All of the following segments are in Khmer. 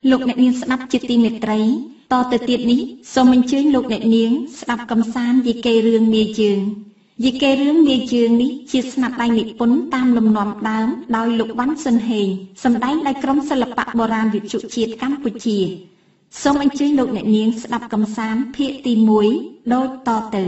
លោកអ្នកនាងស្ដាប់ជាទីមេត្រីតទៅទៀតនេះសូមអញ្ជើញលោកអ្នកនាងស្ដាប់កំសាន្តយីកេរឿងនាយយើងយីកេរឿងនាយយើងនេះជាស្នាដៃនិពន្ធតាមលំនាំដើមដោយលោកវ៉ាន់ស៊ុនហេងសម្ដែងដោយក្រុមសិល្បៈបុរាណវិទ្យុជាតិកម្ពុជាសូមអញ្ជើញលោកអ្នកនាងស្ដាប់កំសាន្តភាគទី1ដូចតទៅ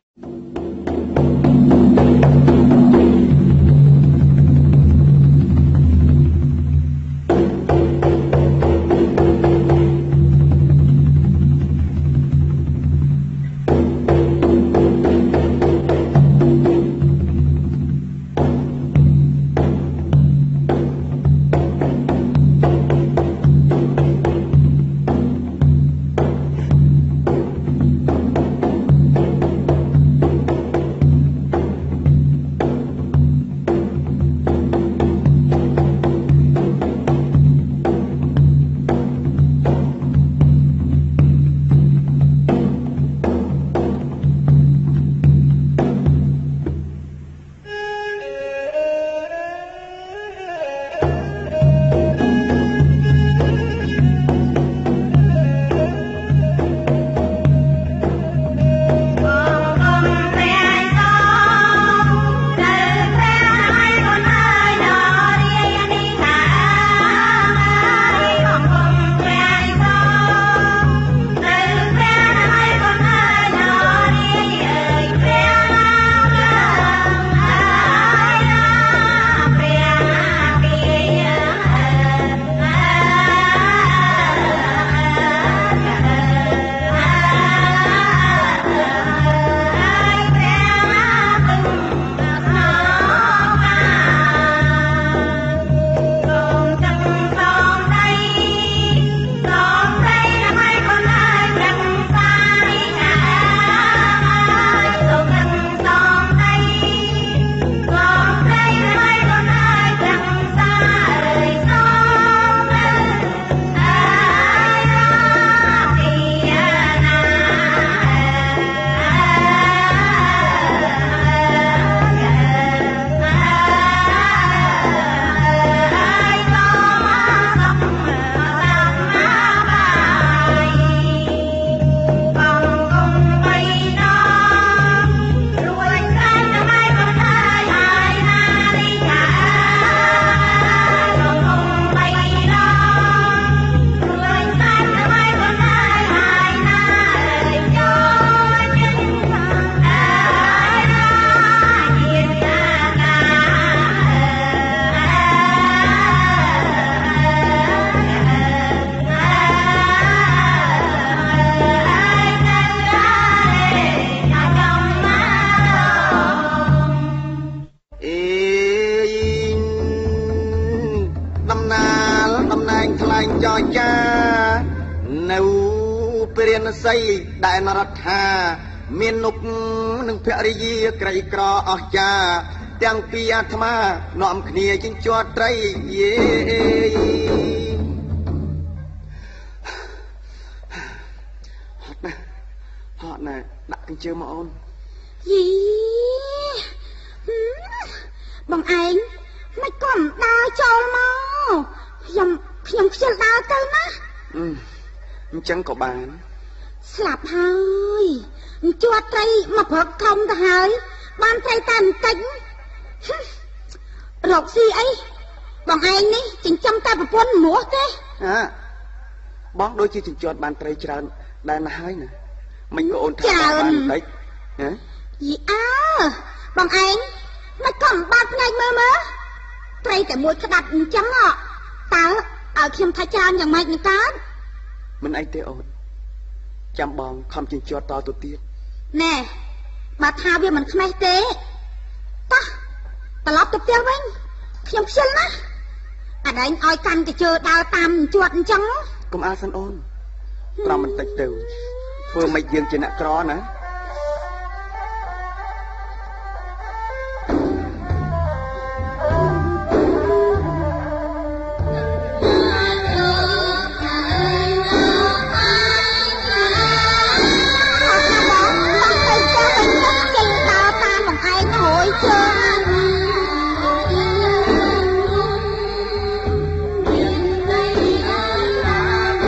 ដែលនរដ្ឋាមាននុកនឹងភរិយាក្រីក្រអស្ចារ្យទាំងពីរអាត្មានាំគ្នាជញ្ជាត់ត្រីយេហត់ណាស់ដាក់កញ្ជើមកអូនយីបងឯងមិនក៏មិនដើរចូលមកខ្ញុំខ្ជិលដើរទៅណាអញ្ចឹងក៏បានស្លាប់ហើយជាប់ត្រីមកព្រឹកធំទៅហើយបានត្រីតែបន្តិចរកស៊ីអីបងឯងនេះចិញ្ចឹមតែប្រពន្ធមោះទេបងដូចជាចិញ្ចត់បានត្រីច្រើនដែរណាស់ហើយណាមិនក៏អូនថាបានបន្តិចយីអើបងឯងមិនក៏មិនបានភ្នែកមើលត្រីតែមួយក្តាប់អញ្ចឹងតើឲ្យខ្ញុំថាច្រើនយ៉ាងម៉េចនឹងកើតមិនអីទេអូនចាំបងខំជញ្ជាត់តទៅទៀតណែបើថាវាមិនខ្មេះទេតោះត្រឡប់ទៅផ្ទះវិញខ្ញុំខ្ជិលណាស់អាដែងឲ្យកាន់ទៅជើដើរតាមជាត់អញ្ចឹងកុំអាសិនអូនប្រំបន្តិចទៅធ្វើមិនយើងជាអ្នកក្រណាអ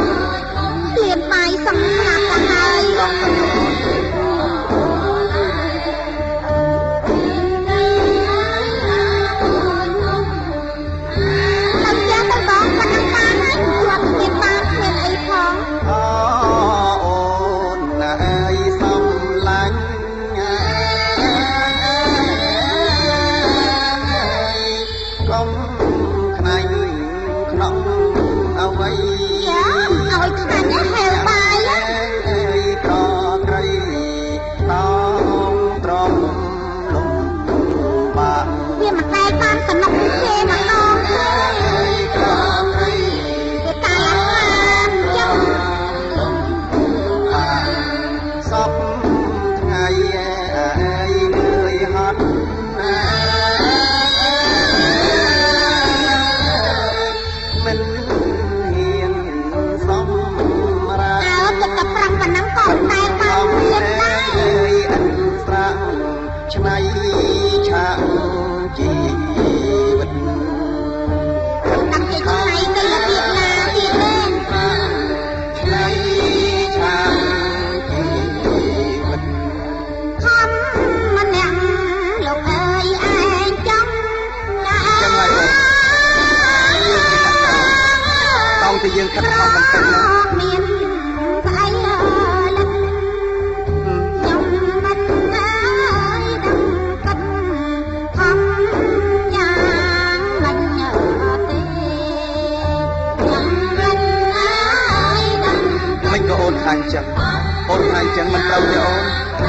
តែយើងខិតខំមិនទៅណាមានស្អីលឹកខ្ញុំមិនហើយដឹងកាត់ខំយ៉ាងមិនទេខ្ញុំមិនហើយដឹងមិនក៏អូនខាងចឹងអូនខាងចឹងមិនត្រូវទេអូន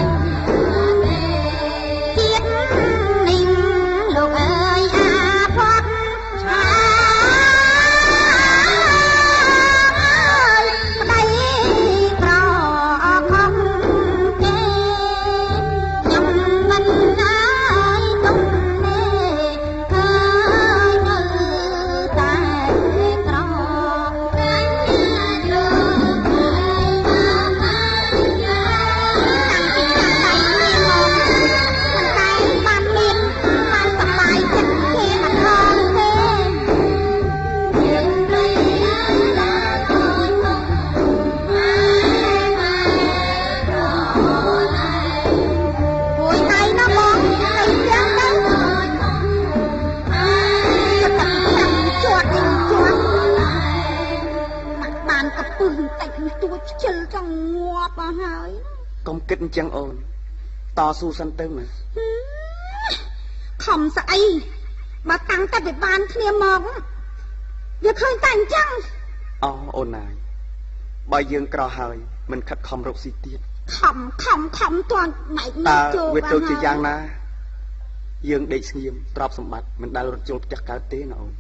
កុំគិតអញ្ចឹងអូនតស៊ូសិនទៅមើលខំស្អីបើតាំងតែវាបានគ្នាមកវាឃើញតែអញ្ចឹងអូនណាយបើយើងក្រហើយមិនខិតខំរកស៊ីទៀតខំទាន់បែកនេះចូលវាទៅជាយ៉ាងណាយើងដេកស្ងៀមទ្រព្យសម្បត្តិមិនដែលរត់ចូលផ្ទះកើតទេណាអូន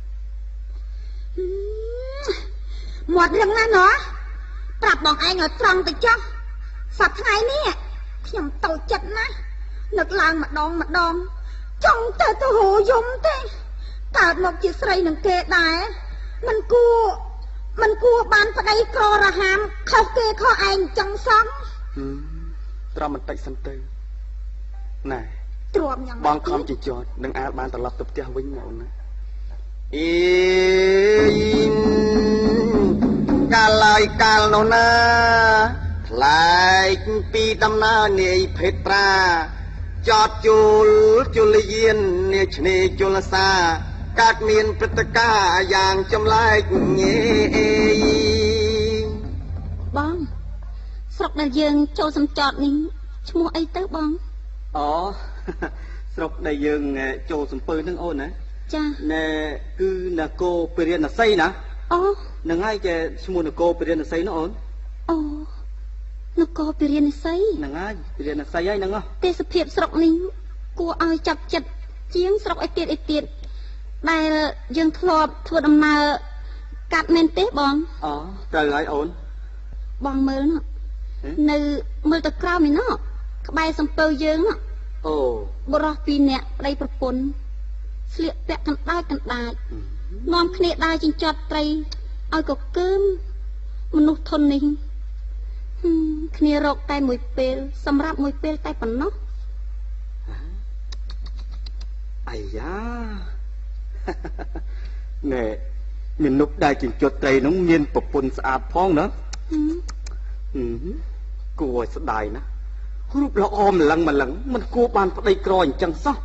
មាត់រឹងណាស់ណោះប្រាប់បងឯងឲ្យត្រង់ទៅចុះសប្តាហ៍ថ្ងៃនេះខ្ញុំតូចចិត្តណាស់នឹកឡើងម្ដងចង់ទៅហូរយំទេកើតមកជាស្រីនឹងគេដែរមិនគួរបានប្តីក្ររហាមខុសគេខុសឯងចង់សងត្រឹមបន្តិចសិនទៅណែទ្រាំយ៉ាងបងខំជជត់នឹងអាលបានត្រឡប់ទៅផ្ទះវិញណាអូនណាកាលឡើយកាលនោះណាថ្លែកពីដំណើរនាយភេត្រាចតជលយាននាឆ្នេរជលសាកើតមានព្រឹត្តិការណ៍យ៉ាងចម្លែកងាយបងស្រុកដែលយើងចូលសំចតនេះឈ្មោះអីទៅបងស្រុកដែលយើងចូលសំពើនឹងអូនណាចាណែគឺនគរពរិណសីណានឹងហើយគេឈ្មោះនគរពរិណសីនោះអូនគរពរិណសីហ្នឹងហើយពរិណសីហើយហ្នឹងទេសភាពស្រុកនេះគួរឲ្យចាប់ចិត្តជាងស្រុកឯទៀតដែលយើងធ្លាប់ធ្វើដំណើរកាត់មែនទេបងត្រូវហើយអូនបងមើលនោះនៅមើលទៅក្រោមនេះណោះក្បែរសំពៅយើងណោះបុរស2នាក់ប្តីប្រពន្ធស្លៀកពាក់កណ្ដាច់នាំគ្នាដើរចិញ្ចត់ត្រីឲ្យកកើមមនុស្សធននេះគ្នារកតែមួយពេលសម្រាប់មួយពេលតែប៉ុណ្ណោះអាយ៉ាណែមនុស្សដែលចិញ្ចត់ត្រីនោះមានប្រពន្ធស្អាតផងណាគួរឲ្យស្ដាយណារូបល្អម្លឹងមិនគួរបានប្តីក្រអញ្ចឹងសោះ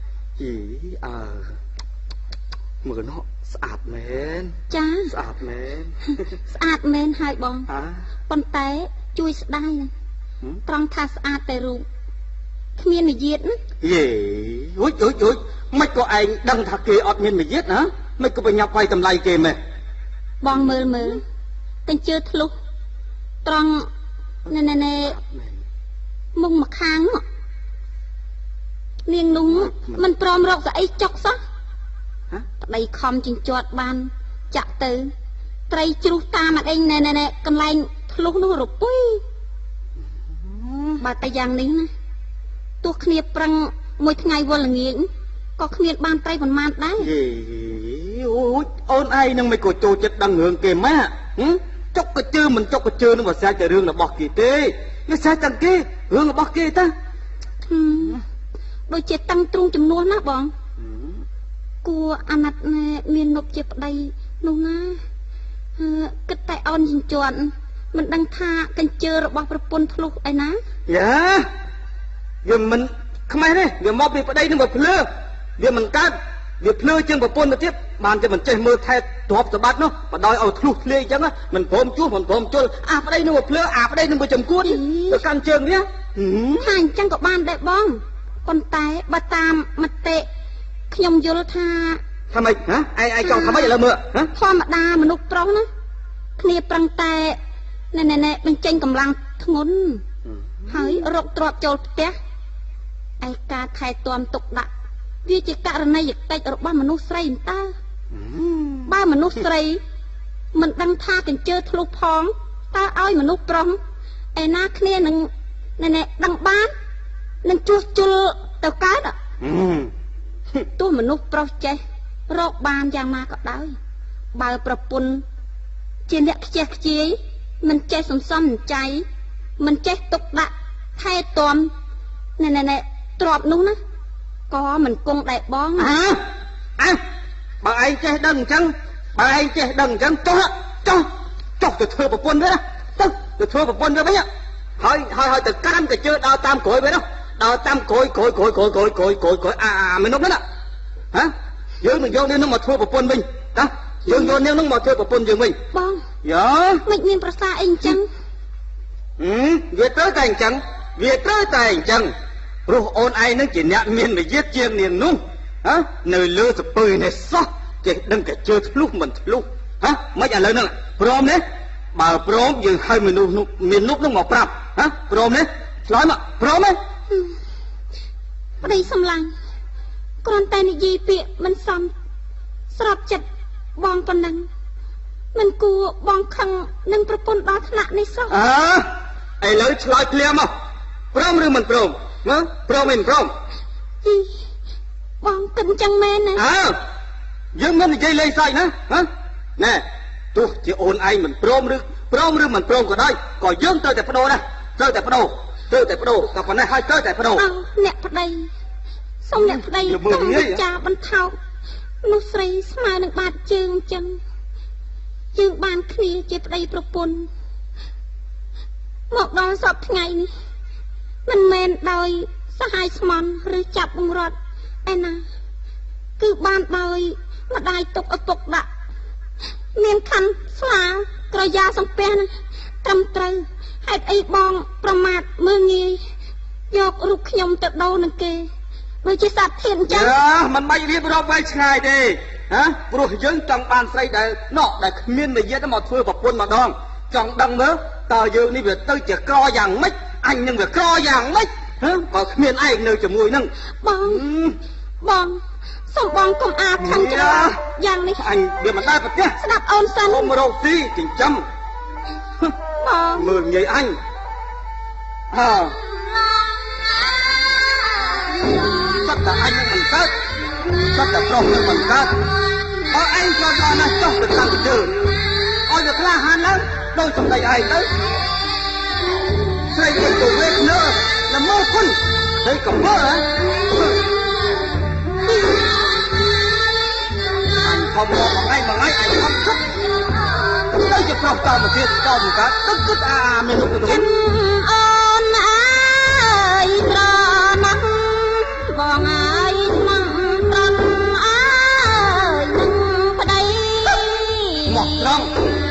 មើលនោះស្អាតមែនចាស្អាតមែនស្អាតមែនហើយបងប៉ុន្តែជួយស្ដាយណាត្រង់ថាស្អាតតែរូបគ្មានមាយាទណាអូយមិនក៏ឯងដឹងថាគេអត់មានមាយាទណាមិនក៏បញ្ញាប់វាយតម្លៃគេមែនបងមើលតែជឿធ្លុះត្រង់ណែមុខមកខាងនោះនាងនោះមិនព្រមរកស្អីចុកសោះប្តីខំចិញ្ចត់បានចាក់ទៅត្រីជ្រុះតាមអត់អីណែកន្លែងធ្លុះនោះរពុយបើតែយ៉ាងនេះណាទោះគ្នាប្រឹងមួយថ្ងៃវល់ល្ងាចក៏គ្មានបានត្រីប៉ុន្មានដែរអូនឯងនឹងមិនក៏ចូលចិត្តដឹងរឿងគេម៉ាចុកកជើមិនចុកកជើនឹងវាស្រេចតែរឿងរបស់គេទេវាស្រេចតែគេរឿងរបស់គេតាដូចជាតាំងទ្រូងចំនួនណាបងគួរអាណិតមាននប់ជាប្តីនោះណាគិតតែអន់ចិញ្ចត់មិនដឹងថាកញ្ជើរបស់ប្រពន្ធធ្លុះឯណាវាមិនខ្មេះទេវាមកពីប្តីនឹងវាភ្លើវាមិនកើត việc lừa chân vào pôn tiếp bàn cho mình chơi mơ thay thọp từ bát nó và đòi ở thục lê chẳng á mình phom chúa à ở đây nó một lừa à ở đây nó một chấm cuốn tôi can trường nhé hành chẳng có ban đại bong con tay bà tam mặt tệ nhom vô tha ทำไมฮะไอจองทำไมอย่าละเมอฮะธรรมดามนุษย์ตรงนะគ្នាប្រឹងតែណែបញ្ចេញកម្លាំងធ្ងន់ហើយរកទ្របចូលផ្ទះឯការថែទាំទុកដាក់វាជាករណីយកិច្ចរបស់មនុស្សស្រីតើបើមនុស្សស្រីមិនដឹងថាកញ្ជើធ្លុះផងតើឲ្យមនុស្សប្រុសឯណាគ្នានឹងណែដឹងបាននឹងជួសជុលទៅកើតទោះមនុស្សប្រុសចេះរកបានយ៉ាងណាក៏ដោយបើប្រពន្ធជាអ្នកខ្ជះខ្ជាយមិនចេះសន្សំចៃមិនចេះទុកដាក់ថែទាំណែទ្របនោះណាក៏មិនគង់ដែរបងបើឯងចេះដឹងអញ្ចឹងបើឯងចេះដឹងអញ្ចឹងចុះទៅធ្វើប្រពន្ធទៅណាទៅធ្វើប្រពន្ធទៅវិញហើយទៅកាន់ទៅជើដល់តាមក្រួយវិញដល់តាមក្រួយមនុស្សហ្នឹងណាហ៎យើងនឹងយកនេះនឹងមកធ្វើប្រពន្ធវិញណាយើងយកនេះនឹងមកធ្វើប្រពន្ធយើងវិញបងយោមិនមានប្រសាអីអញ្ចឹងវាត្រូវតែអញ្ចឹងព្រោះអូនឯងនឹងជាអ្នកមានវិញ្ញាណជាងនាងនោះហ៎នៅលើសពើនេះសោះចេះដឹងតែជើធ្លុះមិនធ្លុះហ៎មិនឥឡូវហ្នឹងព្រមទេបើព្រមយើងឲ្យមនុស្សនោះមាននោះនឹងមកប្រាប់ហ៎ព្រមទេឆ្លើយមកព្រមទេប្តីសម្លាញ់គ្រាន់តែនិយាយពាក្យមិនសមស្របចិត្តបងប៉ុណ្ណឹងមិនគួរបងខឹងនឹងប្រពន្ធដល់ថ្នាក់នេះសោះឥឡូវឆ្លើយភ្លាមមកព្រមឬមិនព្រមណាព្រមមិនព្រមបងគិតអញ្ចឹងមែនណាយើងមិននិយាយលេងសើចណាណែទោះជាអូនឯងមិនព្រមឬមិនព្រមក៏ដោយក៏យើងត្រូវតែបដូរណាត្រូវតែបដូរតែប៉ុណ្ណេះហើយត្រូវតែបដូរអ្នកប្តីសូមអ្នកប្តីកុំវិចារបន្ថោកនោះស្រីស្មើនឹងបាតជើងអញ្ចឹងយើងបានគ្នាជាប្តីប្រពន្ធមកដល់សពថ្ងៃនេះមិនមែនដោយសហាយស្មន់ឬចាប់បង្រត់ឯណាគឺបានដោយម្ដាយទុកឪពុកដាក់មានខណ្ឌស្លាក្រយ៉ាសំពះណាត្រឹមត្រូវហេតុអីបងប្រមាថមើងងាយយករូបខ្ញុំទៅដូរនឹងគេដូចជាសត្វធានអញ្ចឹងមិនបាច់រៀបរាប់វែងឆ្ងាយទេហ៎ព្រោះយើងចង់បានស្រីដែលគ្មានវិញ្ញាណមកធ្វើប្រពន្ធម្ដងចង់ដឹងមើលតើយើងនេះវាទៅជាក្រយ៉ាងម៉េចអញនឹងវាក្រយ៉ាងម៉េចបើគ្មានឯងនៅជាមួយនឹងបងសូមបងកុំអាខឹងច្រឡំយ៉ាងនេះអញវាមិនដែរប្រទះស្ដាប់អូនសិនខ្ញុំរកទីចិញ្ចឹមបងមើលងាយអញសត្វតែអញនឹងមិនកើតសត្វតែប្រុសនឹងមិនកើតបើឯងក៏ដល់ណាស់ចុះទៅតាមជើងឲ្យវាក្លាហានឡើងដោយសម្ដីឯងទៅស្រីទៅទៅវេកនើល្មើគុណស្រីកំពើអញខំមកថ្ងៃអញខំគិតទៅជាប្រុសតមកទៀតតមកកើតទឹកគិតមានលោកទៅអូនអើយត្រណាស់បងអើយឆ្នាំត្រង់អើយនឹងប្តីមកត្រង់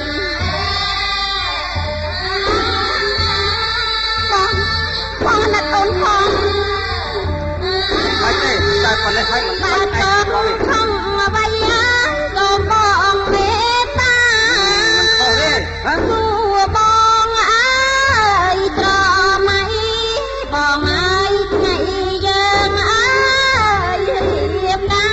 បងណាត់អូនផងហើយទេតែប៉ុណ្ណេះហើយមិនបាច់ឯងប្រងខំអ្វីក៏បងមេត្តាមិនខុសទេគួរបងអើយត្រមៃបងអើយថ្ងៃយើងអើយរៀបណា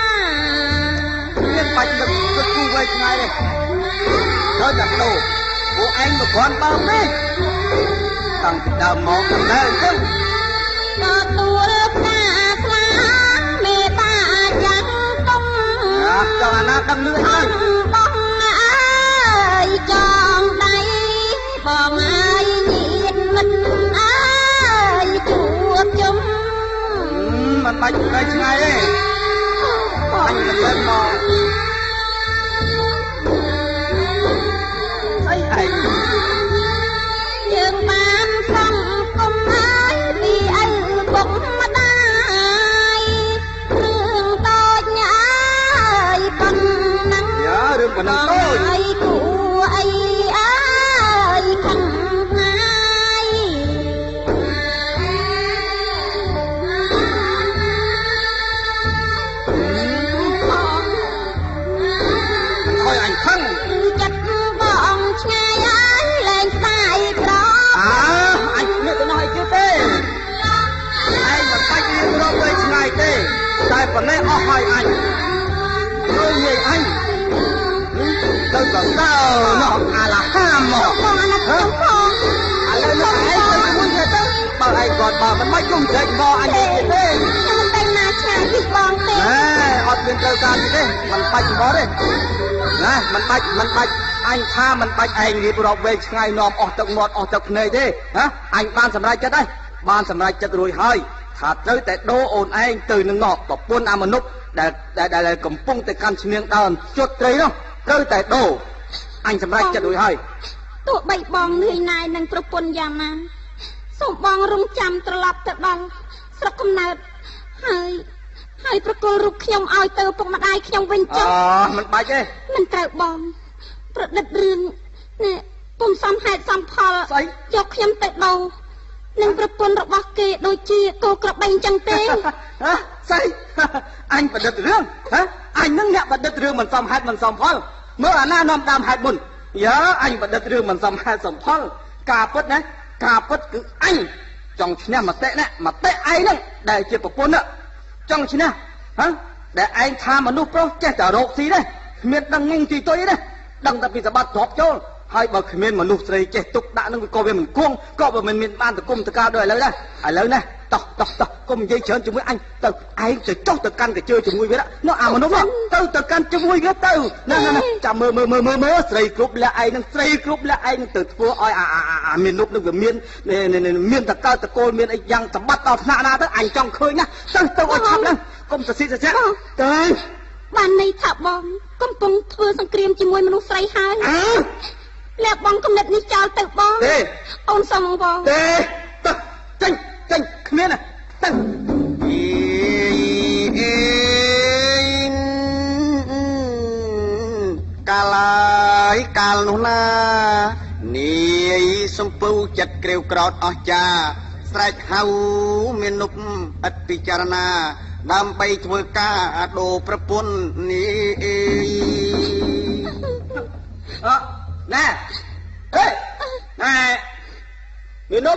មានបាច់ដឹកគូវែងឆ្ងាយទេត្រូវតែបដូរពួកឯងមកគ្រាន់បើទេតាំងពីដើមមកដល់អញ្ចឹងទទួលការស្លាមេត្តាយ៉ាងទុំចង់អាណាដឹងលឿនហើយបងអើយចងដៃបងអើយញាតិមិត្តអើយជួបជុំមិនបាច់ទៅឆ្ងាយទេអញមិនដឹងមកអីឯងយើងបានសង្គមហើយពីឪពុកម្ដាយរឿងតូចញ៉ា còn này ó hai anh ơi nhảy anh tôi còn sao nó là ham mà lên nó ấy tôi muốn thế đó bảo anh còn bảoมันไม่ยุ่งเด็กบ่อันนี้เด้มันเป็นนาชาที่บองเต้อดเป็นเจ้าการเด้มันไปบ่เด้นะมันไปanh tha มันไปเองรีบรอบเวงไงนอมออกจากหมดออกจากเนยเด้ฮะanhបានសម្រេចចិត្តហើយបានសម្រេចចិត្តរួចហើយថាត្រូវតែដូរអូនឯងទៅនឹងណោប្រពន្ធអាមនុស្សដែលកំពុងតែកាន់ឈ្នាងដើមជត់ត្រីនោះត្រូវតែដូរអញសម្រេចចិត្តរួចហើយទោះបីបងនឿយណាយនឹងប្រពន្ធយ៉ាងណាសូមបងរំចាំត្រឡប់ទៅដល់ស្រុកកំណើតហើយប្រគល់រូបខ្ញុំឲ្យទៅពុកម្ដាយខ្ញុំវិញចុះមិនបាច់ទេមិនត្រូវបងប្រឌិតរឿងនេះពុំសមហេតុសមផលយកខ្ញុំទៅដូរនឹងប្រពន្ធរបស់គេដូចជាគោក្របីអញ្ចឹងទេស្អីអញប្រឌិតរឿងហ៎អញនឹងអ្នកប្រឌិតរឿងមិនសមហេតុមិនសមផលមើលអាណានាំដើមហេតុមុនយើអញប្រឌិតរឿងមិនសមហេតុសមផលការពិតណាការពិតគឺអញចង់ឈ្នះមតិណាមតិឯងហ្នឹងដែលជាប្រពន្ធចង់ឈ្នះហ៎ដែលឯងថាមនុស្សប្រុសចេះតែរកស៊ីទេគ្មានដឹងងងទីទុយទេដឹងតែពីសម្បត្តិទ្រព្យចូលហើយបើគ្មានមនុស្សស្រីចេះទុកដាក់នឹងក៏វាមិនគង់ក៏វាមិនមានបានតគុំតកាដូចឥឡូវណាតោះកុំនិយាយច្រើនជាមួយអញទៅឯងទៅចុះទៅកាន់កជើជាមួយវានោះអាមនុស្សទៅកាន់ជាមួយវាទៅណាចាំមើលស្រីគ្រប់លះឯងនឹងស្រីគ្រប់លះឯងទៅធ្វើឲ្យអាមាននុកនឹងវាមានតកោតកូលមានអីយ៉ាងសម្បត្តិដល់ថ្នាក់ណាទៅអញចង់ឃើញណាទៅឲ្យឆាប់ហ្នឹងកុំសសិសចាទៅបានន័យថាបងកំពុងធ្វើសង្គ្រាមជាមួយមនុស្សស្រីហើយលះបងគំនិតនេះចោលទៅបងទេអូនសុំបងទេទៅចេញគ្មានទៅកាលហើយកាលនោះណានាយសំពៅចិត្តក្រេវក្រោតអស់ចាស្រែកហៅមាននុបឥតពិចារណាដើម្បីធ្វើការដូរប្រពន្ធនេះណែហេណែមាននុប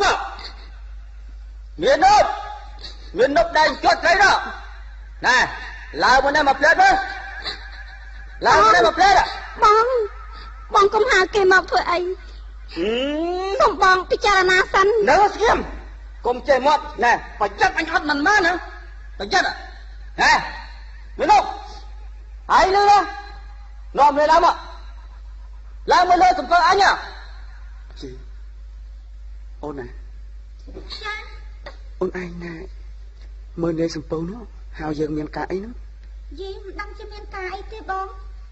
ដែលជត់ស្អីនោះណែឡើងមកនេះមកផ្លែតមើលឡើងមកនេះមកផ្លែតបងកុំហៅគេមកធ្វើអីសូមបងពិចារណាសិននៅស្គៀមកុំចេះមកណែប្រយ័ត្នអញអត់មិនបានណាប្រយ័ត្នណែមាននោះហើយលឺណានាំលេឡើងមកលើសំពើអញជីអូនណាអូនឯងណែមើលនាយសំពៅនោះហៅយើងមានការអីនោះយីមិនដឹងជាមានការអីទេបង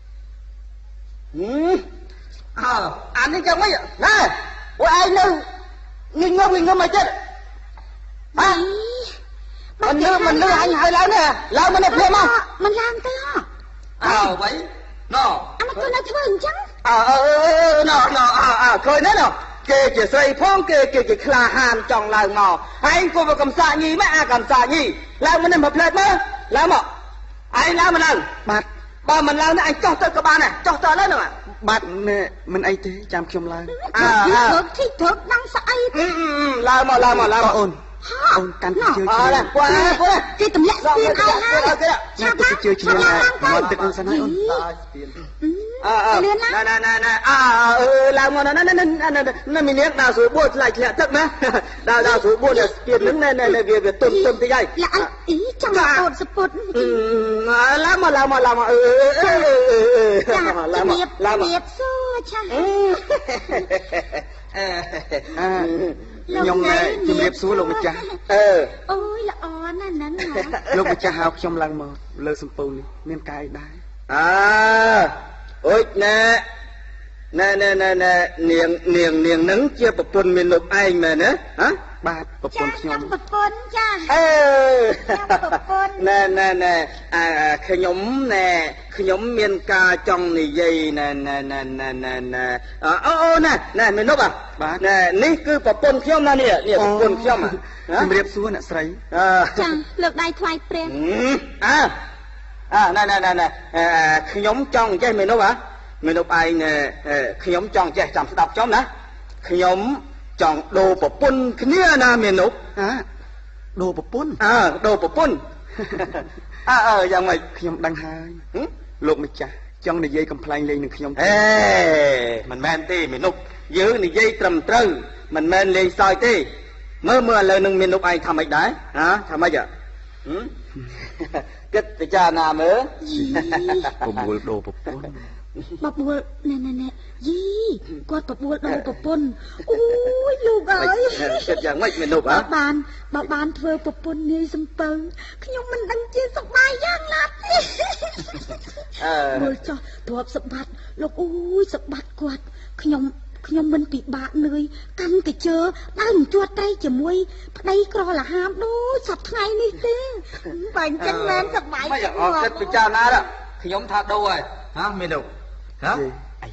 អានេះចាំមិនណែពួកឯងនៅងឹមមកចិត្តមិនលឺអញហើយឡើងនេះឡើងមកនេះភ្លាមមកមិនឡើងទៅអ្វីណ៎អាមកទៅនៅធ្វើអញ្ចឹងណ៎ឃើញទេណ៎គេជាស្រីផងគេក្លាហានចង់ឡើងមកឯងគួរមកកំសាញីម៉ែកំសាញីឡើងមកនេះមកផ្លែតមើលឡើងមកឯងឡើងមកឡើងបាទបើមិនឡើងនេះឯងចុះទៅក៏បានដែរចុះទៅលើហ្នឹងបាទមិនអីទេចាំខ្ញុំឡើងធីធឹកដឹងស្អីឡើងមកអូនកាន់ជើងគេទម្លាក់ស្ពានឲ្យហើយឆាប់ទៅជើងឈ្នះមកទឹកនឹងសិនហើយអូនស្ពានឡើងមកណាមីនាងដើរស្រួលបួលឆ្លាច់ធ្លាក់ទឹកណាដើរស្រួលបួលស្ពាននឹងវាទុំតិចហើយអីចង់អូនសពុតឡើងមកឡើងសួរឆាខ្ញុំជំរាបសួរលោកម្ចាស់អូយល្អណាស់ហ្នឹងលោកម្ចាស់ហៅខ្ញុំឡើងមកលើសំពៅនេះមានកាយដែរអូយណែនាងនឹងជាប្រពន្ធមានលោកឯងមែនទេហ៎បាទប្រពន្ធខ្ញុំប្រពន្ធចាប្រពន្ធណែខ្ញុំមានការចង់និយាយណែអូណែមាននោះបាទណែនេះគឺប្រពន្ធខ្ញុំណានេះប្រពន្ធខ្ញុំជំរាបសួរអ្នកស្រីចាលើកដៃថ្វាយព្រះណែខ្ញុំចង់ចេះមាននោះមាននោះឯងខ្ញុំចង់ចេះចាំស្ដាប់ចំណាខ្ញុំចង់ដូរប្រពន្ធគ្នាណាមាននោះដូរប្រពន្ធយ៉ាងម៉េចខ្ញុំដឹងហើយលោកម្ចាស់ចង់និយាយកំ pl ែងលេងនឹងខ្ញុំទេមិនមែនទេមេនុកយើងនិយាយត្រឹមត្រូវមិនមែនលេងសើចទេមើលឥឡូវនឹងមេនុកឯងថាម៉េចដែរហាថាម៉េចគិតពិចារណាមើលបបួលដូរប្រពន្ធបបួលណែយីគាត់បបួលដូរប្រពន្ធអូយលោកអើយគិតយ៉ាងម៉េចមេនុកហ៎បើបានធ្វើប្រពន្ធនាយសំពៅខ្ញុំមិនដឹងជាសប្បាយយ៉ាងណាទេមើលចុះទ្រព្យសម្បត្តិលោកអូយសម្បត្តិគាត់ខ្ញុំមិនពិបាកនឿយកាន់កាជើដើរជួតត្រីជាមួយប្តីក្រលហាមដូចសប្ថ្ងៃនេះទេបើអញ្ចឹងមែនសប្បាយមិនអត់គិតពិចារណាដល់ខ្ញុំថាដូរហើយហាមេនុកហ៎អា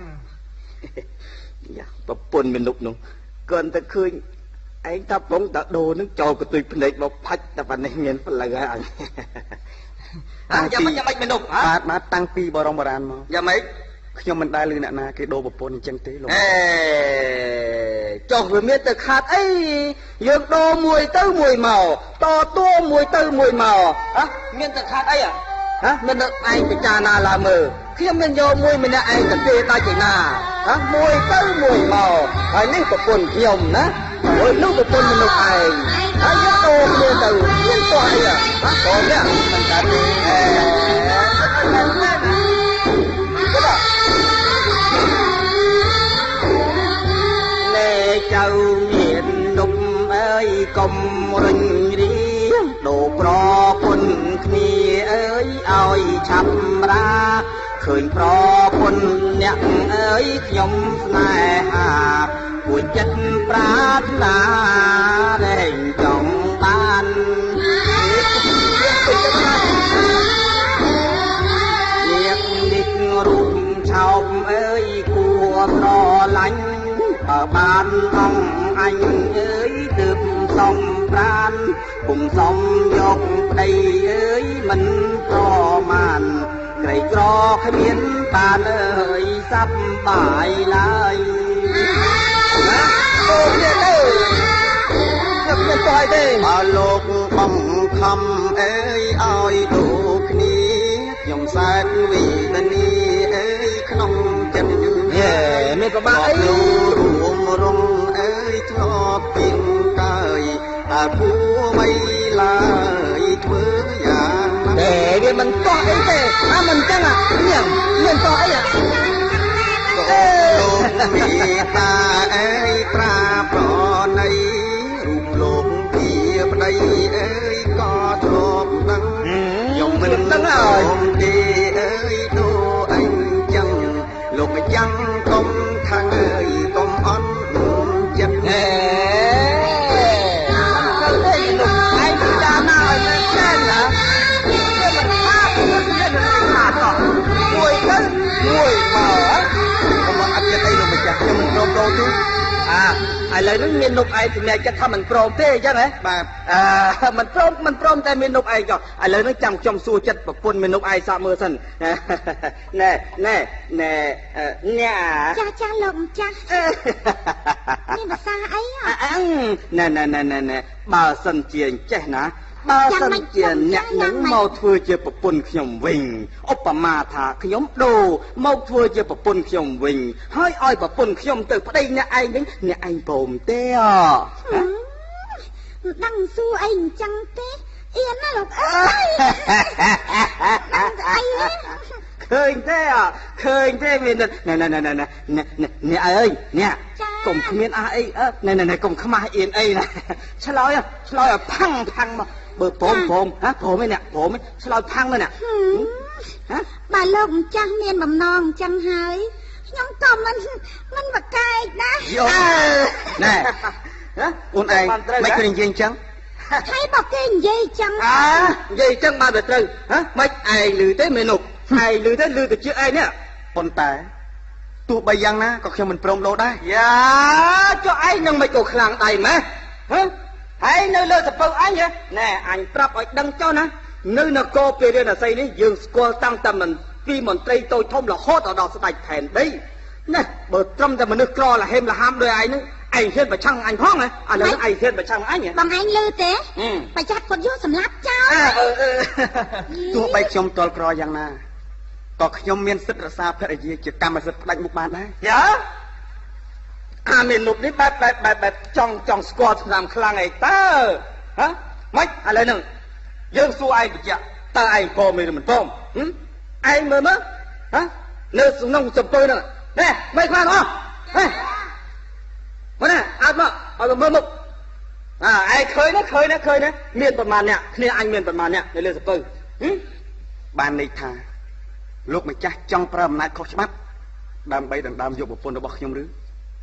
យ៉ាប្រពន្ធមេនុកនោះគាត់តែឃើញឯងថាបងតាដូរនឹងចោលកតុយភ្នែកមកផាច់តែប៉ុណ្នេះមានផ្លូវហើយយ៉ាងម៉េចមេនុកបាទតាំងពីបរមបុរាណមកយ៉ាងម៉េចខ្ញុំមិនដែលឮអ្នកណាគេដូរប្រពន្ធអញ្ចឹងទេលោកចុះវាមានទៅខាតអីយើងដូរមួយទៅមួយមកតតួមួយទៅមួយមកមានទៅខាតអីមានទៅឯងពិចារណាឡើងមើលខ្ញុំមិនយកមួយម្នាក់ឯងទៅទេដល់ចេណាមួយទៅមួយមកហើយនេះប្រពន្ធខ្ញុំណាអូយនោះប្រពន្ធមនុស្សឯងហើយយកដូរគ្នាទៅមានតោះអីបងនេះមិនកើតទេចៅមាននុកអើយកុំរញរៀងដូរប្រពន្ធគ្នាអើយឲ្យឆាប់រាឃើញប្រពន្ធអ្នកអើយខ្ញុំស្នេហាពួយចិត្តប្រាថ្នារែងចង់បានអ្នកនេះរូបឆោមអើយគួរស្រឡាញ់បានអង្គអញអើយទើបសំប្រានពុំសំយកប្តីអើយមិនប្រមានក្រីក្រគ្មានបានអើយសប្បាយឡើយណាអូនទេខ្ញុំមិនស្គាល់ទេបើលោកបំខំអើយឲ្យទូគ្នាខ្ញុំសែនវិធានីអើយក្នុងចិត្តមានប្របាក់អីរួមរងអើយធ្លាប់ពីងកាយតែពូមិនឡើយធ្វើយ៉ាងណាវាមិនតោះអីទេមិនចឹងមានតោះអីលោកមេតាអើយប្រាប្រណីរូបលោកជាប្តីអើយក៏ធ្លាប់ដឹងខ្ញុំមិនដឹងហើយទេអើយដូរអញចឹងលោកម្យ៉ាងកុំខាងអើយកុំអន់ចិត្តឯងពិចារណាឲ្យមែនទេណាវាមិនថាមិនថាតោះមួយទៅមួយមកកុំអត់ចិត្តអីលោកម្ចាស់ខ្ញុំមិនព្រមដូរទេឥឡូវនេះមាននុកឯងសម្រេចចិត្តថាមិនព្រមទេអញ្ចឹងហ៎បាទមិនព្រមតែមាននុកឯងចុះឥឡូវនេះចាំខ្ញុំសួរចិត្តប្រពន្ធមាននុកឯងសាកមើលសិនណែចាលោកម្ចាស់មានភាសាអីណែបើសិនជាអញ្ចេះណាបើសិនជាអ្នកនឹងមកធ្វើជាប្រពន្ធខ្ញុំវិញឧបមាថាខ្ញុំដូរមកធ្វើជាប្រពន្ធខ្ញុំវិញហើយឲ្យប្រពន្ធខ្ញុំទៅប្តីអ្នកឯងវិញអ្នកឯងព្រមទេមិនដឹងសួរអីអញ្ចឹងទេអៀនណាលោកអើយដឹងអីឃើញទេមានអ្នកអើយអ្នកកុំគ្មានអះអីណែកុំខ្មាស់អៀនអីណាឆ្លើយឲ្យផាំងមកបើព្រមព្រមឯអ្នកព្រមឆ្លើយផាំងទៅអ្នកបើលោកម្ចាស់មានបំណងអញ្ចឹងហើយខ្ញុំក៏មិនបកែកដែរណែអូនឯងមិនឃើញនិយាយអញ្ចឹងហើយបើគេនិយាយអញ្ចឹងនិយាយអញ្ចឹងបានតែត្រូវមិនឯងឮទេមេនុកឯងឮទៅជឿឯងនេះប៉ុន្តែទោះបីយ៉ាងណាក៏ខ្ញុំមិនព្រមដូរដែរយ៉ាចុះឯងនឹងមិនក៏ខ្លាំងដៃម៉េះហើយនៅលើសពៅអញណែអញប្រាប់ឲ្យដឹងចុះណានៅនគរពារាណសីនេះយើងស្គាល់តាំងតែពីមន្ត្រីតូចធំរហូតដល់ស្ដេចផែនដីណាបើត្រឹមតែមនុស្សក្រលហេមលហាមដោយឯងនឹង ai thiên bà chăng anh phong này à nó ai thiên bà chăng anh nhỉ bằng anh lư thế bà chặt con vô sầm lát cháu tua bay trong toàn cò giang na có nhom miên sức là sao phải gì chỉ cầm mà sức đánh một bàn đấy dạ mình lục đi bạt trong squat làm khlang này ta hả mấy ai lên nữa dương su ai bị chạ ta ai co mình tôm ai mơ mơ hả nơi xuống nông sập tôi nữa nè mấy khoan không nè mà nè ăn mơ mơ mực ai khơi nó miền bờ màn nè kia anh miền bờ màn nè để lên sập tôi bàn này thà lúc mà chắc trong pram này khó bắt đam bay đam vô một phun nó bọc nhung rứ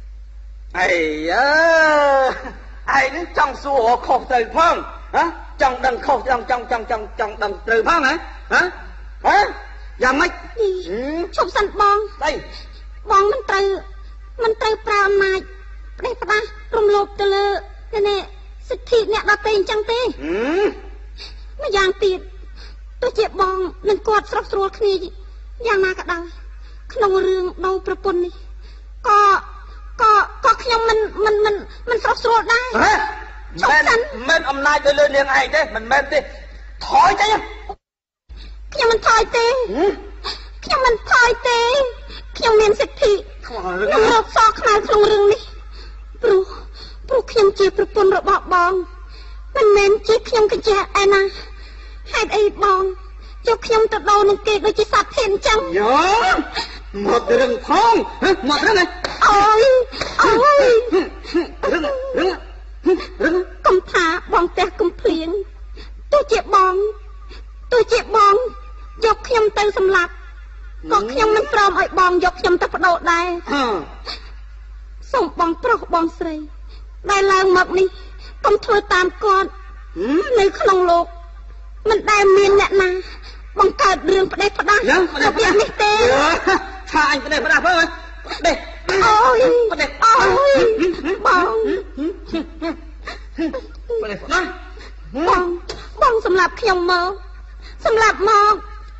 ai đến trong xu khổ từ phong hả trong đằng khổ trong đằng từ phong hả Dạ mấy Chụp sẵn bong đây bong mình từ prao mạch đây ta rung lộp từ lơ nè xịt thịt nè đa tên chẳng tê mà giang tiệt tôi chẹp bong mình quạt sọc sôi khné giang na cả đời không rương đâu propon đi có khnyom mình sọc sôi đây men âm nay tôi lên liền ai thế mình men thế thổi chứ khnyom mình thổi tê khnyom mình thổi tê khnyom miền xịt thịt nó rộp sọc khné không rương đi Pru khnyom chia proponរបស់បងមិនមែនជាខ្ញុំកញ្ចាឯណាហេតុអីបងយកខ្ញុំទៅដោនឹងគេដូចជាសត្វធានអញ្ចឹងយោមករឹងផងមករឹងអូយរឹងកុំថាបងផ្ទះកុំភ្លៀងទោះជាបងយកខ្ញុំទៅសម្លាប់ក៏ខ្ញុំមិនព្រមឲ្យបងយកខ្ញុំទៅបដូរដែរសូមបងប្រុសបងស្រីដែលឡើងមកនេះកុំធ្វើតាមគាត់នៅក្នុងលោកមិនដែលមានអ្នកណាបង្កើតរឿងផ្ដេសផ្ដាស់របៀបនេះទេថាអញផ្ដេសផ្ដាស់មើលផ្ដេសអូយបងផ្ដេសណាបងសម្លាប់ខ្ញុំមកសម្លាប់មក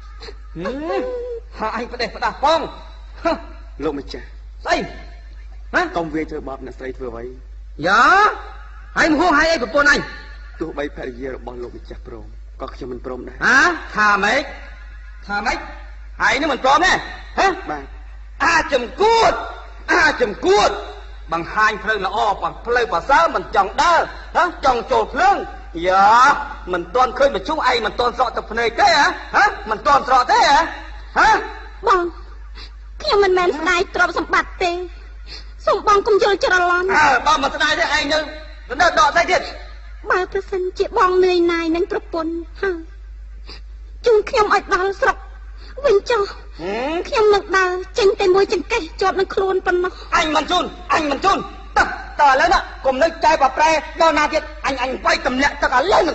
ថាអញផ្ដេសផ្ដាស់ផងលោកម្ចាស់ស្អីកុំវាធ្វើបបអ្នកស្រីធ្វើអ្វីយ៉ាហើយមហោហើយអីប្រពន្ធអញទោះបីភរិយារបស់លោកម្ចាស់ព្រមក៏ខ្ញុំមិនព្រមដែរថាម៉េចហើយនេះមិនព្រមទេហ៎បាទចំគួតបង្ហាញផ្លូវល្អbằngផ្លូវប្រសើរមិនចង់ដើរចង់ចូលភ្លើងយ៉ាមិនទាន់ឃើញមជុះឯងមិនទាន់ស្រក់ទឹកភ្នែកទេមិនទាន់ស្រក់ទេបងខ្ញុំមិនមែនស្ដាយទ្រព្យសម្បត្តិទេសូមបងកុំយល់ច្រឡំបងមិនស្ដាយទេឯងនៅដកស្អីទៀតបើប្រសិនជាបងនឿយណាយនឹងប្រពន្ធហើយជូនខ្ញុំឲ្យដល់ស្រុកវិញចុះខ្ញុំនឹងដើរចេញតែមួយចង្កេះជាប់នឹងខ្លួនប៉ុណ្ណោះអញមិនជូនតើឥឡូវណាកុំនៅចែកប្រែដល់ណាទៀតអញវាយទម្លាក់ទឹកឥឡូវហ្នឹង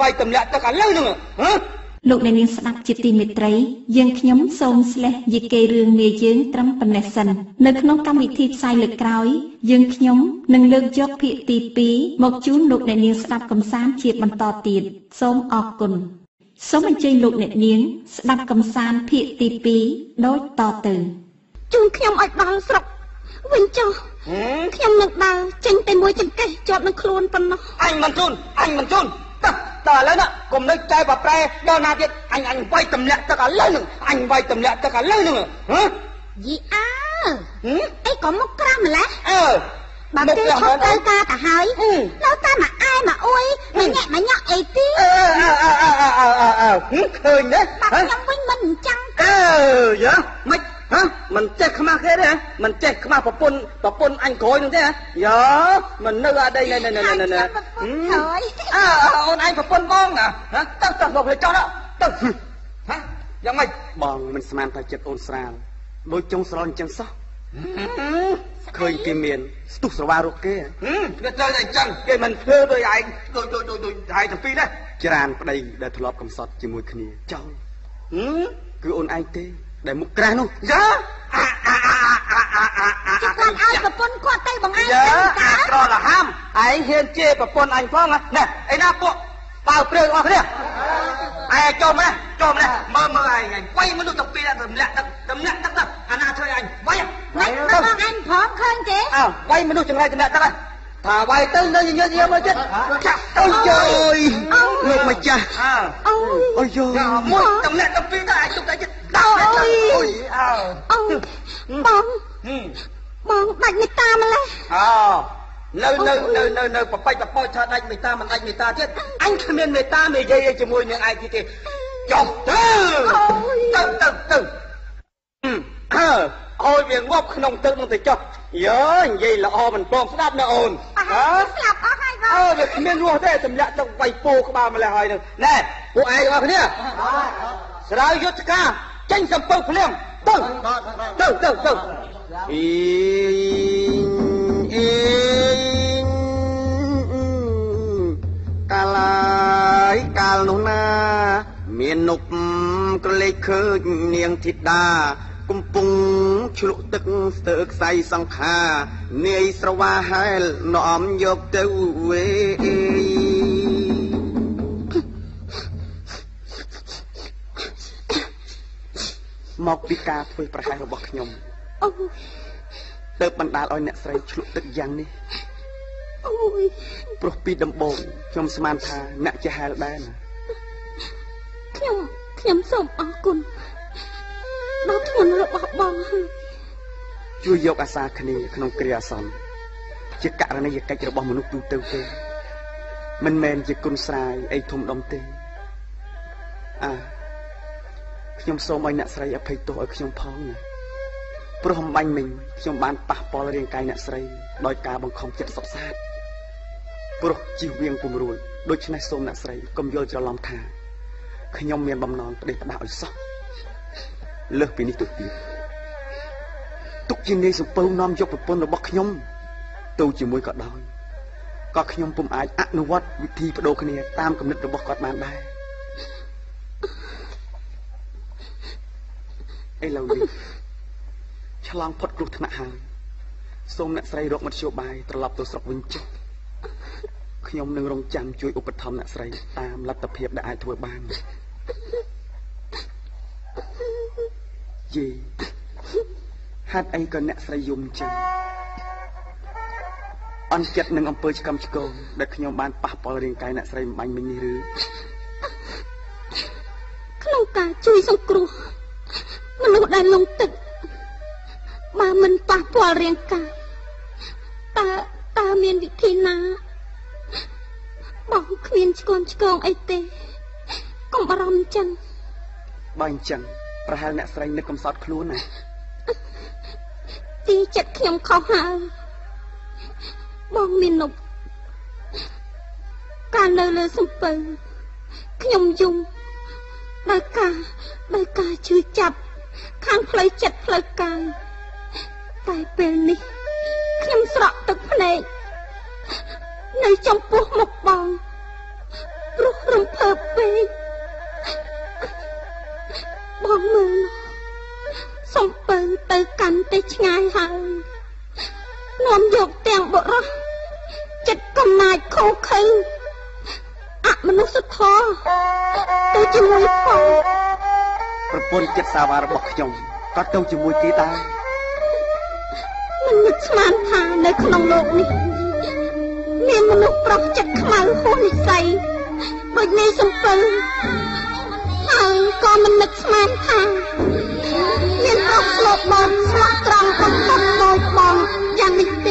លោកអ្នកនាងស្ដាប់ជាទីមេត្រីយើងខ្ញុំសូមស្លេះយីកេរឿងនាយើងត្រឹមប៉ុណ្ណេះសិននៅក្នុងកម្មវិធីផ្សាយលើកក្រោយយើងខ្ញុំនឹងលើកយកភាគទី2មកជូនលោកអ្នកនាងស្ដាប់កំសាន្តជាបន្តទៀតសូមអរគុណសូមអញ្ជើញលោកអ្នកនាងស្ដាប់កំសាន្តភាគទី2ដូចតទៅជូនខ្ញុំឲ្យដល់ស្រុកវិញចុះខ្ញុំនឹងដើរចេញតែមួយចង្កេះជាប់នឹងខ្លួនប៉ុណ្ណោះអញមិនជូនតើឥឡូវណាកុំនៅចែកប្រែដល់ណាទៀតអញវាយទម្លាក់ទឹកឥឡូវហ្នឹងយីអីក៏មកក្រាំម្លេះបើគេឈប់ទៅការទៅហើយនៅតែមកអែមកអួយមកញាក់អីទៀតឃើញទេខ្ញុំវិញមិនអញ្ចឹងយ៉ាមិនមិនចេះខ្មាស់គេទេមិនចេះខ្មាស់ប្រពន្ធអញក្រោយនឹងទេយ៉ាមិននៅអដីណែអូនអញប្រពន្ធបងណាទៅមកលើចោលទៅយ៉ាងម៉េចបងមិនស្មានថាចិត្តអូនស្រាលដូចចុងស្រលអញ្ចឹងសោះឃើញគេមានស្ទុះស្រវារកគេគេទៅអញ្ចឹងគេមិនធ្វើដោយឯងដូចឯងទាំងពីរដែរច្រើនប្តីដែលធ្លាប់កំសត់ជាមួយគ្នាចោលគឺអូនឯងទេដែលមុខក្រាស់នោះយ៉ាគាត់ឲ្យប្រពន្ធគាត់ទៅបងឯងក្រលហាមឯងហ៊ានជេរប្រពន្ធអញផងណាឯណាពួកបើព្រឺអស់គ្នាឯងចូលមកមើលឯងវាយមនុស្សទាំងពីរទម្លាក់ទឹកអាណាធ្វើឯងវាយบอกanh phóng khơi thế quay mà nuôi chừng này chừng này ta thả quay tới nơi như mới chết ôi trời ngược mà cha ôi trời môi trong này trong phía ta chúng ta chết bong đánh người ta mà lên nơi bà bay cha đánh người ta mà đánh người ta chết anh không nên người ta mày dây cho môi những ai thì chồng từ ôi việc ngốc nông tư nông thì cho nhớ vậy là mình bom đáp nó ồn việc miền ruộng thế tầm nhạ trong quay po các bà mà lại hỏi được nè cô ai các bạn kia sao yết ca tranh sầm bông phèm từ cà lai cà lô na miền nụcก็เลยเคยเนียงทิดดากุมปุงฉลุตึกเสือกใส่สังขาเนียสระวาให้น้อมยกเต้าเวมอกปีกาធ្វើប្រហែលរបស់ខ្ញុំទៅបណ្ដាលឲ្យអ្នកស្រីឆ្លុះទឹកយ៉ាងនេះព្រោះពីដំបូងខ្ញុំស្មានថាអ្នកជាហែលដែរណាខ្ញុំសូមអរគុណដល់ធ្ងន់របស់បងជួយយកអាសាគ្នាក្នុងគ្រាអាសន្នជាករណីយកិច្ចរបស់មនុស្សទូទៅទេមិនមែនជាគុណស្រ័យអីធំដុំទេខ្ញុំសូមឲ្យអ្នកស្រីអភ័យទោសឲ្យខ្ញុំផងណាព្រោះអំបញ្ញមិញខ្ញុំបានប៉ះពាល់រាងកាយអ្នកស្រីដោយការបង្ខំចិត្តសុបសាទព្រោះជិះវៀងពុំរួចដូច្នេះសូមអ្នកស្រីកុំយល់ច្រឡំថាខ្ញុំមានបំណងប្តេជ្ញាឲ្យសោះលើសពីនេះទៅទៀតទុកជានាយសំពៅនាំយកប្រពន្ធរបស់ខ្ញុំទៅជាមួយក៏ដោយក៏ខ្ញុំពុំអាចអនុវត្តវិធីបដូរគ្នាតាមគំនិតរបស់គាត់បានដែរឥឡូវនេះឆ្លងផុតគ្រោះថ្នាក់ហើយសូមអ្នកស្រីរកមធ្យោបាយត្រឡប់ទៅស្រុកវិញចុះខ្ញុំនឹងរងចាំជួយឧបត្ថម្ភអ្នកស្រីតាមលទ្ធភាពដែលអាចធ្វើបានយេហេតុអីក៏អ្នកស្រីយំចឹងអន់ចិត្តនឹងអំពើឆ្កំឆ្គងដែលខ្ញុំបានប៉ះពាល់រាងកាយអ្នកស្រីបាញ់មិញនេះឬក្នុងការជួយសង្គ្រោះមនុស្សដែលលងទឹកបើមិនប៉ះពាល់រាងកាយតើមានវិធីណាបងគ្មានឆ្កនឆ្កងអីទេកុំបារម្ភចឹងបើអញ្ចឹងប្រហែលអ្នកស្រីនឹកកំសត់ខ្លួនណាទីចិត្តខ្ញុំខុសហើយបងមាននុកកាលនៅលើសំពៅខ្ញុំយំដោយការជឿចាប់ខាងផ្លូវចិត្តផ្លូវកាយតែពេលនេះខ្ញុំស្រក់ទឹកភ្នែកនៅចំពោះមុខបងព្រោះរំភើបពេកបងមើលសំពៅទៅកាន់តែឆ្ងាយហើយនាំយកទាំងបុរសចិត្តកំណាចខូខើអមនុស្សធម៌ទៅជាមួយផងប្រពន្ធចិត្តសាវ៉ារបស់ខ្ញុំក៏ទៅជាមួយគេដែរមិននឹកស្មានថានៅក្នុងโลกនេះមានមនុស្សប្រុសចិត្តខ្មៅហួសនិស្ស័យដូចនាយសំពៅហើយក៏មិននឹកស្មានថាមានប្រុសស្លូតបនស្មោះត្រង់បំផុតដោយបងយ៉ាងនេះទេ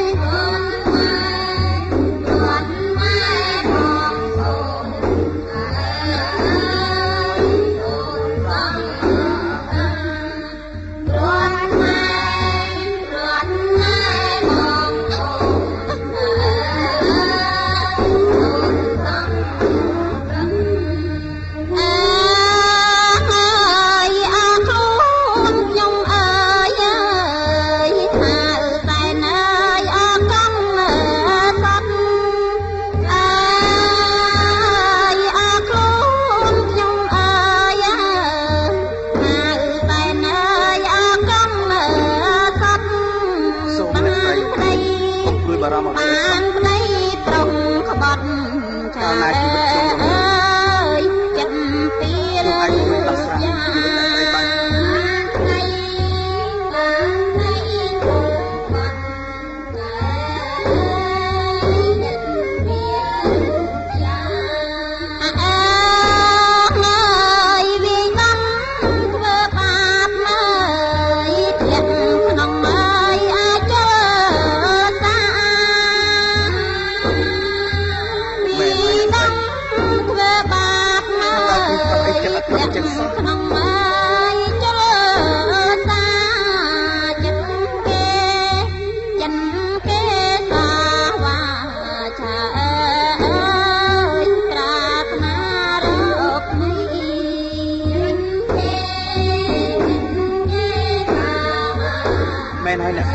អ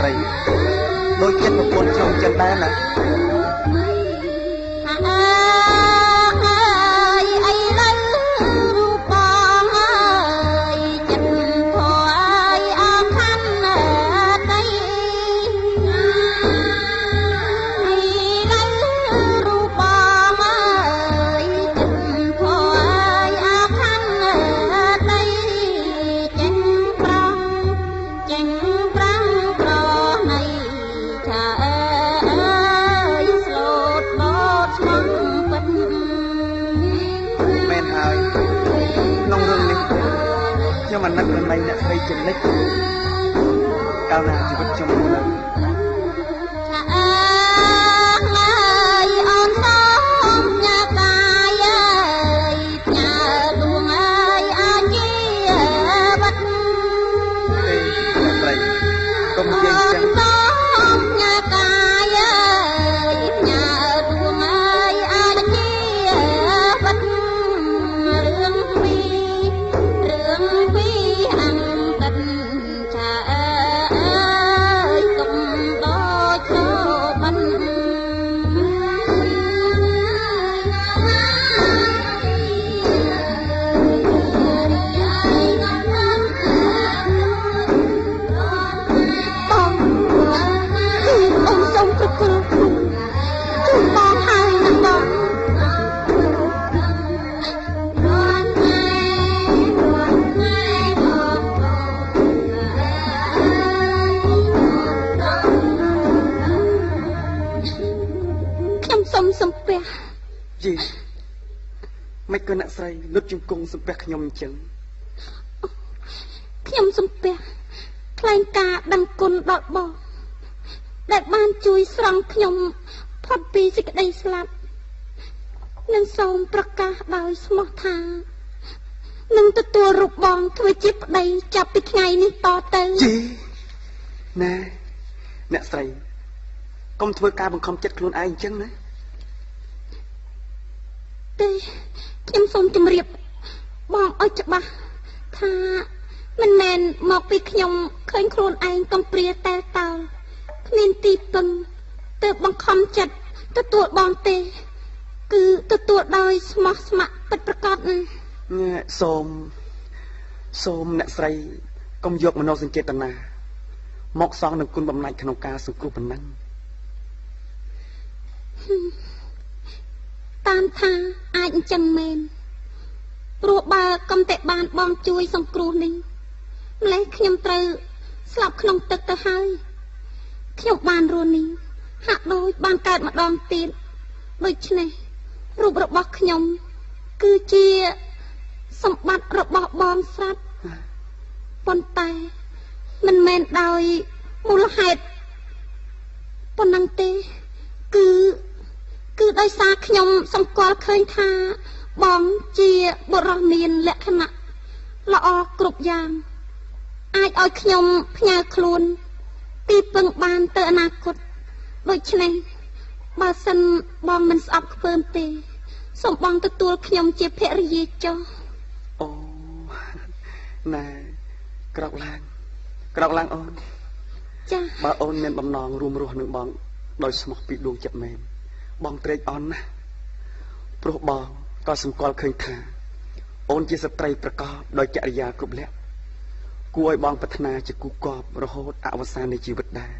ត្រីដូចចិត្តប្រពន្ធខ្ញុំចឹងដែរណាมันนักในนักในจนเล็กก้าวหน้าชีวิตชั่วโมงนั้นไม่เกินนักใส่ลดจุงกงสเปกขยมจังขยมสเปกคลายกาดังกลดอดบอได้บ้านจุยสรังขยมพอดปีสิกได้สลับนังส่งประกาศโดยสมทานังตัวรูปบองทวีจิบได้จับไปไงนี่ต่อเตยจีนะนักใส่กรมทวีการบังคับจัดคลุนไอ้จังนะខ្ញុំសូមជម្រាបបងអើច្បាស់ថាមិនមែនមកពីខ្ញុំឃើញខ្លួនឯងកំព្រាតែតើគ្មានទីពឹងទើបបង្ខំចិត្តទទួលបងទេគឺទទួលដោយស្មោះស្ម័គ្រពិតប្រាកដសូមអ្នកស្រីកុំយកមនោសញ្ចេតនាមកសងនឹងគុណបំណាច់ក្នុងការសង្គ្រោះប៉ុណ្ណឹងតាមថាអាចអញ្ចឹងមែនព្រោះបើកំតែបានបងជួយសង្គ្រោះនេះម្លេះខ្ញុំត្រូវស្លាប់ក្នុងទឹកទៅហើយខ្ញុំបានរស់នេះហាក់ដូចបានកើតម្ដងទៀតដូច្នេះរូបរបស់ខ្ញុំគឺជាសម្បត្តិរបស់បងស្រាប់ប៉ុន្តែមិនមែនដោយមូលហេតុប៉ុណ្ណឹងទេគឺដោយសារខ្ញុំសង្កល់ឃើញថាបងជាបុរសមានលក្ខណៈល្អគ្រប់យ៉ាងអាចឲ្យខ្ញុំផ្ញើខ្លួនទីពឹងបានទៅអនាគតដូច្នេះបើសិនបងមិនស្អប់ខ្ពើមទេសូមបងទទួលខ្ញុំជាភរិយាចុះអូណែក្រោកឡើងអូនចា៎បើអូនមានបំណងរួមរស់នឹងបងដោយស្មោះពីដួងចិត្តមែនបងត្រេកអរណាស់ព្រោះបងក៏សម្គាល់ឃើញថាអូនជាស្ត្រីប្រកបដោយចរិយាគ្រប់លក្ខគួរឲ្យបងប្រាថ្នាជាគូកបរហូតអវសាននៃជីវិតដែរ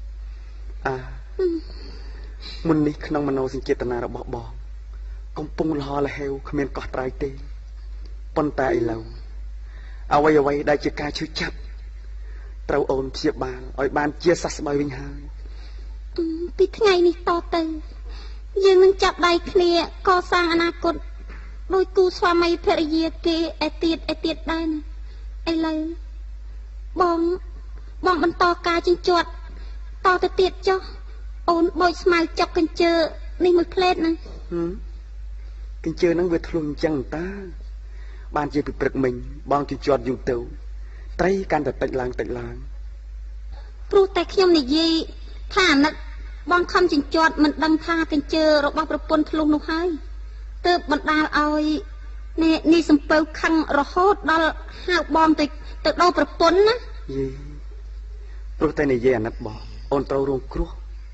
មុននេះក្នុងមនោសញ្ចេតនារបស់បងកំពុងលហលហេវគ្មានកោះត្រៃទេប៉ុន្តែឥឡូវអ្វីដែលជាការឈឺចាប់ត្រូវអូនព្យាបាលឲ្យបានជាសះស្បើយវិញហើយពីថ្ងៃនេះតទៅយើងនឹងចាប់ដៃគ្នាកសាងអនាគតដោយគូស្វាមីភរិយាគេឯទៀតដែរណាឥឡូវបងបន្តការជញ្ជាត់តទៅទៀតចុះអូនបូចស្មៅចុកកញ្ជើនេះមួយផ្លេតណាកញ្ជើហ្នឹងវាធ្លុំអញ្ចឹងតាបានជាពីព្រឹកមិញបងជញ្ជាត់យូរទៅត្រីកាន់តែតិចឡើងព្រោះតែខ្ញុំនិយាយថាអាណិតបងខំជញ្ជាត់មិនដឹងថាកញ្ជើរបស់ប្រពន្ធធ្លុះនោះហើយទើបបណ្ដាលឲ្យនេះសំពៅខឹងរហូតដល់ហៅបងទៅដោប្រពន្ធណាយីព្រោះតែនិយាយអាណិតបងអូនត្រូវរងគ្រោះ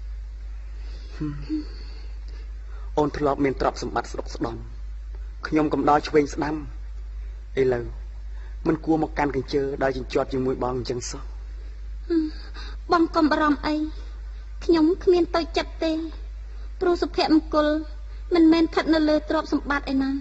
អូនធ្លាប់មានទ្រព្យសម្បត្តិស្ដុកស្ដំខ្ញុំកំដរឆ្វេងស្ដាំឥឡូវមិនគួរមកកាន់កញ្ជើដោយជញ្ជាត់ជាមួយបងអញ្ចឹងសោះបងកុំបារម្ភអីខ្ញុំគ្មានតូចចិត្តទេព្រោះសុភមង្គលមិនមែនស្ថិតនៅលើទ្រព្យសម្បត្តិឯណា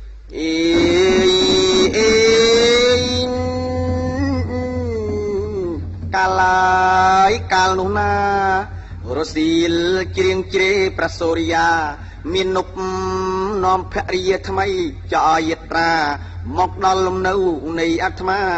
កាលាយកាលនោះណារសៀលជ្រៀងជ្រេប្រសូរិយាមាននុបនាំភរិយាថ្មីចោយត្រាមកដល់លំនៅនៃអាត្មា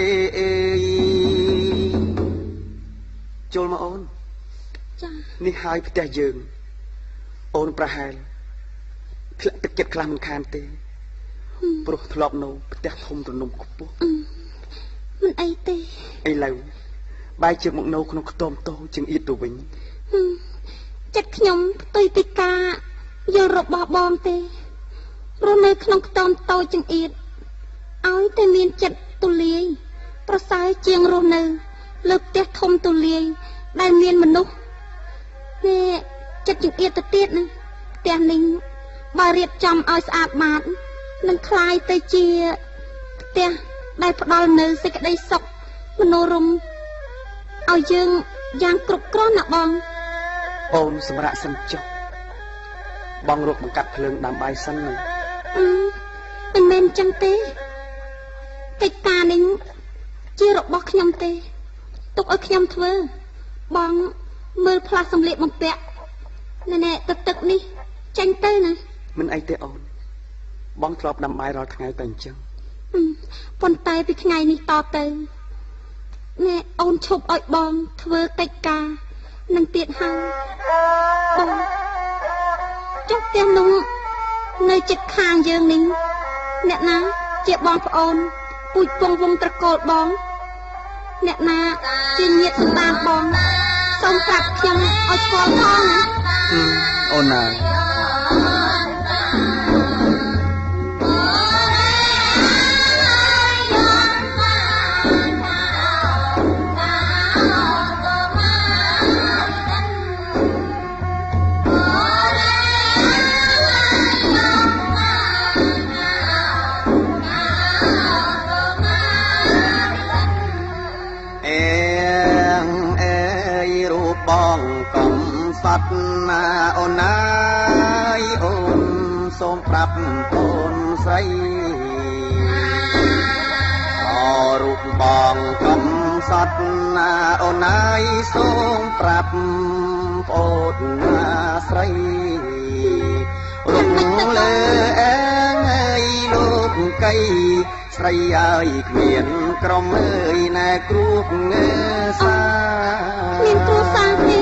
ចូលមកអូនចានេះហើយផ្ទះយើងអូនប្រហែលធ្លាក់ទឹកចិត្តខ្លះមិនខានទេព្រោះធ្លាប់នៅផ្ទះធំទំនំខ្ពស់មិនអីទេឥឡូវបែរជាមកនៅក្នុងខ្ទមតូចជាងអ៊ីតទៅវិញចិត្តខ្ញុំផ្ទុយពីការយករបស់បងទេព្រោះនៅក្នុងខ្ទមតូចជាងអ៊ីតឲ្យតែមានចិត្តទូលាយប្រសើរជាងរស់នៅលើផ្ទះធំទូលាយដែលមានមនុស្សនេះចិត្តជាងអ៊ីតទៅទៀតណាផ្ទះនេះបើរៀបចំឲ្យស្អាតបាតនឹងคล้ายទៅជាផ្ទះដែលផ្ដល់នៅសេចក្តីសុខមនោរម្យឲ្យយើងយ៉ាងគ្រប់គ្រាន់ណាបងអូនសម្រាប់សិនចុះបងរកបង្កាត់ភ្លើងដាំបាយសិនណាមិនមែនចឹងទេកិច្ចការនេះជារបស់ខ្ញុំទេទុកឲ្យខ្ញុំធ្វើបងមើលផ្លាស់សម្លៀកបំពាក់ណែទឹកនេះចាញ់ទៅណាមិនអីទេអូនបងធ្លាប់ដាំបាយរាល់ថ្ងៃតែអញ្ចឹងប៉ុន្តែពីថ្ងៃនេះតទៅណែអូនឈប់ឲ្យបងធ្វើកិច្ចការនឹងទៀតហើយបងចុះផ្ទះនោះនៅជិតខាងយើងនេះអ្នកណាជាបងប្អូនពូជពងវងត្រកូលបងអ្នកណាជាញាតិសន្តានបងសូមប្រាប់ខ្ញុំឲ្យស្គាល់ផងណាអូនណាណាអូនណាយអូនសូមប្រាប់អូនស្រីអរូបបងកំសត់ណាអូនណាយសូមប្រាប់អូនណាស្រីរុំលើអើយលោកកៃស្រីអើយគ្មានក្រុមអើយណែគ្រូងើសាមានគ្រូសាទេ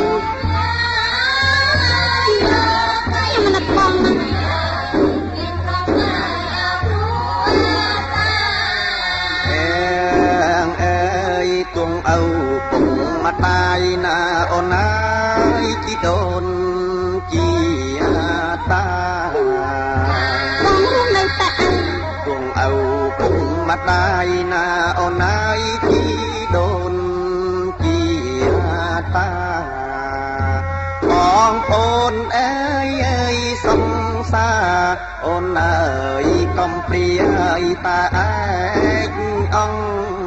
អូពុកម្ដាយណាអូនណាយជីដូនជាតាបងរួមនៅតាគង់អូពុកម្ដាយណាអូនណាយជីដូនជាតាបងអូនអើយសង្សារអូនអើយកុំព្រាយតាឯកអង្គ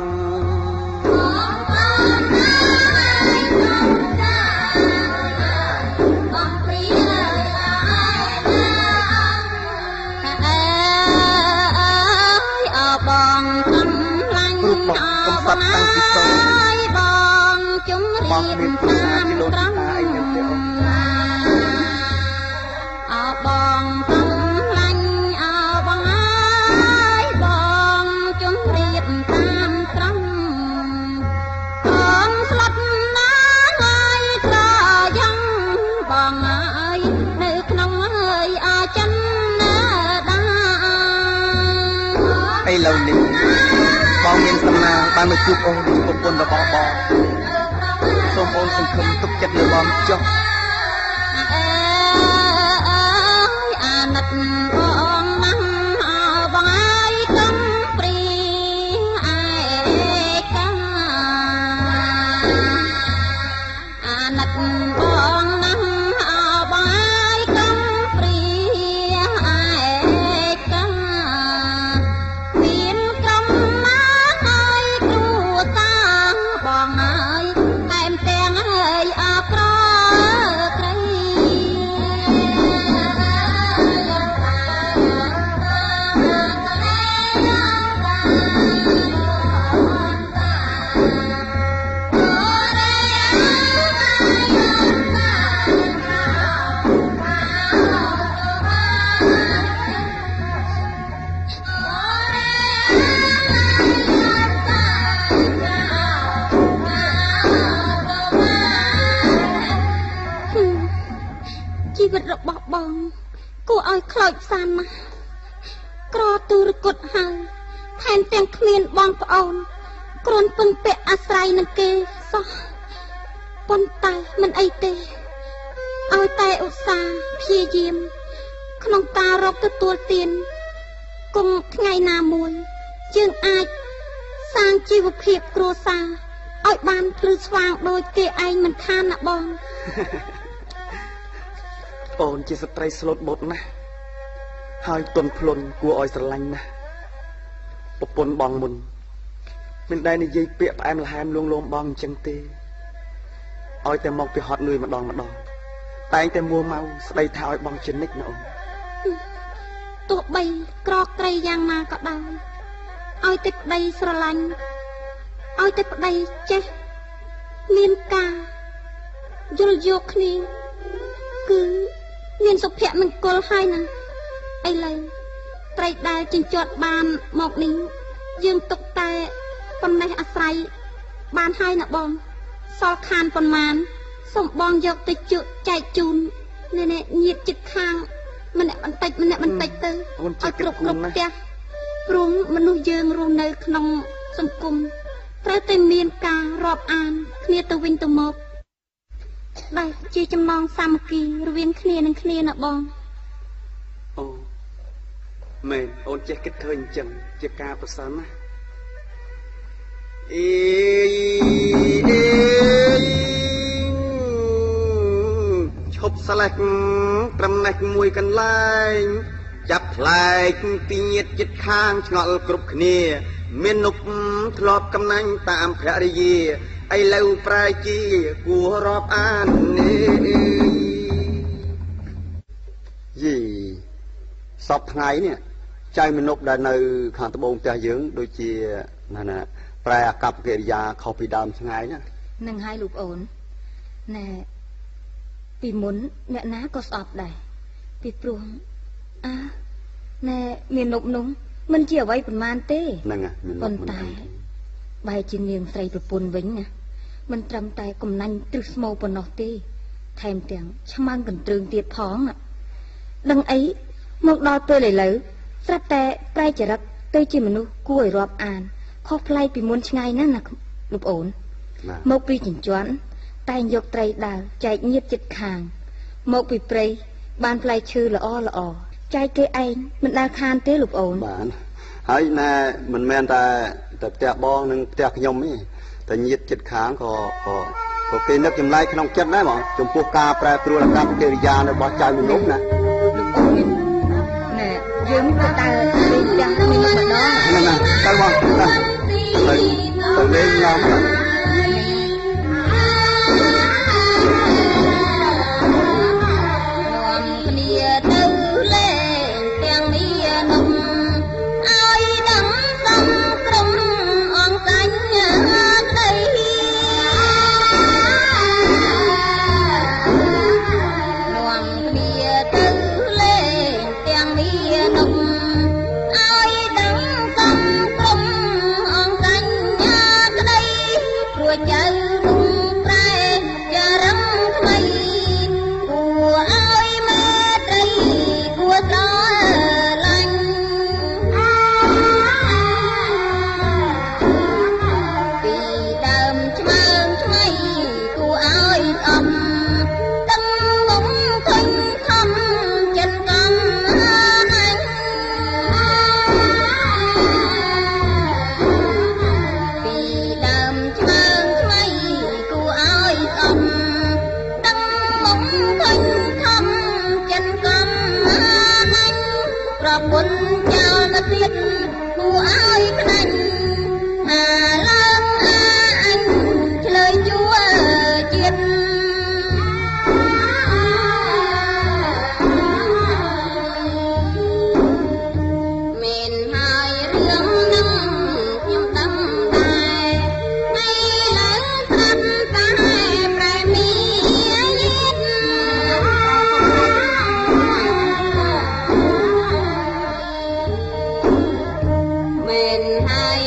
តាំងពីសូនបងជុំរៀបតាមត្រង់អោបងកំឡាញ់អោបងអើយបងជុំរៀបតាមត្រង់បងស្លាប់ណាហើយត្រយ៉ាងបងអើយនៅក្នុងហើយអចិនណាដាឥឡូវនេះបងមានសំណាងបានមកជួបអូនជាប្រពន្ធរបស់បងសូមអូនសង្ឃឹមទុកចិត្តលើបងចុះអាណិតបងណាស់បងអើយកុំព្រៀងឯកាជីវិតរបស់បងគួរឲ្យខ្លោចផ្សាណាស់ក្រទូរគុតហើយថែមទាំងគ្មានបងប្អូនគ្រាន់ពឹងពាក់អាស្រ័យនឹងគេសោះប៉ុន្តែមិនអីទេឲ្យតែឧស្សាហ៍ព្យាយាមក្នុងការរកទទួលទានគុំថ្ងៃណាមួយយើងអាចសាងជីវភាពគ្រួសារឲ្យបានភ្លឺស្វាងដូចគេឯងមិនខានណាបងអូនជាស្ត្រីស្លូតបត់ណាស់ហើយទន់ភ្លន់គួរឲ្យស្រឡាញ់ណាស់ប្រពន្ធបងមុនមិនដែលនិយាយពាក្យផ្អែមល្ហែមលួងលោមបងអញ្ចឹងទេឲ្យតែមកពីហត់លឿយម្ដងតែងតែមួម៉ៅស្ដីថាឲ្យបងជនិតណាអូនទោះបីក្រក្រៃយ៉ាងណាក៏ដោយឲ្យតែប្តីស្រឡាញ់ឲ្យតែប្តីចេះមានការយល់យោគគ្នាគឺមានសុភមង្គលហើយណាឥឡូវត្រីដែលជញ្ជាត់បានមកនេះយើងទុកតែប៉ុណ្ណេះអាស្រ័យបានហើយណាបងសល់ខានប៉ុន្មានសូមបងយកទៅចែកជូននេះញាតិជិតខាងម្នាក់បន្តិចទៅឲ្យគ្រប់ផ្ទះព្រោះមនុស្សយើងរស់នៅក្នុងសង្គមត្រូវតែមានការរាប់អានគ្នាទៅវិញទៅមកដែលជាចំណងសាមគ្គីរវាងគ្នានឹងគ្នាណាបងអូមែនអូនចេះគិតឃើញអញ្ចឹងជាការប្រសើរណាស់ឈប់ស្លេះត្រឹមណេះមួយកន្លែងចាប់ផ្លែកពីញាតិចិត្តខាងឆ្ងល់គ្រប់គ្នាមាននុកធ្លាប់កំណាញ់តាមភរិយាឥឡូវប្រែជាគួររាប់អាននេះយីសពថ្ងៃនេះចៅមនុកដែលនៅខាងត្បូងផ្ទះយើងដូចជាណាប្រែអាកប្បកិរិយាខុសពីដើមឆ្ងាយណានឹងហើយលោកអូនណែពីមុនអ្នកណាក៏ស្អប់ដែរពីព្រោះណែមាននប់នោះមិនជាអ្វីប្រមាណទេហ្នឹងប៉ុន្តែបែរជានាងស្រីប្រពន្ធវិញណាមិនត្រឹមតែកំណាញ់ទ្រឹស្មោប៉ុណ្ណោះទេថែមទាំងឆ្មាំងកន្ទ្រឹងទៀតផងដឹងអីមកដល់ពេលឥឡូវស្រាប់តែប្រែចរិតទៅជាមនុស្សគួរឲ្យរាប់អានខុសប្លែកពីមុនឆ្ងាយណាស់ណាលោកអូនមកពីចិញ្ចន់តែងយកត្រីដាវចែកញាតិចិត្តខាងមកពីព្រៃបានផ្លែឈើល្អចែកគេឯងមិនដែលខានទេលោកអូនបានហើយណែមិនមែនតែផ្ទះបងនិងផ្ទះខ្ញុំទេតែញាតិចិត្តខាងក៏គេនឹកចម្លែកក្នុងចិត្តដែរបងចំពោះការប្រែប្រួលអាកប្បកិរិយារបស់ចៅមនុស្សណាលោកអូនណែយើងទៅតែលេងផ្ទះមានម្ដងហ្នឹងទៅបងទៅលេងឡើង Hãy subscribe cho kênh Ghiền Mì Gõ để không bỏ lỡ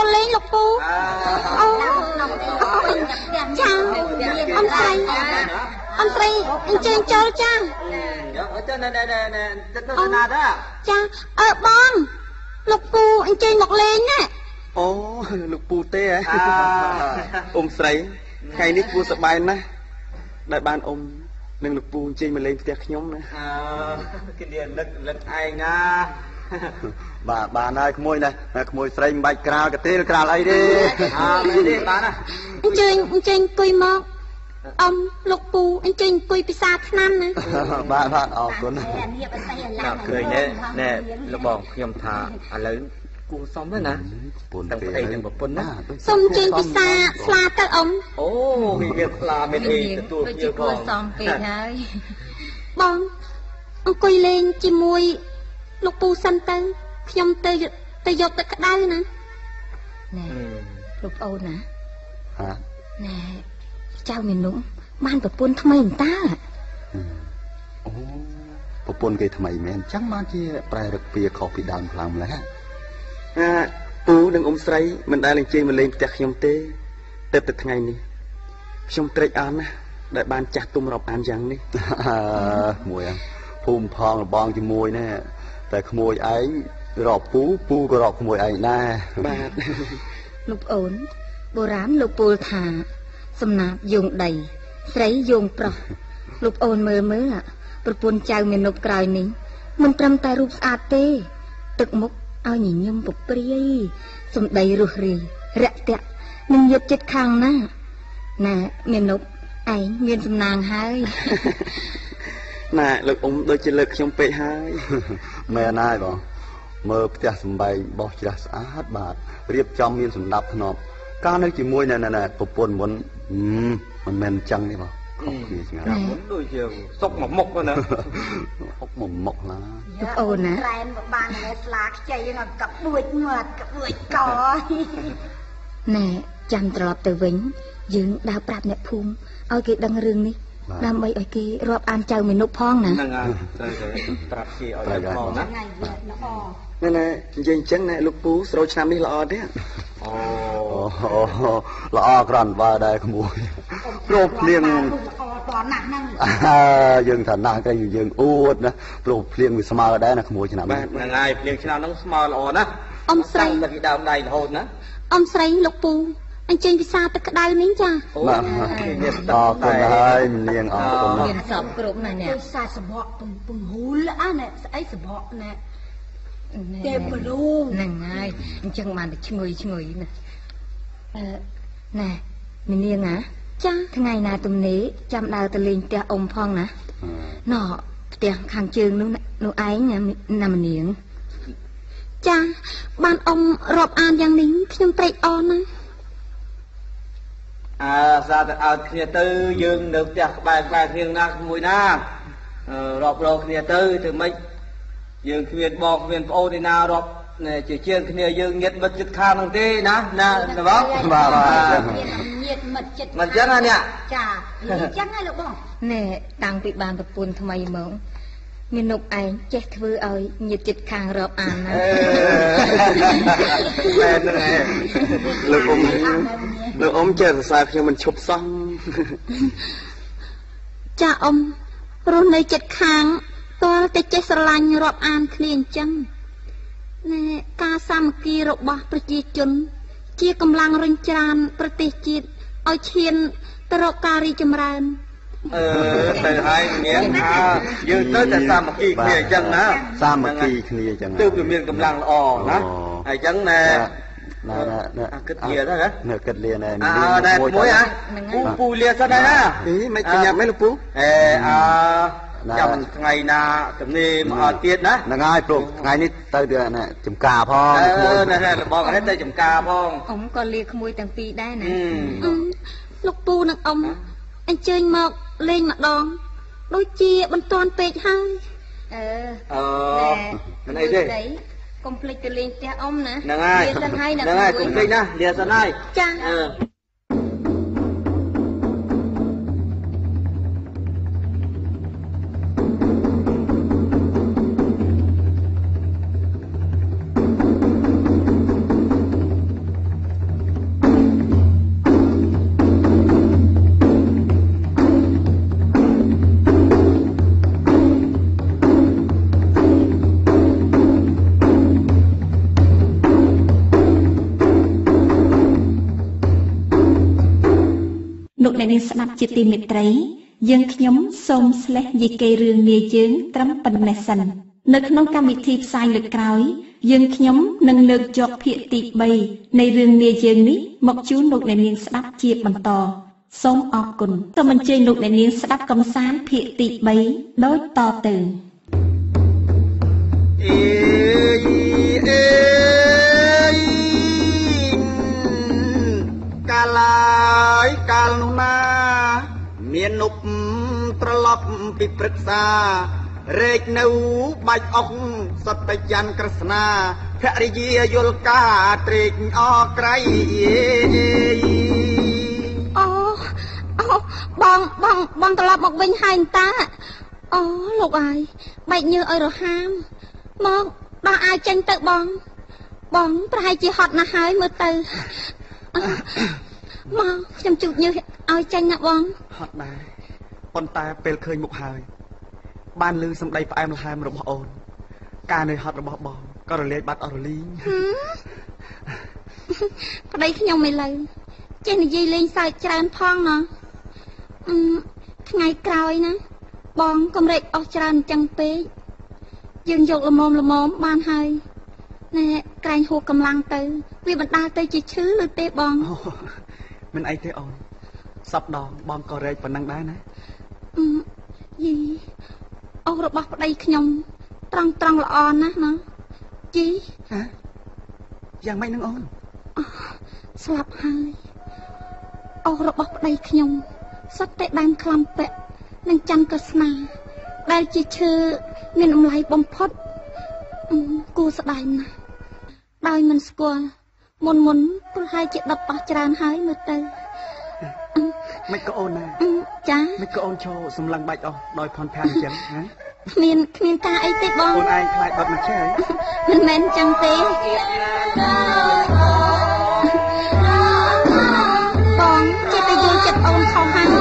ចូលលេងលោកពូអូចាអនស្រីអញ្ជើញចូលចាចាណែទៅណាដែរចាបងលោកពូអញ្ជើញមកលេងណាអូលោកពូទេហ៎អ៊ំស្រីថ្ងៃនេះពូសប្បាយណាស់ដែលបានអ៊ំនឹងលោកពូអញ្ជើញមកលេងផ្ទះខ្ញុំណាគ្នាលឹកឯងណាបាទបានហើយក្មួយណាក្មួយស្រីមិនបាច់ក្រាលកាទេលក្រាលអីទេមែនទេបានណាអញ្ជើញអង្គុយមកលោកពូអញ្ជើញអង្គុយពិសាឆ្នាំណាបាទអរគុណបាទឃើញណែលោកបងខ្ញុំថាឥឡូវគួរសមហើយណាទាំងប្តីទាំងប្រពន្ធណាសុំអញ្ជើញពិសាស្លាទៅអូមានស្លាមានអីទទួលជាគួរសមពេកហើយបងអង្គុយលេងជាមួយលោកពូសិនទៅខ្ញុំទៅយកទឹកក្តៅណាណែលោកអូនណាណែចៅមាននោះបានប្រពន្ធថ្មីអន្តាអូប្រពន្ធគេថ្មីមែនចឹងបានជាប្រែរឹកពីខុសពីដើមខ្លាំងម្ល៉េះពូនិងអ៊ំស្រីមិនដែលអញ្ជើញមកលេងផ្ទះខ្ញុំទេតែថ្ងៃនេះខ្ញុំត្រេកអរណាស់ដែលបានចាស់ទុំរាប់អានយ៉ាងនេះមួយភូមិផងរបងជាមួយណែតែក្មួយឯងរាប់ពូក៏រាប់ក្មួយឯងដែរបាទលោកអូនបុរាណលោកពោលថាសំណាបយោងដីស្រីយោងប្រុសលោកអូនមើលប្រពន្ធចៅមេនុបក្រោយនេះមិនត្រឹមតែរូបស្អាតទេទឹកមុខឲ្យញញឹមពព្រាយសំដីរស់រាយរាក់ទាក់នឹងញាតចិត្តខាងណាណែមេនុបឯងមានសំណាងហើយណែលោកអ៊ំដូចជាលើកខ្ញុំពេកហើយមែនហើយបងមើលផ្ទះសំបែងបោះច្រាស់ស្អាតបាទរៀបចំមានសម្ដាប់ធ្នាប់កាលនៅជាមួយណែប្រពន្ធមុនមិនមែនអញ្ចឹងទេបងខុសគ្នាឆ្ងាយមុនដូចជាសុកមកមុខណាសុកមកមុខណាអូនណាត្រែនបានស្លាខ្ចីហ្នឹងកបួចងាត់កបួចកណែចាំត្រឡប់ទៅវិញយើងដើរប្រាប់អ្នកភូមិឲ្យគេដឹងរឿងនេះដើម្បីឲ្យគេរាប់អានចៅមេនុបផងណាហ្នឹងហើយត្រូវប្រាប់គេឲ្យដឹងផងណាណែនិយាយអញ្ចឹងណែលោកពូស្រូវឆ្នាំនេះល្អទេល្អក្រាន់បើដែរក្មួយព្រោះភ្លៀងល្អតណាស់ហ្នឹងយើងថាណាស់តែយើងអួតណាព្រោះភ្លៀងវាស្មើដែរណាក្មួយឆ្នាំនេះហ្នឹងហើយភ្លៀងឆ្នាំហ្នឹងស្មើល្អណាស់អ៊ំស្រីតែពីដើមដៃរហូតណាអ៊ំស្រីលោកពូអញ្ជើញពិសាទឹកក្តៅនេះចាបាទអរគុណហើយនាងអរគុណមានសពគ្រប់ណាស់នេះខ្សែសបកពងហូលណែស្អីសបកណែទេបលូងហ្នឹងហើយអញ្ចឹងបានតែឈ្ងុយណាណែមីនាងណាចាថ្ងៃណាទំនេរចាំដើរទៅលេងផ្ទះអ៊ំផងណាណ៎ផ្ទះខាងជើងនោះឯងណាមីនាងចាបានអ៊ំរាប់អានយ៉ាងនេះខ្ញុំត្រេកអរណាស់សាទៅឲ្យគ្នាទៅយើងនៅផ្ទះក្បែរគ្នាណាមួយណារាប់រកគ្នាទៅធ្វើម៉េចយើងគ្មានបងគ្មានប្អូនឯណារាប់ជាជាងគ្នាយើងញាតិមិត្តចិត្តខាងនោះទេណាបងបាទញាតិមិត្តចិត្តមិនចឹងណានេះចាអញ្ចឹងហើយលោកបងណែតាំងពីបានប្រពន្ធថ្មីហ្មងមាននុកឯងចេះធ្វើឲ្យញាតិចិត្តខាងរាប់អានណាមែនហ្នឹងឯងលោកអ៊ំចេះសរសើរខ្ញុំមិនឈប់សោះចាអ៊ំរស់នៅចិត្តខាងតើតែចេះស្រឡាញ់រាប់អានគ្នាអញ្ចឹងណែការសាមគ្គីរបស់ប្រជាជនជាកម្លាំងរុញច្រានប្រទេសជាតិឲ្យឈានទៅរកការរីកចម្រើនទៅហើយមានថាយើងទៅតែសាមគ្គីគ្នាអញ្ចឹងណាសាមគ្គីគ្នាអញ្ចឹងទើបវាមានកម្លាំងល្អណាហើយអញ្ចឹងណែគិតលាទៅណាគិតលាណែណែមួយពូលាសិនហើយណាមិនប្រញាប់មែនលោកពូចាំថ្ងៃណាទំនេរមកអត់ទៀតណាហ្នឹងហើយព្រោះថ្ងៃនេះទៅចំការផងណែរបស់នេះទៅចំការផងអ៊ំក៏លាក្មួយទាំងពីរដែរណាលោកពូនិងអ៊ំអញ្ជើញមកលេងម្ដងដូចជាបន្ទាន់ពេកហើយមិនអីទេកុំភ្លេចទៅលេងផ្ទះអ៊ំណាហ្នឹងហើយកុំភ្លេចណាលាសិនហើយចានាងស្ដាប់ជាទីមេត្រីយើងខ្ញុំសូមស្លេះយីកេរឿងនាយើងត្រឹមប៉ុណ្ណេះសិននៅក្នុងកម្មវិធីផ្សាយលើកក្រោយយើងខ្ញុំនឹងលើកយកភាគទី3នៃរឿងនាយើងនេះមកជូនលោកអ្នកនាងស្ដាប់ជាបន្តសូមអរគុណសូមអញ្ជើញលោកអ្នកនាងស្ដាប់កំសាន្តភាគទី3ដូចតទៅកាលឡើយកាលនោះណាមាននុបត្រឡប់ពីព្រឹក្សារែកនៅបាច់អុកសត្យច័ន្ទក្រស្នាភរិយាយល់ការត្រេកអរក្រៃបងត្រឡប់មកវិញហើយតាអូលោកអើយបែកញើសឲ្យរហាមមកដោះអាវចេញទៅបងប្រហែលជាហត់ណាស់ហើយមើលទៅមកខ្ញុំជូតញើសឲ្យចេញណាបងហត់ដែរប៉ុន្តែពេលឃើញមុខហើយបានឮសម្ដីផ្អែមល្ហែមរបស់អូនការនៅហត់របស់បងក៏រលាយបាត់អស់រលីងប្តីខ្ញុំឥឡូវចេះនិយាយលេងសើចច្រើនផងណាថ្ងៃក្រោយណាបងកុំរែកអស់ច្រើនអញ្ចឹងពេកយើងយកល្មមបានហើយណែក្រែងហួសកម្លាំងទៅវាបណ្ដាលទៅជាឈឺឬទេបងមិនអីទេអូនសពដងបងក៏រែកប៉ុណ្ណឹងដែរណាយីអស់របស់ប្តីខ្ញុំត្រង់ល្អណាស់ណាយីយ៉ាងម៉េចនឹងអូនស្លាប់ហើយអស់របស់ប្តីខ្ញុំសុទ្ធតែដើមក្លាំពាក់និងច័ន្ទក្រស្នាដែលជាឈើមានតម្លៃបំផុតគួរស្ដាយណាស់ដោយមិនស្គាល់មុនប្រហែលជាដុតអស់ច្រើនហើយមើលទៅមិនក៏អូនណាចាមិនក៏អូនឈរសម្លឹងបាច់អស់ដោយផនផានអញ្ចឹងណាគ្មានការអីទេបងអូនឯងខ្លាចដុតមកឆេះមិនមែនអញ្ចឹងទេបងចេះតែយល់ចិត្តអូនខុសហើយ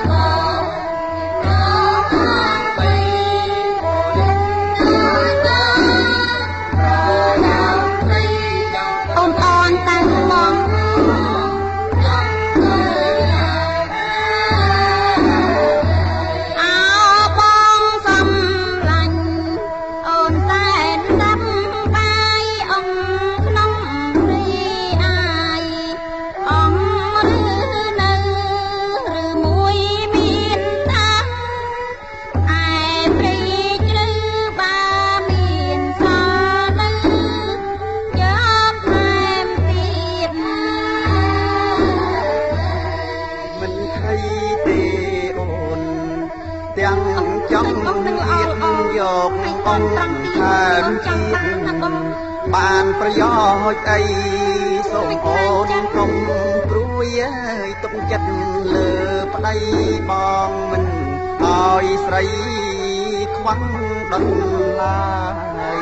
បានប្រយោជន៍អីសូមអូនកុំព្រួយឲ្យទុកចិត្តលើប្តីបងមិនឲ្យស្រីខ្វះដុតឡើយ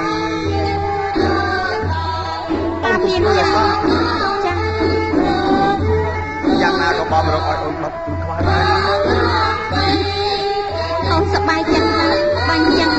តាមមានយ៉ាងយ៉ាងណាក៏បងរកឲ្យអូនដុតមិនខ្វះដែរអូនសប្បាយចិត្តណាស់បាញ់ចឹង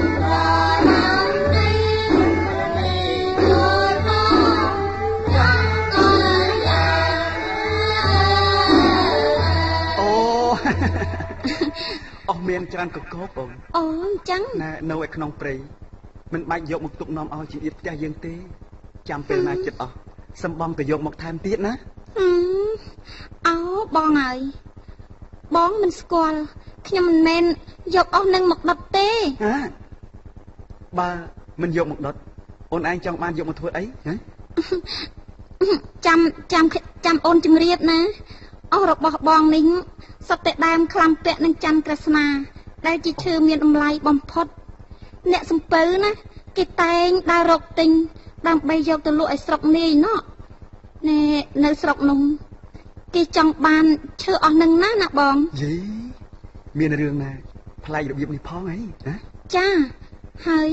អស់មានច្រើនកកបងអូអញ្ចឹងណែនៅឯក្នុងព្រៃមិនបាច់យកមកទុកនាំឲ្យជាទៀតផ្ទះយើងទេចាំពេលណាចិត្តអស់សំបងទៅយកមកថែមទៀតណាអូបងហើយបងមិនស្គាល់ខ្ញុំមិនមែនយកអស់នឹងមកដុតទេបើមិនយកមកដុតអូនឯងចង់បានយកមកធ្វើអីហ៎ចាំអូនជំរាបណាអស់របស់បងនេះសុទ្ធតែដើមក្លាំពាក់នឹងច័ន្ទក្រស្នាដែលជាឈើមានតម្លៃបំផុតអ្នកសំពៅណាគេតែងដើររកទិញដើម្បីយកទៅលក់ឲ្យស្រុកនាយណោះណែនៅស្រុកនោះគេចង់បានឈើអស់នឹងណាបងយីមានរឿងណាប្លែករបៀបនេះផងអីណាចាហើយ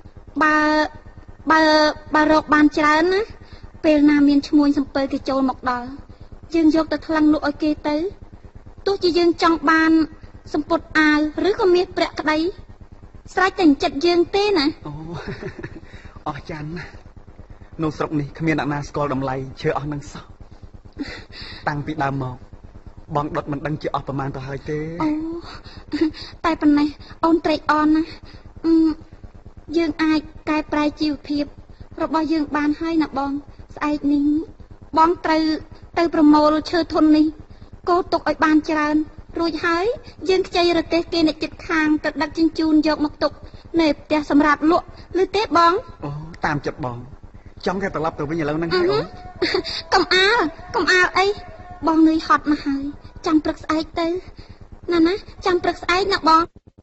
បើរកបានច្រើនណាពេលណាមានឈ្មួញសំពើគេចូលមកដល់យើងយកទៅថ្លឹងលក់ឲ្យគេទៅទោះជាយើងចង់បានសម្ពុតអាវឬក៏មាសប្រាក់ក្តីស្រេចតែចិត្តយើងទេណាអូអស់ចាន់ណានៅស្រុកនេះគ្មានអ្នកណាស្គាល់តម្លៃឈើអស់នឹងសោះតាំងពីដើមមកบองดดมันดังจะออกประมาณต่อหายเต้โอ้แต่ปันไหนអូនត្រេកអរណាស់យើងអាចកែប្រែជីវភាពរបស់យើងបានហើយណាបងស្អែកនេះបងត្រូវទៅប្រមូលឈើធន់នេះកោទុកឲ្យបានច្រើនរួចហើយយើងខ្ចីរទេសគេអ្នកចិត្តខាងទៅដឹកជញ្ជូនយកមកទុកនៅផ្ទះសម្រាប់លក់ឬទេបងអូតាមចិត្តបងចង់តែត្រឡប់ទៅវិញឥឡូវហ្នឹងហើយអូនកុំអាលអីបងនឿយហត់មកហើយចាំព្រឹកស្អែកទៅណាចាំព្រឹកស្អែកណាបង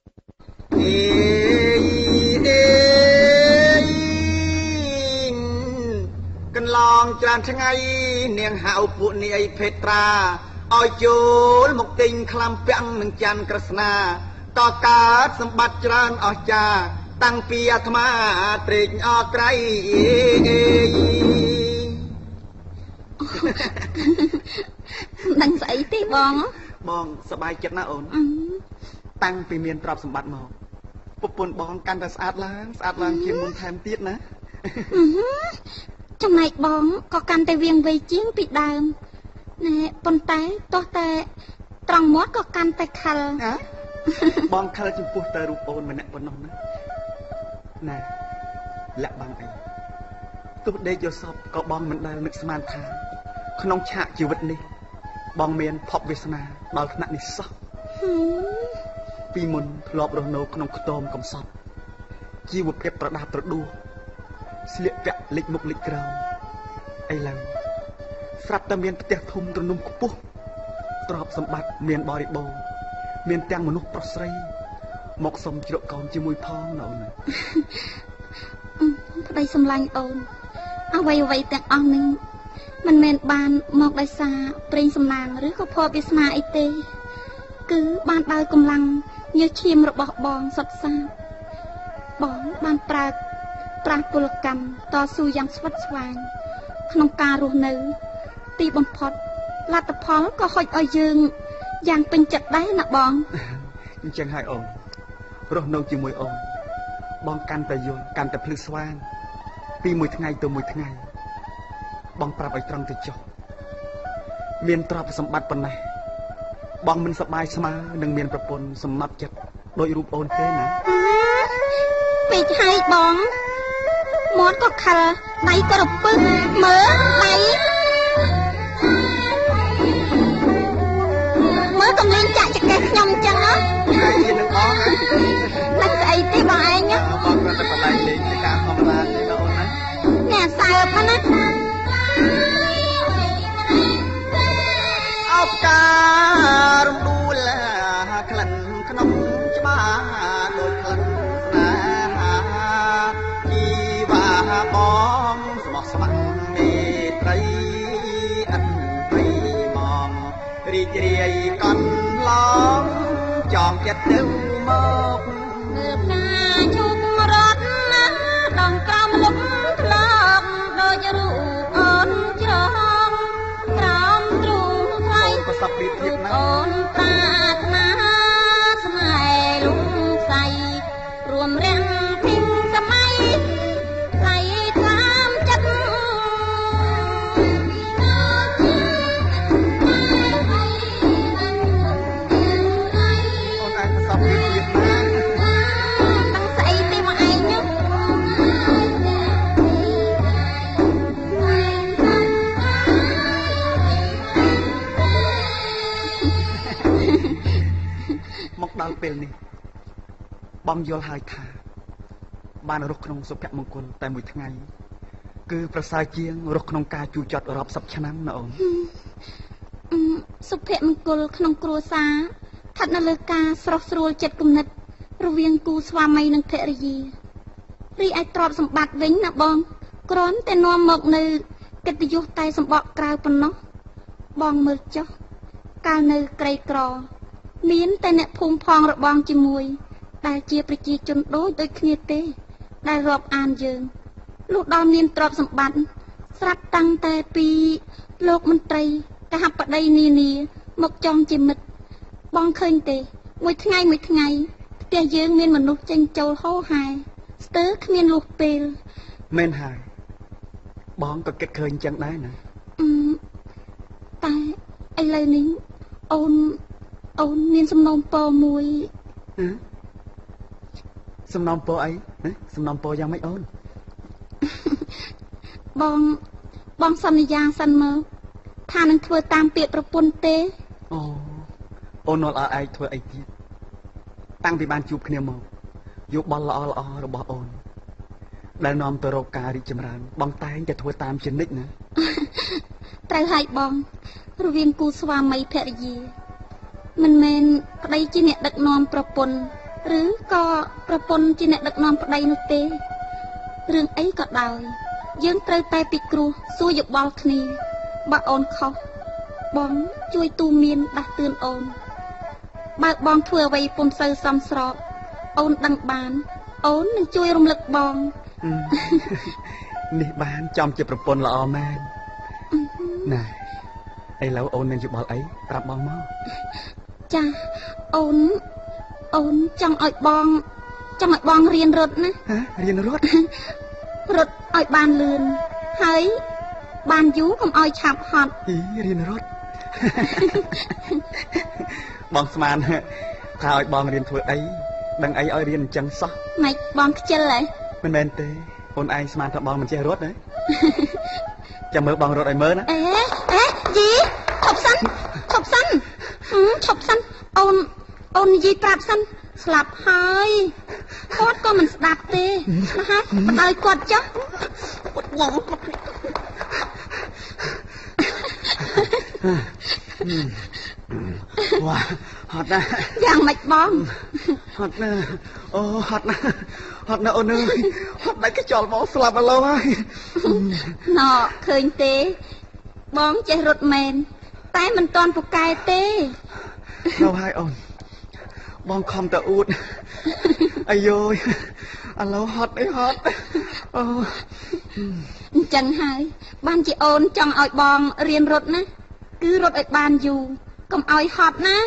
កន្លងច្រើនថ្ងៃនាងហៅពួកនាយភេត្រាឲ្យចូលមកទិញក្លាំពាំងនឹងច័ន្ទក្រស្នាតកើតសម្បត្តិច្រើនអស្ចារ្យតាំងពីអាត្មាត្រេកអរក្រៃដឹងស្អីទេបងសប្បាយចិត្តណាស់អូនតាំងពីមានទ្រព្យសម្បត្តិមកប្រពន្ធបងកាន់តែស្អាតឡើងជាងមុនថែមទៀតណាចំណែកបងក៏កាន់តែវៀងវៃជាងពីដើមណែប៉ុន្តែទោះតែត្រង់មាត់ក៏កាន់តែខិលបងខិលចំពោះតែរូបអូនម្នាក់ប៉ុណ្ណោះណាណែលាក់បាំងអីទោះដេកយកសពក៏បងមិនដែលនឹកស្មានថាក្នុងឆាកជីវិតនេះបងមានភពវាសនាដល់ថ្នាក់នេះសោះពីមុនធ្លាប់រស់នៅក្នុងខ្ទមកំសត់ជីវភាពត្រដាបត្រដួសស្លៀកពាក់លិចមុខលិចក្រោមឥឡូវស្រាប់តែមានផ្ទះធំទ្រនំខ្ពស់ទ្រព្យសម្បត្តិមានបរិបូរណ៍មានទាំងមនុស្សប្រុសស្រីមកសុំជ្រកកោនជាមួយផងណាអូនប្តីសម្លាញ់អូនអ្វីទាំងអស់នេះមិនមែនបានមកដោយសារព្រេងសំណាងឬក៏ភ័ព្វវាសនាអីទេគឺបានដោយកម្លាំងញើសឈាមរបស់បងសុទ្ធសាធបងបានប្រាស់ពលកម្មតស៊ូយ៉ាងស្វិតស្វាញក្នុងការរស់នៅទីបំផុតលទ្ធផលក៏ហុចឲ្យយើងយ៉ាងពេញចិត្តដែរណាបងអញ្ចឹងហើយអូនរស់នៅជាមួយអូនបងកាន់តែយល់កាន់តែភ្លឺស្វាងពីមួយថ្ងៃទៅមួយថ្ងៃបងប្រាប់ឲ្យត្រង់ទៅចុះមានទ្រព្យសម្បត្តិប៉ុណ្ណេះបងមិនសប្បាយស្មើនឹងមានប្រពន្ធសំណត់ចិត្តដោយរូបអូនទេណាពេកហើយបងមាត់ក៏ខិលដៃក៏រពឹងមើលដៃមើលកំលេងចាក់ចកេះខ្ញុំអញ្ចឹងណាមាននឹងបងណាមិនស្អីទេបងឯងបងគ្រាន់តែបដៃលេងទៅការធម្មតាទេណាអូនណាអ្នកសើបណាអបការរំដួលក្លិនក្នុងច្បាដូចក្លិនស្នេហាជីវាបងស្មោះស្ម័គ្រមេត្រីអិនព្រៃមករីករាយកន់ឡងចងចិត្តទៅមកមើលផ្កាជុំរត់ណាដងក្រំលំធ្លាប់ដូចរូបអូនច្រងក្រំទ្រូងថ្លៃប្រសពពីភាពណាអូនប្រាថ្នាស្នេហ៍លំសៃរួមរាំងពីសម័យថ្លៃតាមចិត្តអូនអាចប្រសពពីភាពណាដឹងស្អីទេមកឯងមកដល់ពេលនេះបងយល់ហើយថាបានរស់ក្នុងសុភមង្គលតែមួយថ្ងៃគឺប្រសើរជាងរស់ក្នុងការជួចចត់រាប់សិបឆ្នាំណាអូនសុភមង្គលក្នុងគ្រួសារស្ថិតនៅលើការស្រស់ស្រួលចិត្តគំនិតរវាងគូស្វាមីនិងភរិយារីឯទ្រព្យសម្បត្តិវិញណាបងគ្រាន់តែនាំមកនៅកិត្តិយសតែសម្បកក្រៅប៉ុណ្ណោះបងមើលចុះកាលនៅក្រីក្រមានតែអ្នកភូមិផងរបងជាមួយដែលជាប្រជាជនដូចគ្នាទេដែលរាប់អានយើងលុះដល់មានទ្រព្យសម្បត្តិស្រាប់តាំងតែពីលោកមន្ត្រីកហបតីនានាមកចង់ជាមិត្តបងឃើញទេមួយថ្ងៃផ្ទះយើងមានមនុស្សចេញចូលហោហែស្ទើរគ្មានលុះពេលមែនហើយបងក៏គិតឃើញចឹងដែរណាតែឥឡូវនេះអូនមានសំណូមពរមួយសំណូមពរអីសំណូមពរយ៉ាងម៉េចអូនបងសន្យាសិនមើលថានឹងធ្វើតាមពាក្យប្រពន្ធទេអូននល់ឲ្យឯងធ្វើអីទៀតតាំងពីបានជួបគ្នាមកយកបលល្អរបស់អូនដែលនាំទៅរកការរីកចម្រើនបងតែងតែធ្វើតាមជានិច្ចណាត្រូវហើយបងរវាងគូស្វាមីភរិយាមិនមែនប្តីជាអ្នកដឹកនាំប្រពន្ធឬក៏ប្រពន្ធជាអ្នកដឹកនាំប្តីនោះទេរឿងអីក៏ដោយយើងត្រូវតែពិគ្រោះសួរយោបល់គ្នាបើអូនខុសបងជួយទូមានដាស់តឿនអូនបើបងធ្វើអ្វីពុំសូវសមស្របអូនដឹងបានអូននឹងជួយរំលឹកបងនេះបានចំជាប្រពន្ធល្អមែនណែឥឡូវអូនមានយោបល់អីប្រាប់បងមកចាអូនចង់ឲ្យបងរៀនរត់ណារៀនរត់ឲ្យបានលឿនហើយបានយូរកុំឲ្យឆាប់ហត់រៀនរត់បងស្មានថាឲ្យបងរៀនធ្វើអីដឹងអីឲ្យរៀនអញ្ចឹងសោះម៉េចបងខ្ជិលហ៎មិនមែនទេអូនឯងស្មានថាបងមិនចេះរត់ទេចាំមើលបងរត់ឲ្យមើលណាអេយីឈប់សិនអូននិយាយប្រាប់សិនស្លាប់ហើយគាត់ក៏មិនស្ដាប់ទេណាហ่ะបដ ாய் គាត់ចុះវ៉ាហត់ណាស់យ៉ាងម៉េចបងហត់ណាស់អូហត់ណាស់អូនអើយហត់ដាច់ខ្យល់មកស្លាប់ឥឡូវហើយណ៎ឃើញទេបងចេះរត់មែនតែមិនតាន់ពូកែទេនៅហើយអូនបងខំតអួតអាយយឥឡូវហត់អូអញ្ចឹងហើយបានជាអូនចង់ឲ្យបងរៀនរត់ណាគឺរត់ឲ្យបានយូរកុំឲ្យហត់ណា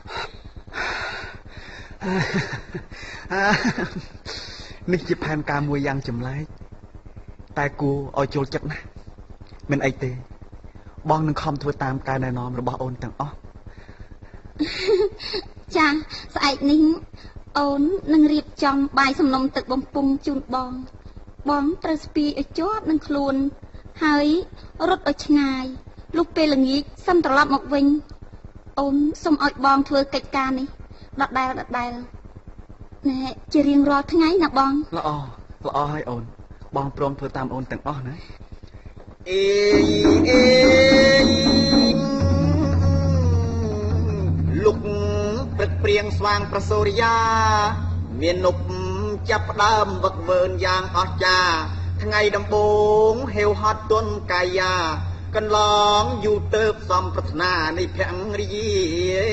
នេះជាផែនការមួយយ៉ាងចម្លែកតែគួរឲ្យចូលចិត្តណាស់មិនអីទេបងនឹងខំធ្វើតាមការណែនាំរបស់អូនទាំងអស់ចាស្អែកនេះអូននឹងរៀបចំបាយសំណុំទឹកបំពង់ជូនបងត្រូវស្ពាយឲ្យជាប់នឹងខ្លួនហើយរត់ឲ្យឆ្ងាយលុះពេលល្ងាចសឹមត្រឡប់មកវិញអូនសូមឲ្យបងធ្វើកិច្ចការនេះដដែលណែជារៀងរាល់ថ្ងៃណាបងល្អហើយអូនបងព្រមធ្វើតាមអូនទាំងអស់ណាលុកព្រឹកព្រៀងស្វាងប្រសូរិយាមាននប់ចាប់ផ្ដើមវឹកវើនយ៉ាងអស្ចារ្យថ្ងៃដំបូងហេវហត់ទន់កាយាកន្លងយូរទៅសំប្រាថ្នានៃភរិយា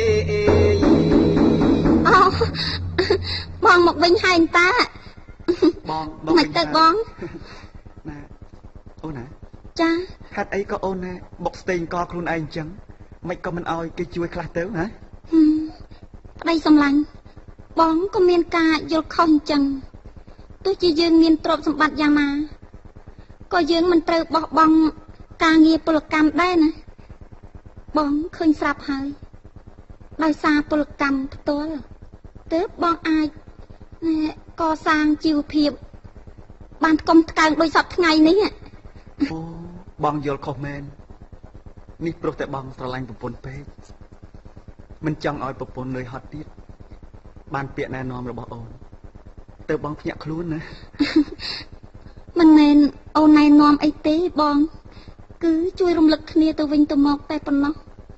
បងមកវិញហើយតាបងមិនទៅបងណាអូនណាចាហេតុអីក៏អូនណាបុកស្ទេងកខ្លួនឯងអញ្ចឹងមិនក៏មិនអោយគេជួយខ្លះទៅណាប្តីសំឡាញ់បងក៏មានការយល់ខុសអញ្ចឹងទោះជាយើងមានទ្រព្យសម្បត្តិយ៉ាងណាក៏យើងមិនត្រូវបោះបង់ការងារពលកម្មដែរណាបងឃើញស្រាប់ហើយដោយសារពលកម្មផ្ទាល់ទើបបងអាចកសាងជីវភាពបានកុំថ្កើងដោយសពថ្ងៃនេះអូបងយល់ខុសមែននេះព្រោះតែបងស្រឡាញ់ប្រពន្ធពេកមិនចង់ឲ្យប្រពន្ធនឿយហត់ទៀតបានពាក្យណែនាំរបស់អូនទៅបងភ្ញាក់ខ្លួនណាមិនមែនអូនណែនាំអីទេបងគឺជួយរំលឹកគ្នាទៅវិញទៅមកតែប៉ុណ្ណោះ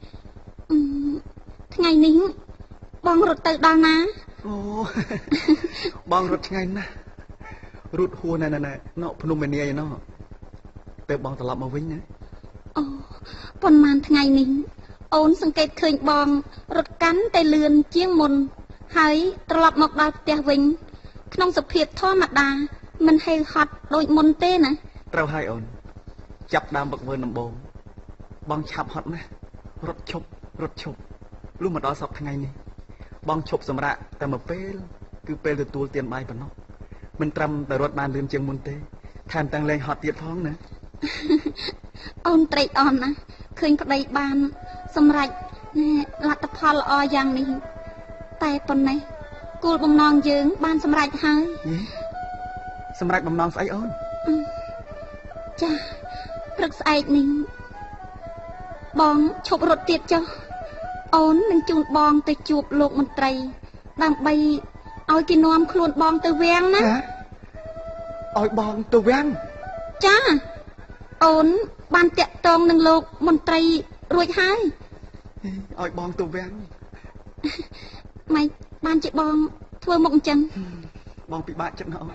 ថ្ងៃនេះបងរត់ទៅដល់ណាអូបងរត់ឆ្ងាយណាស់រត់ហួរណែណោភ្នំមេនីឯណោទៅបងត្រឡប់មកវិញណាអូប៉ុន្មានថ្ងៃនេះអូនសង្កេតឃើញបងរត់កាន់តែលឿនជាងមុនហើយត្រឡប់មកដល់ផ្ទះវិញក្នុងសភាពធម្មតាមិនហេហត់ដូចមុនទេណាត្រូវហើយអូនចាប់ដើមវឹកវើដំបងបងឆាប់ហត់ណាស់រត់ឈប់លុះមកដល់សប្តាហ៍ថ្ងៃនេះបងឈប់សម្រាកតែមួយពេលគឺពេលទទួលទានបាយប៉ុណ្ណោះមិនត្រឹមតែរត់បានលឿនជាងមុនទេថែមទាំងលែងហត់ទៀតផងណាអូនត្រេកអរណាស់ឃើញប្តីបានសម្រេចលទ្ធផលល្អយ៉ាងនេះតែប៉ុណ្ណេះគោលបំណងយើងបានសម្រេចហើយសម្រេចបំណងស្អីអូនចាព្រឹកស្អែកនេះបងឈប់រត់ទៀតចុះអូននឹងជូនបងទៅជួបលោកមន្ត្រីដើម្បីឲ្យគេនាំខ្លួនបងទៅវាំងណាឲ្យបងទៅវាំងចាអូនបានតាក់ទងនឹងលោកមន្ត្រីរួចហើយឲ្យបងទៅវាំងម៉េចបានជាបងធ្វើមុខអញ្ចឹងបងពិបាកចិត្តណាស់អូន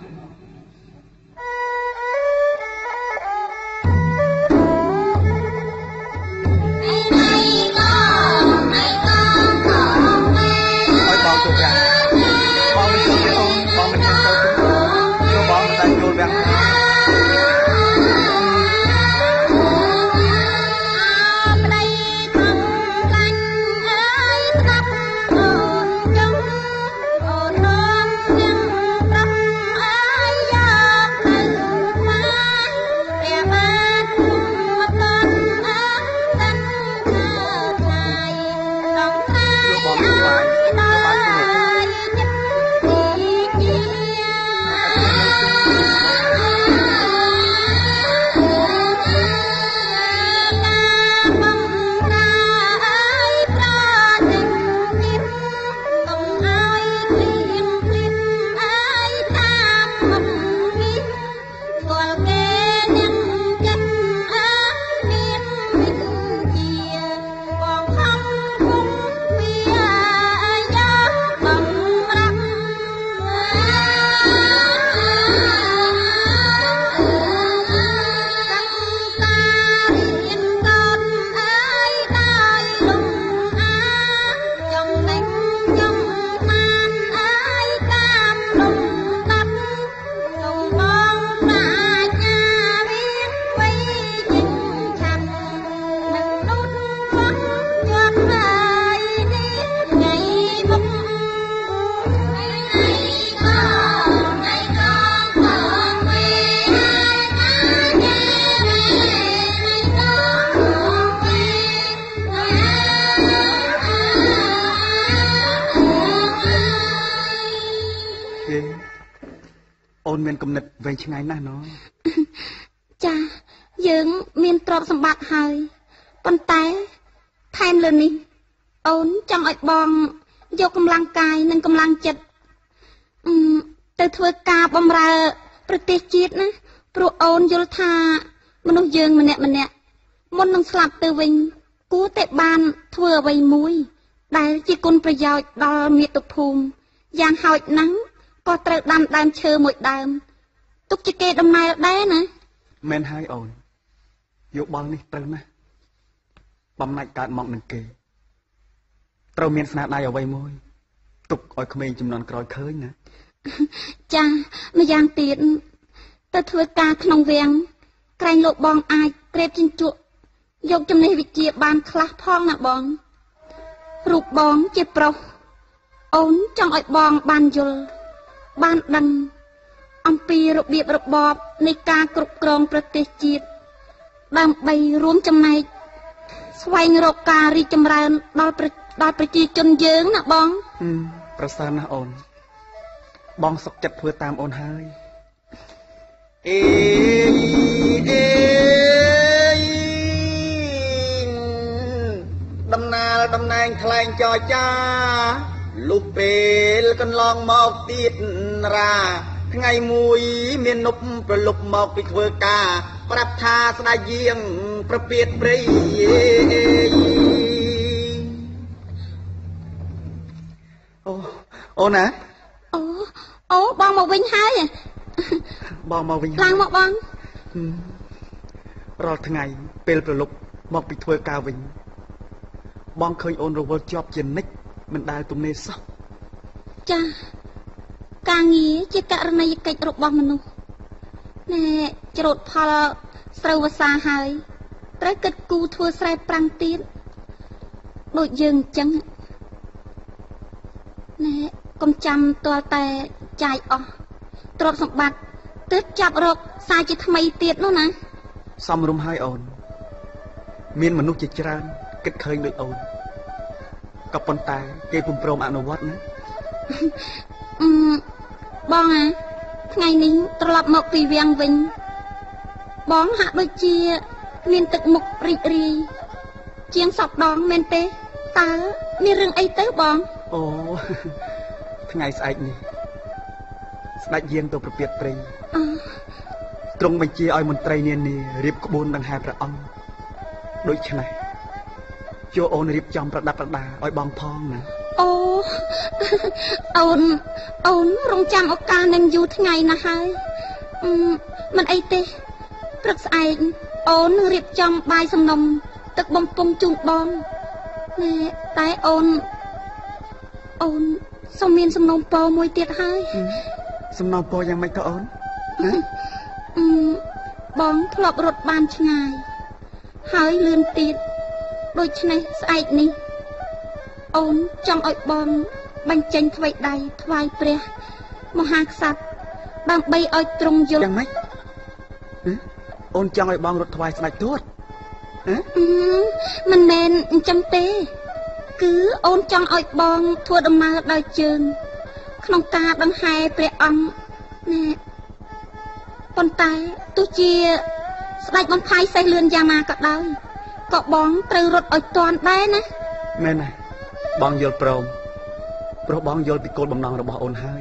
អូនមានគំនិតវែងឆ្ងាយណាស់ណ៎ចាយើងមានទ្រព្យសម្បត្តិហើយប៉ុន្តែថែមលើនេះអូនចង់ឲ្យបងយកកម្លាំងកាយនិងកម្លាំងចិត្តទៅធ្វើការបម្រើប្រទេសជាតិណាព្រោះអូនយល់ថាមនុស្សយើងម្នាក់មុននឹងស្លាប់ទៅវិញគួរតែបានធ្វើអ្វីមួយដែលជាគុណប្រយោជន៍ដល់មាតុភូមិយ៉ាងហោចណាស់ក៏ត្រូវដាំដើមឈើមួយដើមទុកជាគេដំណើរដែរណាមែនហើយអូនយោបល់នេះត្រូវណាស់បំណាច់កើតមកនឹងគេត្រូវមានស្នាដៃអ្វីមួយទុកឲ្យក្មេងចំនួនក្រោយឃើញណាចាម្យ៉ាងទៀតទៅធ្វើការក្នុងវាំងក្រែងលោកបងអាចក្រេបជញ្ជក់យកចំណេះវិជ្ជាបានខ្លះផងណាបងរូបបងជាប្រុសអូនចង់ឲ្យបងបានយល់បានដឹងអំពីរបៀបរបបនៃការគ្រប់គ្រងប្រទេសជាតិដើម្បីរួមចំណែកស្វែងរកការរីកចម្រើនដល់ប្រជាជនយើងណាបងប្រសើរណាស់អូនបងសុខចិត្តធ្វើតាមអូនហើយដំណើរតំណែងថ្លែងចរចាលុះពេលកន្លងមកទៀតរាថ្ងៃមួយមាននប់ប្រលប់មកពីធ្វើការប្រាប់ថាស្ដេចយាងប្រពៀតព្រៃអូណាអូបងមកវិញហើយបងមកវិញហើយឡើងមកបងរាល់ថ្ងៃពេលប្រលប់មកពីធ្វើការវិញបងឃើញអូនរវល់ជាប់ជានិច្ចមិនដែលទំនេរសោះចាការងារជាករណីកិច្ចរបស់មនុស្សណែច្រូតផលស្រូវវស្សាហើយត្រូវគិតគូរធ្វើស្រែប្រាំងទៀតដូចយើងអញ្ចឹងណែកុំចាំទាល់តែចាយអស់ទ្រព្យសម្បត្តិទើបចាប់រកសារជាថ្មីទៀតនោះណាសំរុំហើយអូនមានមនុស្សជាច្រើនគិតឃើញដូចអូនក៏ប៉ុន្តែគេពុំព្រមអនុវត្តណាបងថ្ងៃនេះត្រឡប់មកពីវាំងវិញបងហាក់ដូចជាមានទឹកមុខរីករាយជាងសពដងមែនទេតើមានរឿងអីទៅបងអូថ្ងៃស្អែកនេះស្ដេចយាងទៅប្រពៀតព្រៃទ្រង់បញ្ជាឲ្យមន្ត្រីនានារៀបក្បួនដង្ហែព្រះអង្គដូច្នេះចូលអូនរៀបចំប្រដាប់ប្រដាឲ្យបងផងណាអូអូនរងចាំឱកាសនឹងយូរថ្ងៃណាស់ហើយមិនអីទេព្រឹកស្អែកអូននឹងរៀបចំបាយសំណុំទឹកបំពង់ជូនបងណែតែអូនសូមមានសំណុំពរមួយទៀតហើយសំណុំពរយ៉ាងម៉េចទៅអូនបងធ្លាប់រត់បានឆ្ងាយហើយលឿនទៀតដូច្នេះស្អែកនេះអូនចង់ឲ្យបងបញ្ចេញថ្វីដៃថ្វាយព្រះមហាក្សត្រដើម្បីឲ្យទ្រង់យល់យ៉ាងម៉េចអូនចង់ឲ្យបងរត់ថ្វាយស្ដេចទួតមិនមែនអញ្ចឹងទេគឺអូនចង់ឲ្យបងធ្វើដំណើរដោយជើងក្នុងការដង្ហែព្រះអង្គណែប៉ុន្តែទោះជាស្ដេចបំផាយសេះលឿនយ៉ាងណាក៏ដោយក៏បងត្រូវរត់ឲ្យទាន់ដែរណាមែនណាបងយល់ព្រមព្រោះបងយល់ពីគោលបំណងរបស់អូនហើយ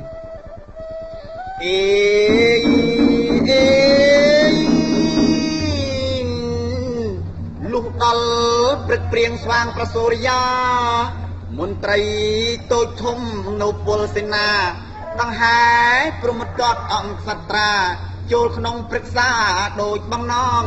លុះដល់ព្រឹកព្រៀងស្វាងប្រសូរិយាមន្ត្រីតូចធំនៅពលសេនាដង្ហែព្រមត្តតអង្គក្សត្រាចូលក្នុងព្រឹក្សាដូចបំណង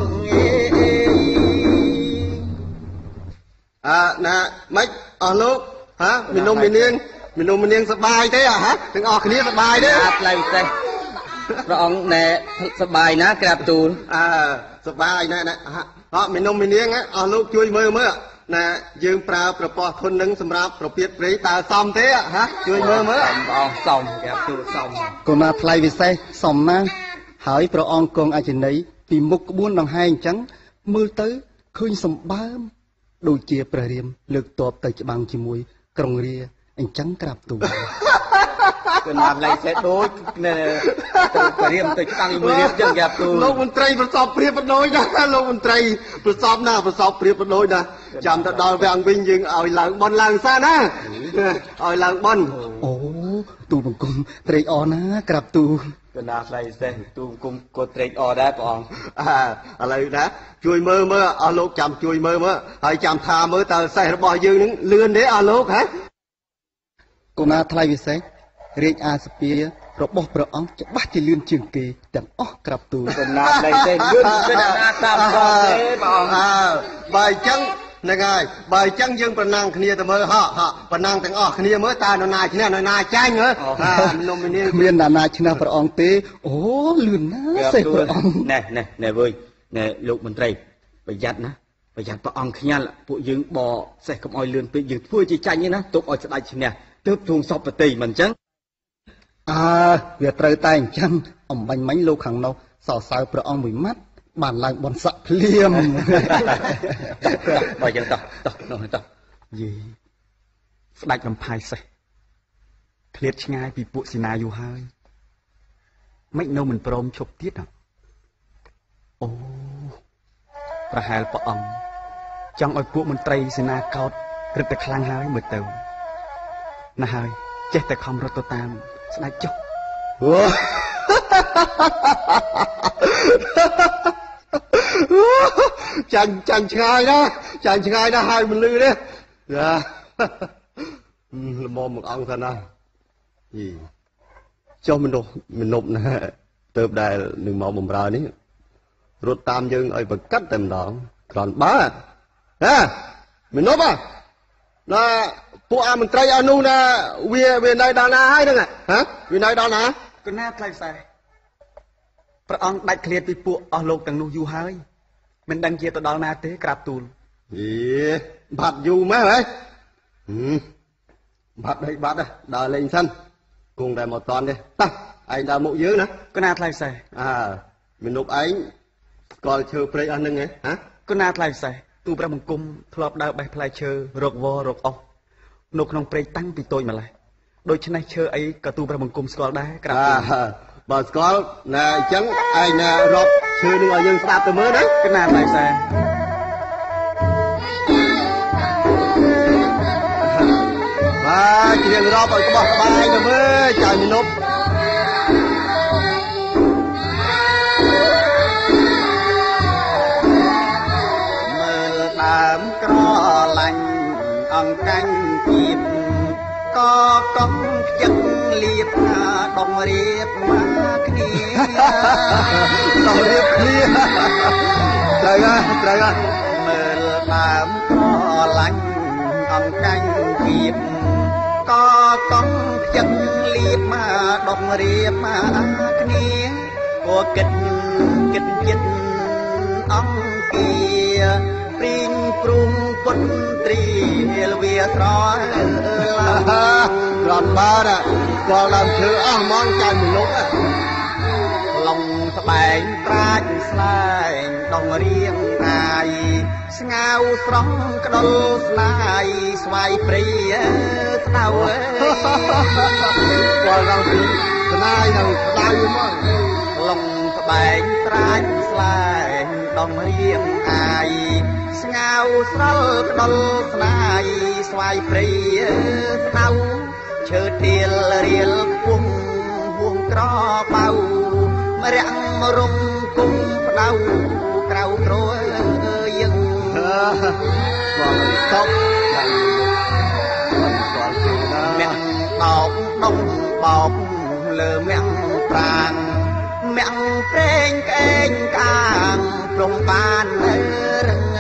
ណាម៉េចអស់លោកមីនុំមីនាងសប្បាយទេទាំងអស់គ្នាសប្បាយទេផ្លូវទេព្រះអង្គណែសប្បាយណាក្រាបទូលសប្បាយណាមីនុំមីនាងអស់លោកជួយមើលណាយើងប្រើប្រព័ន្ធធននឹងសម្រាប់ប្រពៀតព្រៃតើសមទេជួយមើលព្រះអង្គសមក្រាបទូលសមកូនណាថ្លៃវិសេសសមណាស់ហើយព្រះអង្គគង់អចិន្ន័យពីមុខក្បួនដង្ហែអញ្ចឹងមើលទៅឃើញសម្បើមដូចជាព្រះរាមលើកទ័ពទៅច្បាំងជាមួយក្រុងរាអញ្ចឹងក្រាបទូលកូនណាឡៃសេដូចព្រះរាមទៅច្បាំងជាមួយរាមអញ្ចឹងក្រាបទូលលោកមន្ត្រីប្រសពព្រាបបដូចណាលោកមន្ត្រីប្រសពព្រាបបដូចណាចាំទៅដល់វាំងវិញយើងឲ្យឡើងបនឡើងសាណាឲ្យឡើងបនអូទូលបង្គំត្រេកអរណាក្រាបទូលកណ្ដាលស្រីសេះទូលគុំក៏ត្រេកអរដែរព្រះអង្គឥឡូវណាជួយមើលអស់លោកចាំជួយមើលហើយចាំថាមើលតើសេះរបស់យើងនឹងលឿនទេអស់លោកកូនណាថ្លៃវិសេសរាជអាសភារបស់ព្រះអង្គច្បាស់ជាលឿនជាងគេទាំងអស់ក្រាបទូលកណ្ដាលស្រីសេះលឿនជាងណាតាមផងទេព្រះអង្គបើអញ្ចឹងហ្នឹងហើយបើអញ្ចឹងយើងប្រណាំងគ្នាទៅមើលប្រណាំងទាំងអស់គ្នាមើលតើនរណាឈ្នះនរណាចាញ់នំនាងគ្មាននរណាឈ្នះព្រះអង្គទេអូលឿនណាស់សេះព្រះអង្គណែវើយណែលោកមន្ត្រីប្រយ័ត្នណាប្រយ័ត្នព្រះអង្គខ្ញាល់ពួកយើងបកសេះកុំឲ្យលឿនពេកយើងធ្វើជាចាញ់ទេណាទុកឲ្យស្ដេចឈ្នះទើបទ្រង់សពប្រតិមិនអញ្ចឹងវាត្រូវតែអញ្ចឹងអំបញ្ញមិញលោកខាងនោះសរសើរព្រះអង្គមួយម៉ាត់បានឡើងបនស័កភ្លាមបើយ៉ាងតោះយីស្ដេចរំផាយសេះឃ្លាតឆ្ងាយពីពួកសេនាយូរហើយមិននៅមិនព្រមឈប់ទៀតអូប្រហែលព្រះអង្គចង់ឲ្យពួកមន្ត្រីសេនាកោតរឹតតែខ្លាំងហើយមើលទៅណាហើយចេះតែខំរត់ទៅតាមស្ដេចចុះចាញ់ឆ្ងាយណាហើយមិនលឺទេល្មមមកអង្គថាណាចុះមនុស្សណាទៅដែលនឹងមកបំរើនេះរត់តាមយើងឲ្យប្រកាត់តែម្ដងក្រនបើមនុស្សណាពួកអាមន្ត្រីអនុណាវានៅដល់ណាហើយហ្នឹងវានៅដល់ណាកណាថ្លៃផ្សេងព្រះអង្គដាច់ឃ្លាតពីពួកអស់លោកទាំងនោះយូរហើយមិនដឹងជាទៅដល់ណាទេក្រាបទូលបាត់យូរម៉េចហ៎បាត់ដើរលេងសិនគង់តែមកតន់ទេតោះឯងដើរមុខយើងណាកណាថ្លៃផ្សេងមនុស្សឯងស្គាល់ឈើព្រៃអស់ហ្នឹងហ៎កណាថ្លៃផ្សេងទូព្រះបង្គំធ្លាប់ដើរបេះផ្លែឈើរកវរកអស់នៅក្នុងព្រៃតាំងពីតូចម្ល៉េះដូច្នេះឈើអីក៏ទូព្រះបង្គំស្គាល់ដែរក្រាបបើស្គាល់ណាអញ្ចឹងឯងរាប់ឈើនឹងឲ្យយើងស្ដាប់ទៅមើលណាកណាដៃសាបាទច្រៀងរាប់ឲ្យក្បោះក្បាយទៅមើលចៅមនុស្សមើលដើមក្រឡាញ់អង្កាញ់ទៀតក៏កុំខ្ជិតលៀបដងរៀបមកគ្នាដងរៀបគ្នាត្រូវមើលដើមក្រឡាញ់អង្កាញ់ទៀតក៏កុំខ្ជិតលៀបមកដងរៀបមកគ្នាក៏គិតចិត្តអង្គាព្រីងព្រុងពុនត្រីលវាស្រក្រំបារស្គាល់ដើមឈើអស់ហ្មងចាញ់មនុស្សឡងស្បែងប្រាជ្ញស្លែងដងរៀងអាយស្ងៅស្រស់ក្ដុលស្លាយស្វាយព្រីស្ដៅស្គាល់ដើមឈើស្នាយនឹងស្ដៅមកឡងស្បែងប្រាជ្ញស្លែងដងរៀងអាយស្ងៅស្រល់ក្ដុលស្នាយស្វាយព្រីស្ដៅឈើទៀលរៀលខ្ពស់ហួងក្របៅមរាំងរំគុំផ្ដៅក្រៅក្រួយយើងគាត់តបមាំងបោកដុំបោកលើមាំងប្រាងមាំងព្រេងក្អេងកាងព្រំបានរង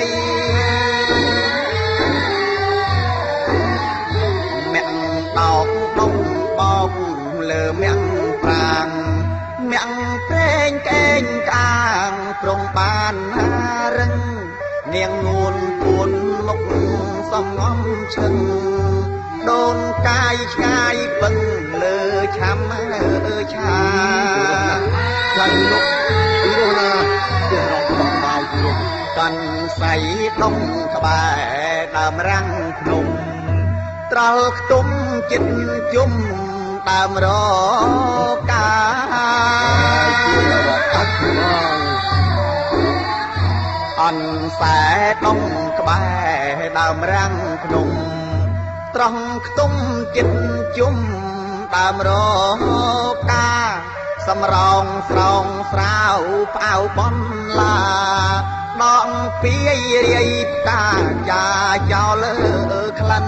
បោកដុំបោកលើមាំងប្រាងមាំងព្រេងកេងកាងព្រំបានរឹងនាងនួនពួនលុកសំងំឈឹងដូនកាយឆ្ងាយពឹងលើឆាំឆាខ្លាញ់លុកពីនោះណាជារកបងបាយទៀតកាន់សៃដុំក្បែរដើមរាំងភ្នំត្រល់ខ្ទុំចិត្តជុំដើមរកាអនសែដុំក្បែរដើមរាំងភ្នំត្រង់ខ្ទុំចិត្តជុំដើមរកាសំរងស្រងស្រាវផ្អៅបនឡាដងពីរាយផ្កាចាចោលក្លិន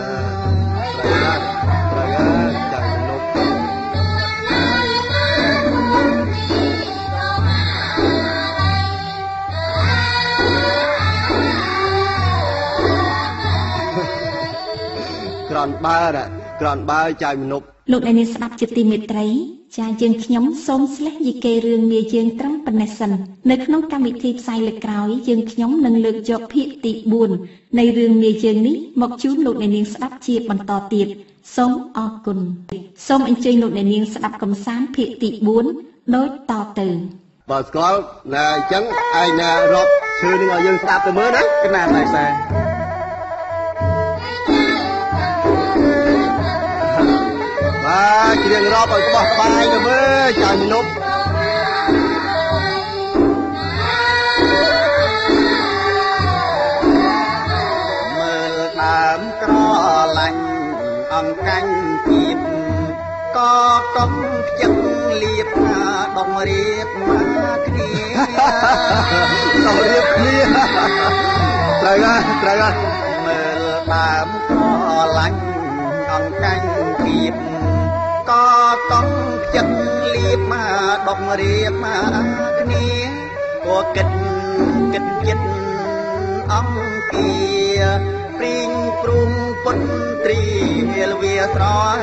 ក្រនបើចៅមនុស្សលោកអ្នកនាងស្ដាប់ជាទីមេត្រីចាយើងខ្ញុំសូមស្លេះយីកេរឿងមាយើងត្រឹមប៉ុណ្ណេះសិននៅក្នុងកម្មវិធីផ្សាយលើកក្រោយយើងខ្ញុំនឹងលើកយកភាគទី4នៃរឿងមាយើងនេះមកជូនលោកអ្នកនាងស្ដាប់ជាបន្តទៀតសូមអរគុណសូមអញ្ជើញលោកអ្នកនាងស្ដាប់កំសាន្តភាគទី4ដូចតទៅបើស្គាល់ណាអញ្ចឹងឯងណារាប់ឈើនឹងឲ្យយើងស្ដាប់ទៅមើលណាកណាដៃសាបាទច្រៀងរាប់ឲ្យក្បោះក្បាយទៅមើលចៅមនុស្សមើលដើមក្រឡាញ់អង្កាញ់ទៀតក៏កុំខ្ជិតលៀបដងរៀបមកគ្នាដងរៀបគ្នាត្រូវមើលដើមក្រឡាញ់អង្កាញ់ទៀតក៏កុំខ្ជិតលៀបមកដងរៀបមកគ្នាក៏គិតចិត្តអង្គាព្រីងព្រុងពុនត្រីលវាស្រ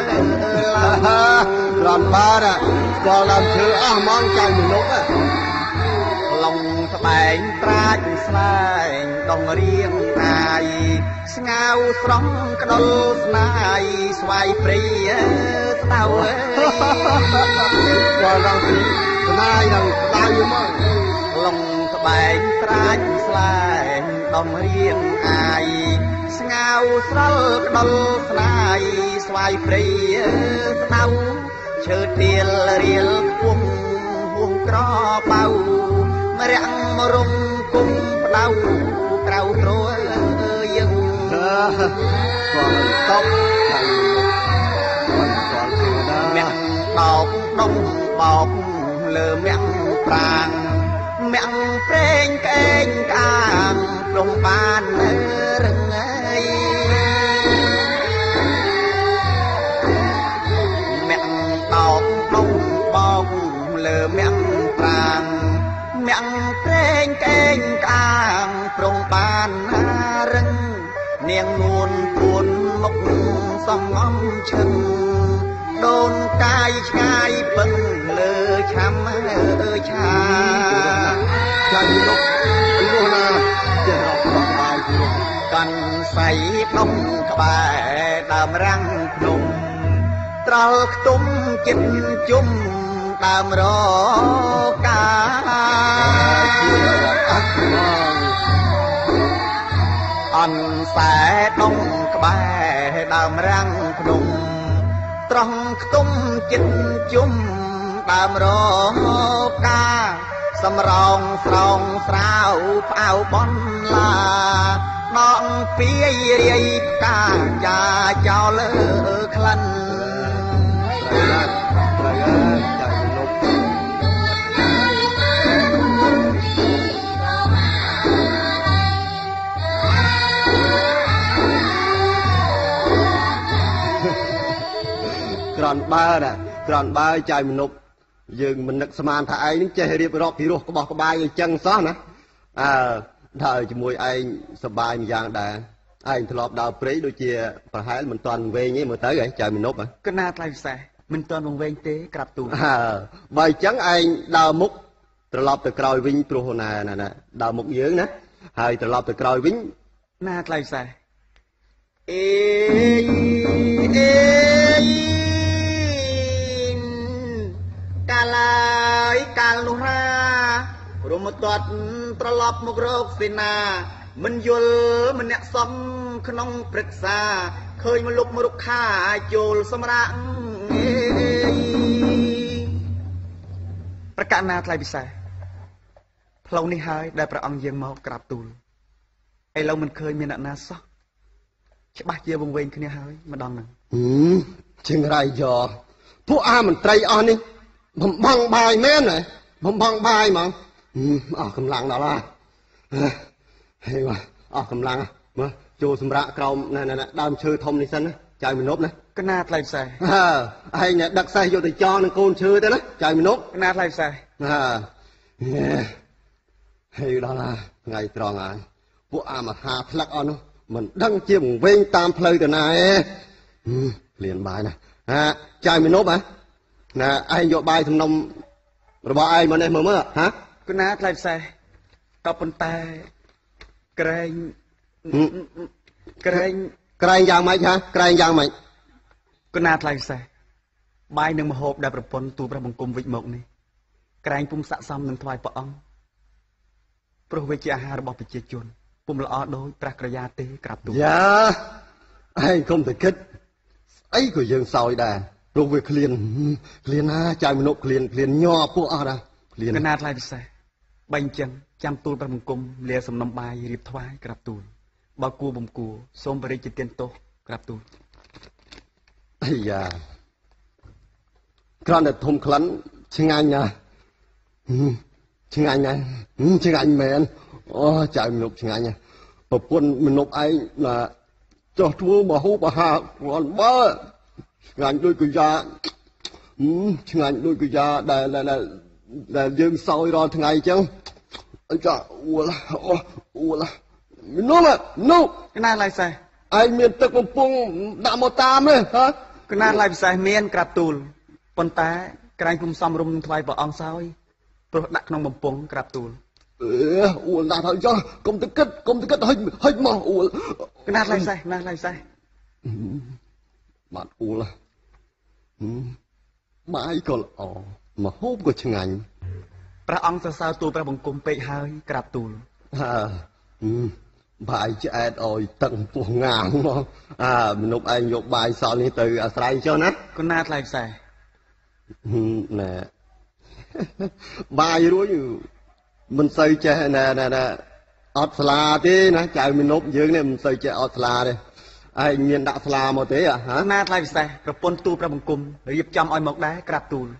ក្រំបារស្គាល់ដើមឈើអស់ហ្មងចាញ់មនុស្សឡងស្បែងប្រាជ្ញស្លែងដងរៀងអាយស្ងៅស្រស់ក្ដុលស្នាយស្វាយព្រីស្ដៅស្គាល់ដើមឈើស្នាយនឹងស្ដៅមកឡងស្បែងត្រាច់ស្លែងដំរៀងអាយស្ងៅស្រលក្ដុលស្នាយស្វាយព្រៃស្ដៅឈើទៀលរៀលខ្ពស់ហួងក្របៅមរាំងមរុំគុំផ្ដៅក្រៅត្រួយយើងគាត់តបហើយគាត់មាក់បោកដុំបោកលើមាក់ប្រាងមាក់ព្រេងកែងកាងព្រំបានរឹងអីមាក់បោកដុំបោកលើមាក់ប្រាងមាក់ព្រេងកែងកាងព្រំបានរឹងនាងនួនពួនមុខសំងំឈឹងដូនកាយឆ្ងាយពឹងលើឆាំឆាចាញ់លុកលុះណាចេះរកបងបាយព្រោះកាន់សៃភ្នំក្បែរដើមរាំងភ្នំត្រល់ខ្ទុំចិត្តជុំដើមរកាអនសែដងក្បែរដើមរាំងភ្នំត្រង់ខ្ទុំចិត្តជុំដើមរកាសម្រងស្រងស្រាវផ្អៅបនឡាណងពីរាយផ្កាចាចោលលើក្លិនត្រូវហើយចាច់លុបក្រនបើណាក្រនបើចៅមនុស្សយើងមិននឹកស្មានថាឯងនឹងចេះរៀបរាប់ពីរោះក្បោះក្បាយអញ្ចឹងសោះណាដើរជាមួយឯងសប្បាយម្យ៉ាងដែរឯងធ្លាប់ដើរព្រៃដូចជាប្រហែលមិនតាន់វែងទេមើលទៅឯងចៅមនុស្សកណាថ្លៃពិសេសមិនតាន់វែងទេក្រាប់ទូលបើអញ្ចឹងឯងដើរមុខត្រឡប់ទៅក្រោយវិញព្រោះណាដើរមុខយើងណាហើយត្រឡប់ទៅក្រោយវិញណាថ្លៃពិសេសអេកាលាយកាលនោះណារមតាត់ត្រឡប់មករកសេនាមិនយល់ម្នាក់សំក្នុងព្រឹក្សាឃើញមកលុបមរុក្ខាចូលសម្រាកប្រកាសណាថ្លៃពិសេសផ្លូវនេះហើយដែលព្រះអង្គយាងមកក្រាបទូលឥឡូវមិនឃើញមានអ្នកណាសោះច្បាស់ជាវង្វេងគ្នាហើយម្ដងហ្នឹងជាងរៃយ៉ពួកអាមន្ត្រីអស់នេះបំបងបាយមែនហ៎បំបងបាយហ្មងអស់កម្លាំងដល់ហេអស់កម្លាំងមើលចូលសម្រាប់ក្រោមដើមឈើធំនេះសិនណាចៅមនុស្សណាកណាថ្លៃផ្សេងឯងដឹកសេះយកទៅចងនឹងកូនឈើទៅណាចៅមនុស្សកណាថ្លៃផ្សេងហេដល់ថ្ងៃត្រង់ហើយពួកអាមហាផ្លឹកអស់នោះមិនដឹងជាវង្វេងតាមផ្លូវទៅណាឯងលៀនបាយណាចៅមនុស្សណាឯងយកបាយសំណុំរបស់ឯងមកនេះមើលហ៎គណាថ្លៃផ្សេងក៏ប៉ុន្តែក្រែងយ៉ាងម៉េចហ៎ក្រែងយ៉ាងម៉េចគណាថ្លៃផ្សេងបាយនឹងមហូបដែលប្រពន្ធទូព្រះបង្គំវិចមកនេះក្រែងពុំស័ក្តិសមនឹងថ្វាយព្រះអង្គព្រោះវាជាអាហាររបស់ប្រជាជនពុំល្អដូចព្រះក្រយាទេក្រាបទូលយ៉ាឯងកុំទៅគិតអីក៏យើងសោយដែរព្រោះវាឃ្លានណាចៅមនុស្សឃ្លានញ័រពួកអស់ដែរឃ្លានកណាថ្លៃពិសេសបើអញ្ចឹងចាំទូលព្រះបង្គំលាសំណុំបាយរៀបថ្វាយក្រាបទូលបើគួរបំគួរសូមបរិយាទានទោសក្រាបទូលអាយ៉ាគ្រាន់តែធំក្លិនឆ្ងាញ់ណាឆ្ងាញ់ណាឆ្ងាញ់មែនអូចៅមនុស្សឆ្ងាញ់ណាប្រពន្ធមនុស្សឯងណាចោះធ្វើមហូបអាហារគ្រាន់បើឆ្ងាញ់ដូចកាយ៉ាឆ្ងាញ់ដូចកាយ៉ាដែលយើងសោយរាល់ថ្ងៃអញ្ចឹងអញ្ចឹងអួលមនុស្សកណាឡៃសេះឯងមានទឹកបំពង់ដាក់មកតាមទេហ៎កណាឡៃពិសេសមានក្រាបទូលប៉ុន្តែក្រែងគុំសំរុំនឹងថ្វាយព្រះអង្គសោយព្រោះដាក់ក្នុងបំពង់ក្រាបទូលអួលណាស់ហើយចុះកុំទៅគិតហិចមកអួលកណាឡៃសេះបាត់អួលបាយក៏ល្អមហូបក៏ឆ្ងាញ់ព្រះអង្គសរសើរទូលព្រះបង្គំពេកហើយក្រាបទូលបាយឆ្អែតអោយតឹងពោះងាងមកមនុស្សឯងយកបាយសល់នេះទៅអាស្រ័យចុះណាកូនណាថ្លៃផ្សេងណែបាយរួចមិនសូវចេះណែអត់ស្លាទេណាចៅមនុស្សយើងនេះមិនសូវចេះអត់ស្លាទេឯងមានដាក់ស្លាមកទេហ៎ណាថ្លៃពិសេសប្រពន្ធទូលព្រះបង្គំរៀបចំឲ្យមកដែរក្រាបទូល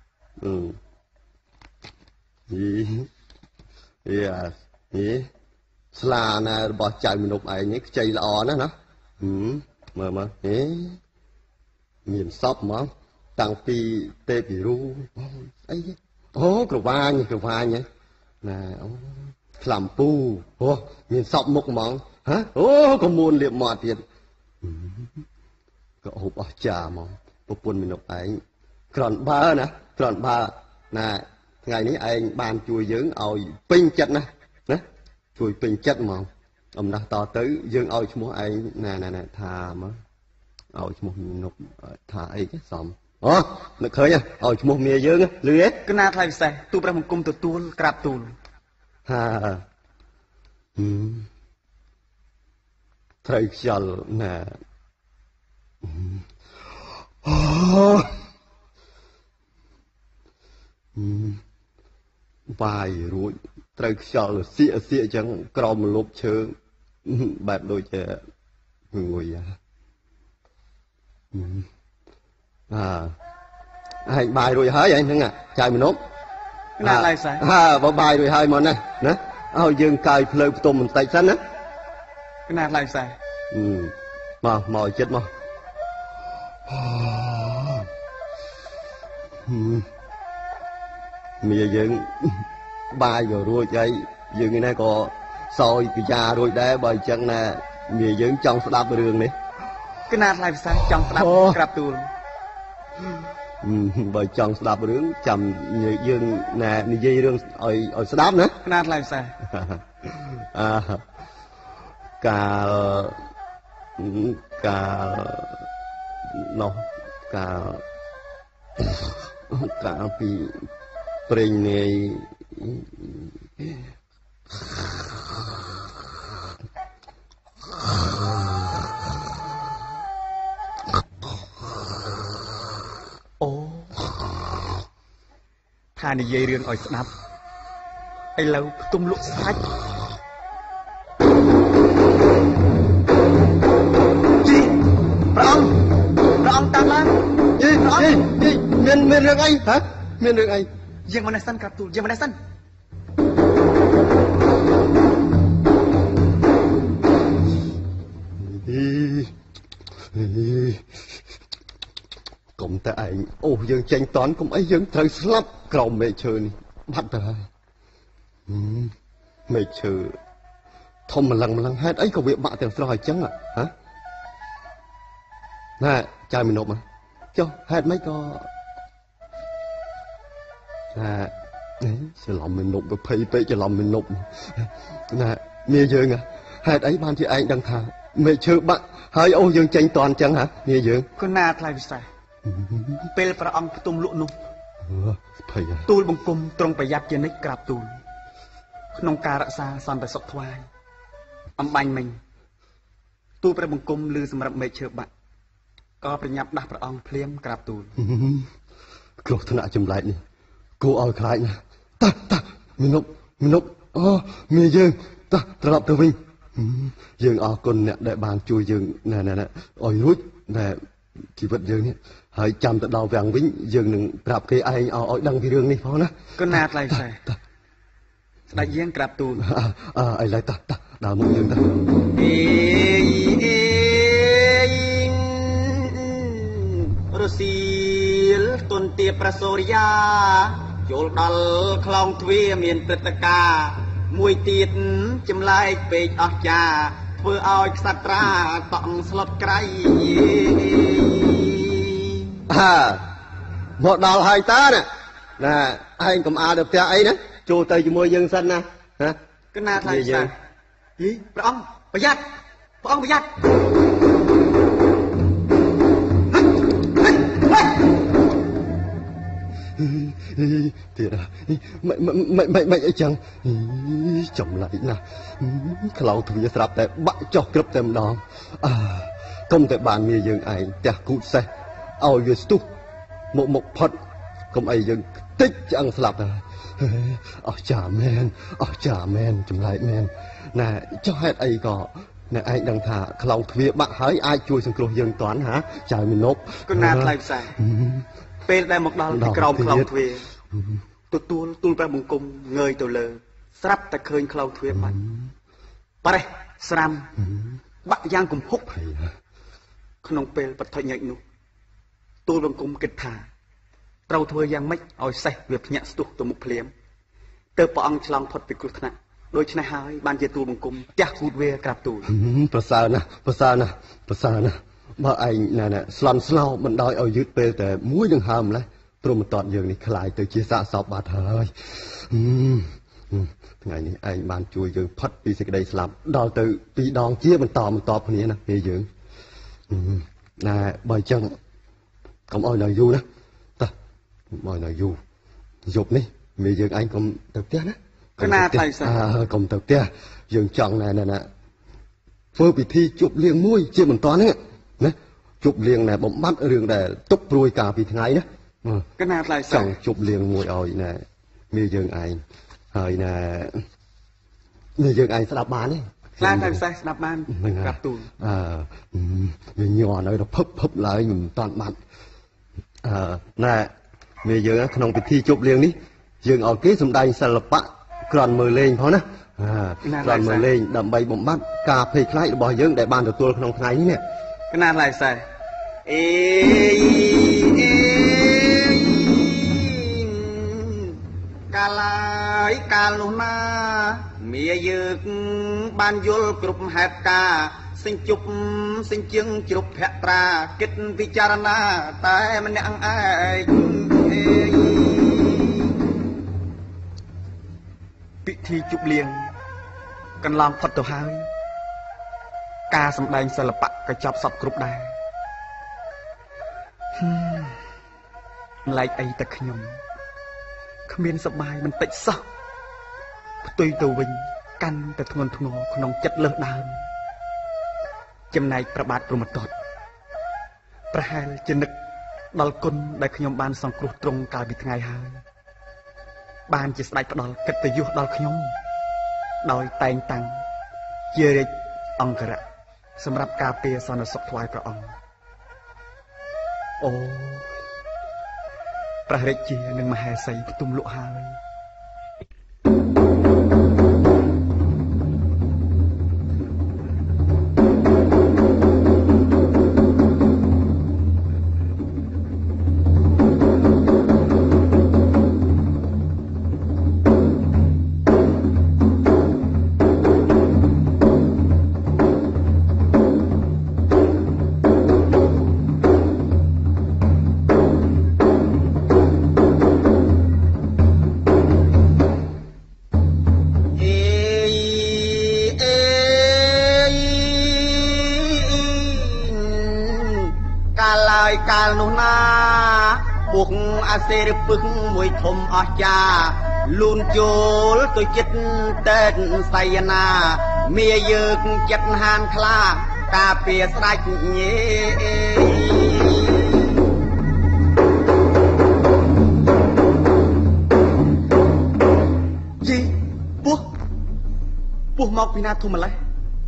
ស្លាណារបស់ចៅមនុស្សឯងនេះខ្ចីល្អណាស់ណាមើលមានសពមកតាំងពីទេពីរូអីអូក្រវាញណាអូខ្លាំពូអូមានសពមុខហ្មងអូក៏មួនលៀបមាត់ទៀតក៏ហូបអស់ចាហ្មងប្រពន្ធមនុស្សឯងក្រនបើណាថ្ងៃនេះឯងបានជួយយើងឲ្យពេញចិត្តណាជួយពេញចិត្តហ្មងអំណះតទៅយើងឲ្យឈ្មោះឯងណាថាមកឲ្យឈ្មោះមនុស្សថាអីគេសំអូនឹកឃើញឲ្យឈ្មោះមាយើងលឺទេកណាថ្លៃពិសេសទូព្រះបង្គំទទួលក្រាបទូលត្រូវខ្យល់ណាបាយរួចត្រូវខ្យល់សៀកអញ្ចឹងក្រោមម្លប់ឈើបែបដូចជាងុយឯងបាយរួចហើយឯងហ្នឹងចៅមនុស្សណាឡើយសោះបើបាយរួចហើយមកណាឲ្យយើងកាយភ្លើផ្ទុំបន្តិចសិនណាណាឡើយសោះមកចិត្តមកមាយើងបាយក៏រួចហើយយើងនេះក៏សោយពិចារួចដែរបើអញ្ចឹងណាមាយើងចង់ស្ដាប់រឿងនេះកណាថ្លៃផ្សេងចង់ស្ដាប់ក្រាបទូលបើចង់ស្ដាប់រឿងចាំយើងណានិយាយរឿងឲ្យស្ដាប់ណាកណាថ្លៃផ្សេងកាលពីព្រេងនាយអូថានិយាយរឿងឲ្យស្ដាប់ឥឡូវផ្ទុំលក់សាច់ជីព្រះអង្គតាមឡើងយីមានរឿងអីហ៎មានរឿងអីយើងមកនេះសិនក្រាបទូលយើងមកនេះសិនកុំតែឯងអូយើងចេញតន់កុំអីយើងត្រូវស្លាប់ក្រោមមេឃឈើនេះបាត់ទៅហើយមេឃឈើធំម្លឹងហេតុអីក៏វាបាក់ទាំងស្រស់អញ្ចឹងហ៎ណែចៅមនុស្សមកចុះហេតុម៉េចក៏ច្រឡំមនុស្សទៅភ័យពេកច្រឡំមនុស្សណាមាយើងហេតុអីបានជាឯងដឹងថាមេឃឈើបាក់ហើយអូយើងចេញតន់អញ្ចឹងហ៎មាយើងកណាថ្លៃពិសេសពេលព្រះអង្គផ្ទុំលក់នោះភ័យទូលបង្គំទ្រង់ប្រយ័ត្នជានិច្ចក្រាបទូលក្នុងការរក្សាសន្តិសុខថ្វាយអំបញ្ញមិញទូលព្រះបង្គំឮសម្រាប់មេឃឈើបាក់ក៏ប្រញាប់ដាស់ព្រះអង្គភ្លាមក្រាបទូលគ្រោះថ្នាក់ចម្លែកនេះគួរឲ្យខ្លាចណាស់តើមនុស្សអូមាយើងត្រឡប់ទៅវិញយើងអរគុណអ្នកដែលបានជួយយើងណែឲ្យរួចណែជីវិតយើងនេះហើយចាំទៅដល់វាំងវិញយើងនឹងប្រាប់គេឯងឲ្យដឹងពីរឿងនេះផងណាកណាថ្លៃផ្សេងស្ដេចយាងក្រាបទូលឥឡូវដល់មុខយើងទៅរសៀលទុនទាប្រសូរិយាចូលដល់ខ្លងទ្វារមានព្រឹត្តិការណ៍មួយទៀតចម្លែកពេកអស្ចារ្យធ្វើឲ្យក្សត្រាតក់ស្លុតក្រៃមកដល់ហើយតើណាឯងកុំអាលទៅផ្ទះអីណាចូលទៅជាមួយយើងសិនណាកណាថ្លៃផ្សេងព្រះអង្គប្រយ័ត្នទៀតមិនអីចឹងចម្លែកណាស់ខ្លោងទ្វាស្រាប់តែបាក់ចុះក្រឹបតែម្ដងកុំតែបានមាយើងឯងផ្ទះគូតសេះឲ្យវាស្ទុះមកផុតកុំអីយើងតិចឆ្អឹងស្លាប់ហើយអស់ចាមែនចម្លែកមែនណែចុះហេតុអីក៏អ្នកឯងដឹងថាខ្លោងទ្វាបាក់ហើយអាចជួយសង្គ្រោះយើងតាន់ហាចៅមីនុបកណាថ្លៃផ្សាយពេលដែលមកដល់ទីក្រោមខ្លោងទ្វាទទួលទូលព្រះបង្គំងើយទៅលើស្រាប់តែឃើញខ្លោងទ្វាបាត់ប៉រេះស្រាំបាក់យ៉ាងគំហុកក្នុងពេលបឋិញញនោះទូលបង្គំគិតថាត្រូវធ្វើយ៉ាងម៉េចឲ្យសេះវាភ្ញាក់ស្ទុះទៅមុខភ្លាមទើបព្រះអង្គឆ្លងផុតពីគ្រោះថ្នាក់ដូច្នេះហើយបានជាទូលបង្គំផ្ទះគូតវាក្រាបទូលប្រសើរណាស់បើឯងណែស្លន់ស្លោមិនដោយឲ្យយឺតពេលតែមួយនឹងហើម្លេះព្រមតតយើងនេះខ្លាយទៅជាសាកសពបាត់ហើយថ្ងៃនេះឯងបានជួយយើងផុតពីសេចក្តីស្លាប់ដល់ទៅ2ដងជាបន្តគ្នាណាពេលយើងណែបើអញ្ចឹងកុំឲ្យនៅយូរណាតើមកនៅយូរយប់នេះមេយើងឯងកុំទៅផ្ទះណាកណាថ្លៃសាកុំទៅផ្ទះយើងចង់ណែធ្វើពិធីជប់លៀងមួយជាបន្តហ្នឹងណាជប់លៀងណែបំបត្តិរឿងដែលទុកព្រួយកាលពីថ្ងៃណាកណាថ្លៃសាចង់ជប់លៀងមួយឲ្យណែមេយើងឯងហើយណែមេយើងឯងស្ដាប់បានទេខ្លាចតែពិសេសស្ដាប់បានក្រាបទូលវាញ័រនៅទៅភឹបឡើយមិនតាន់បាត់ណែមេយើងក្នុងពិធីជប់លៀងនេះយើងឲ្យគេសម្ដែងសិល្បៈក្រន់មើលលេងផងណាក្រន់មើលលេងដើម្បីបំបត្តិការភ័យខ្លាចរបស់យើងដែលបានទទួលក្នុងថ្ងៃនេះនេះកណាថ្លៃសែកាលកាលនោះណាមាយើងបានយល់គ្រប់ហេតុការសិញ្ជប់សិញ្ជឹងជ្រុបភក្ត្រាគិតពិចារណាតែម្នាក់ឯងពិធីជប់លៀងកន្លងផុតទៅហើយការសម្ដែងសិល្បៈក៏ចប់សពគ្រប់ដែរម្លែកអីតែខ្ញុំគ្មានសប្បាយបន្តិចសោះផ្ទុយទៅវិញកាន់តែធ្ងន់ធ្ងរក្នុងចិត្តលើសដើមចំណែកប្របាទព្រហ្មទត្តប្រហែលជានឹកដល់គុណដែលខ្ញុំបានសង្គ្រោះទ្រង់កាលពីថ្ងៃហើយបានជាស្ដេចផ្ដល់កិត្តិយសដល់ខ្ញុំដោយតែងតាំងជារាជអង្គរៈសម្រាប់ការពារសន្តិសុខថ្វាយព្រះអង្គអូព្រះរាជានិងមហេសីផ្ទុំលក់ហើយកាលនោះណាពួកអាសេរពឹកមួយធំអស្ចារ្យលូនចូលទៅចិត្តតែនសៃណាមាយើងចិត្តហានខ្លាការពារស្ដេចញេជីពោះមកពីណាធំម្លេះ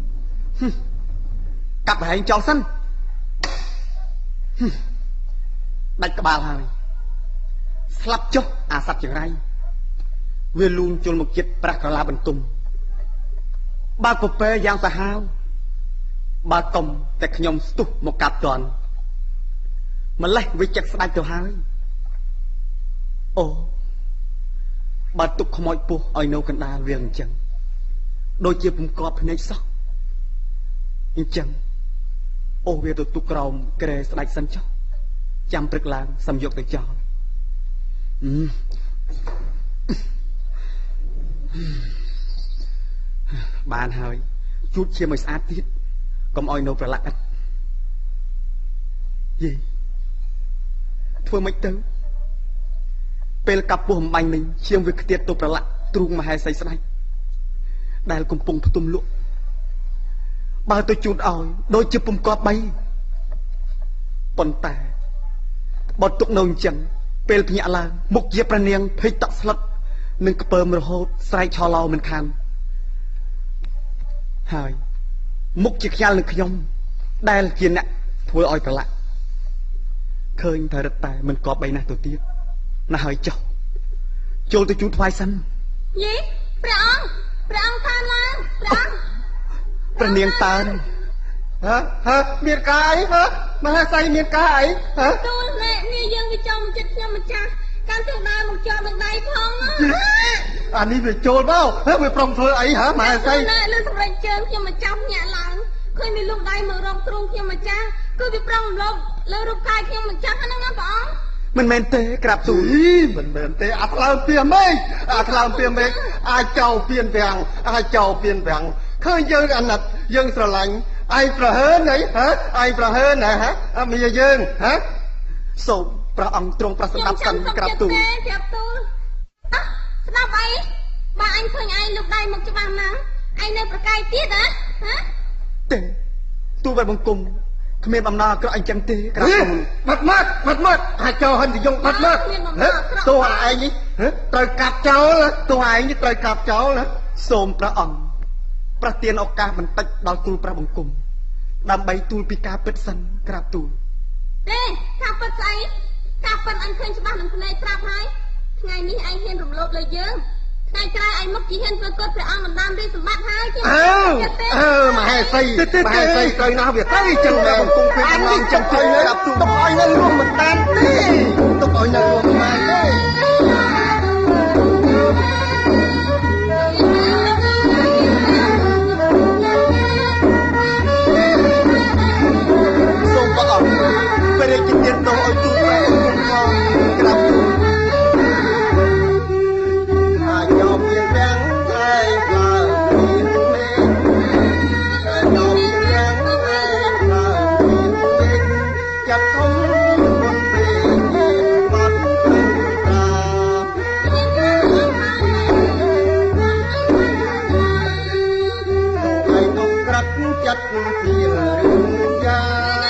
កាប់ហែងចោលសិនដាច់ក្បាលហើយស្លាប់ចុះអាសត្វចង្រៃវាលូនជុលមកចិត្តប្រាក់ក្រឡាបន្ទុំបើកពែយ៉ាងសាហាវបើកុំតែខ្ញុំស្ទុះមកកាប់តន់ម្លេះវាចិត្តស្ដាច់ទៅហើយអូបើទុកខ្មោចពោះឲ្យនៅកណ្ដាលវាអញ្ចឹងដូចជាពំកប់ភ្នែកសោះអញ្ចឹងអូវាទៅទុកក្រោមក្រែស្ដាច់សិនចុះចាំព្រឹកឡើងសំយកទៅចោលបានហើយជូតឈាមឲ្យស្អាតទៀតកុំឲ្យនៅប្រឡាក់ឥតយេធ្វើម៉េចទៅពេលកាប់ពោះអំបញ្ញនេះជាងវាខ្ទាតទៅប្រឡាក់ទ្រូងមហេសីស្ដេចដែលកំពុងផ្ទុំលក់បើទៅជូនឲ្យដូចជាពុំកប់បីប៉ុន្តែបើទុកនៅអញ្ចឹងពេលភ្ញាក់ឡើងមុខជាព្រះនាងភ័យតក់ស្លុតនឹងក្ពើមរហូតស្រែកឆោឡោមិនខានហើយមុខជាខ្ញាល់នឹងខ្ញុំដែលជាអ្នកធ្វើឲ្យប្រឡាក់ឃើញតែរឹតតែមិនកប់បីណាស់ទៅទៀតណាស់ហើយចុះចូលទៅជូនថ្វាយសិនយីព្រះអង្គតាមឡើងព្រះនាងតើមានការអីមហាសីមានការអីទូលនេះយើងវាចូលមកចិត្តខ្ញុំម្ចាស់កាន់ទៅដើរមកជាប់នឹងដៃផងអានេះវាចូលមកវាប្រំធ្វើអីមហាសីណែលើសម្រាប់ជើងខ្ញុំមកចាប់ញាក់ឡើងឃើញមានលុកដៃមករកទ្រូងខ្ញុំម្ចាស់គឺវាប្រំរំលើរូបកាយខ្ញុំម្ចាស់ហ្នឹងណាព្រះអង្គមិនមែនទេក្រាបទូលមិនមែនទេអាថ្លើមពៀមេឃអាចចោលពៀនវាំងឃើញយើងអាណិតយើងស្រឡាញ់ឯងប្រហើនអីឯងប្រហើនណាមីយើងសូមព្រះអង្គទ្រង់ប្រស្ដាប់សិនក្រាបទូលស្ដាប់អីបើអញឃើញឯងលុកដៃមកច្បាស់ណាស់ឯងនៅប្រកែកទៀតទេទូលបែបបង្គំគ្មានបំណងអាក្រក់អញ្ចឹងទេក្រាបទូលបាត់មកអាចចោលហិនទៅយងបាត់មកតួឯងនេះត្រូវកាប់ចោលតួឯងនេះត្រូវកាប់ចោលណាសូមព្រះអង្គប្រទានឱកាសបន្តិចដល់ទូលព្រះបង្គំដើម្បីទូលពីការពិតសិនក្រាបទូលទេការពិតស្អីការពិតអញឃើញច្បាស់នឹងភ្នែកប្រាប់ហើយថ្ងៃនេះឯងហ៊ានរំលោភលើយើងថ្ងៃក្រោយឯងមកជាហ៊ានប្រកបព្រះអង្គបណ្ដាំរាជសម្បត្តិហើយជាមហេសីត្រូវណាស់វាទៅចឹងដែរបង្គំពេលឡងចឹងទៅក្រាបទូលទុកឲ្យនៅរួមមិនតាមទេទុកឲ្យនៅរួមមិនបានទេពេលជាទៀតទៅឲ្យទូលព្រះអង្គផងក្រាបទូលអាចយកមានទាំងឯងឡើងមានមេអាចយកមានទាំងឯងឡើងមានមេចាប់ធំមុនពេលបាត់ទៅតាហើយទុកក្រាត់ចិត្តពីរឿងយ៉ា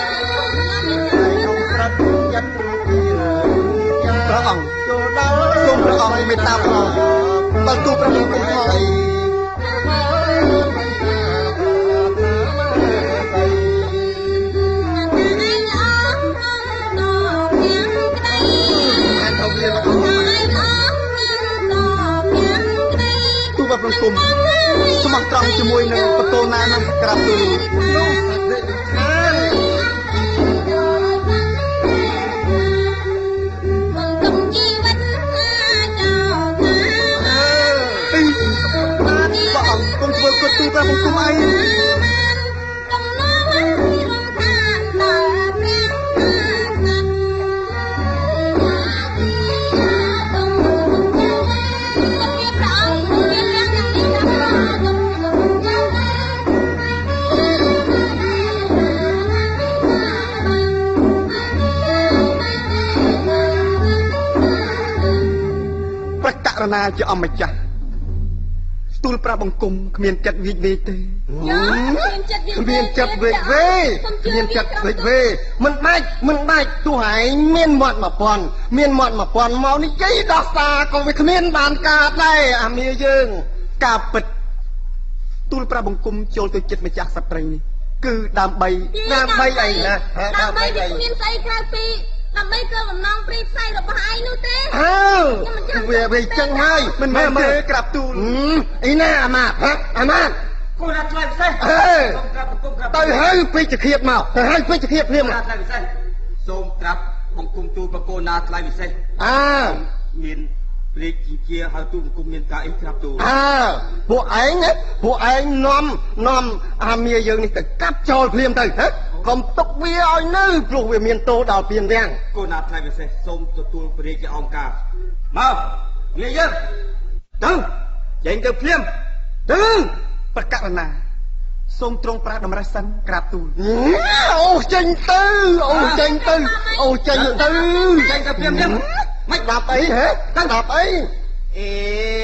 ព្រះអង្គសូមព្រះអង្គមេត្តាផងបើទូលព្រះបង្គំផងទូលព្រះបង្គំស្មោះត្រង់ជាមួយនឹងបតោណានឹងក្រាបទូលទូលព្រះបង្គំអីព្រះករណាជាអម្ចាស់ទូលព្រះបង្គំគ្មានចិត្តវិវេទេគ្មានចិត្តវិវេមិនបាច់ទោះឯងមានមាត់1000មកនិយាយដោះសារក៏វាគ្មានបានកើតដែរអាមាយើងការពិតទូលព្រះបង្គំចូលទៅចិត្តម្ចាស់សត្រីនេះគឺដើម្បីអីណាដើម្បីវាគ្មានស្អីក្រៅពីដើម្បីគោលបំណងព្រីផ្សាយរបស់ឯងនោះទេវាចឹងហើយមិនមែនទេក្រាបទូលអីណាអាម៉ាតគូណាត់ថ្លៃពិសេសទៅហើយពេជ្ជឃាតមកទៅហើយពេជ្ជឃាតព្រាមថ្លៃពិសេសសូមក្រាបបង្គំទូលប្រកូនណាថ្លៃពិសេសមានព្រាជជាហើយទូលបង្គំមានការអីក្រាបទូលពួកឯងនាំអាមាយើងនេះទៅកាប់ចោលព្រាមទៅកុំទុកវាឲ្យនៅព្រោះវាមានតោដល់ពៀនវាំងគូណាត់ថ្លៃពិសេសសូមទទួលព្រាជជាអង្គការមកងាយយើងទៅចេញទៅព្រាមទៅប្រកាសណាសូមទ្រង់ប្រាតម្រេចសិនក្រាបទូលអូចេញទៅចេញទៅព្រាមមិនដាប់អីហ៎តាដាប់អីអេ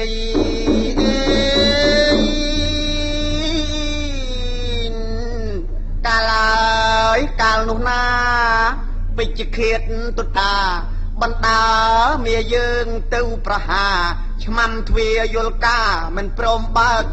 កាលហើយកាលនោះណាពេជ្ជឃាតទុតាបណ្ដាមាយើងទៅប្រហាឆ្មាំទ្វាយល់ការមិនព្រមបើក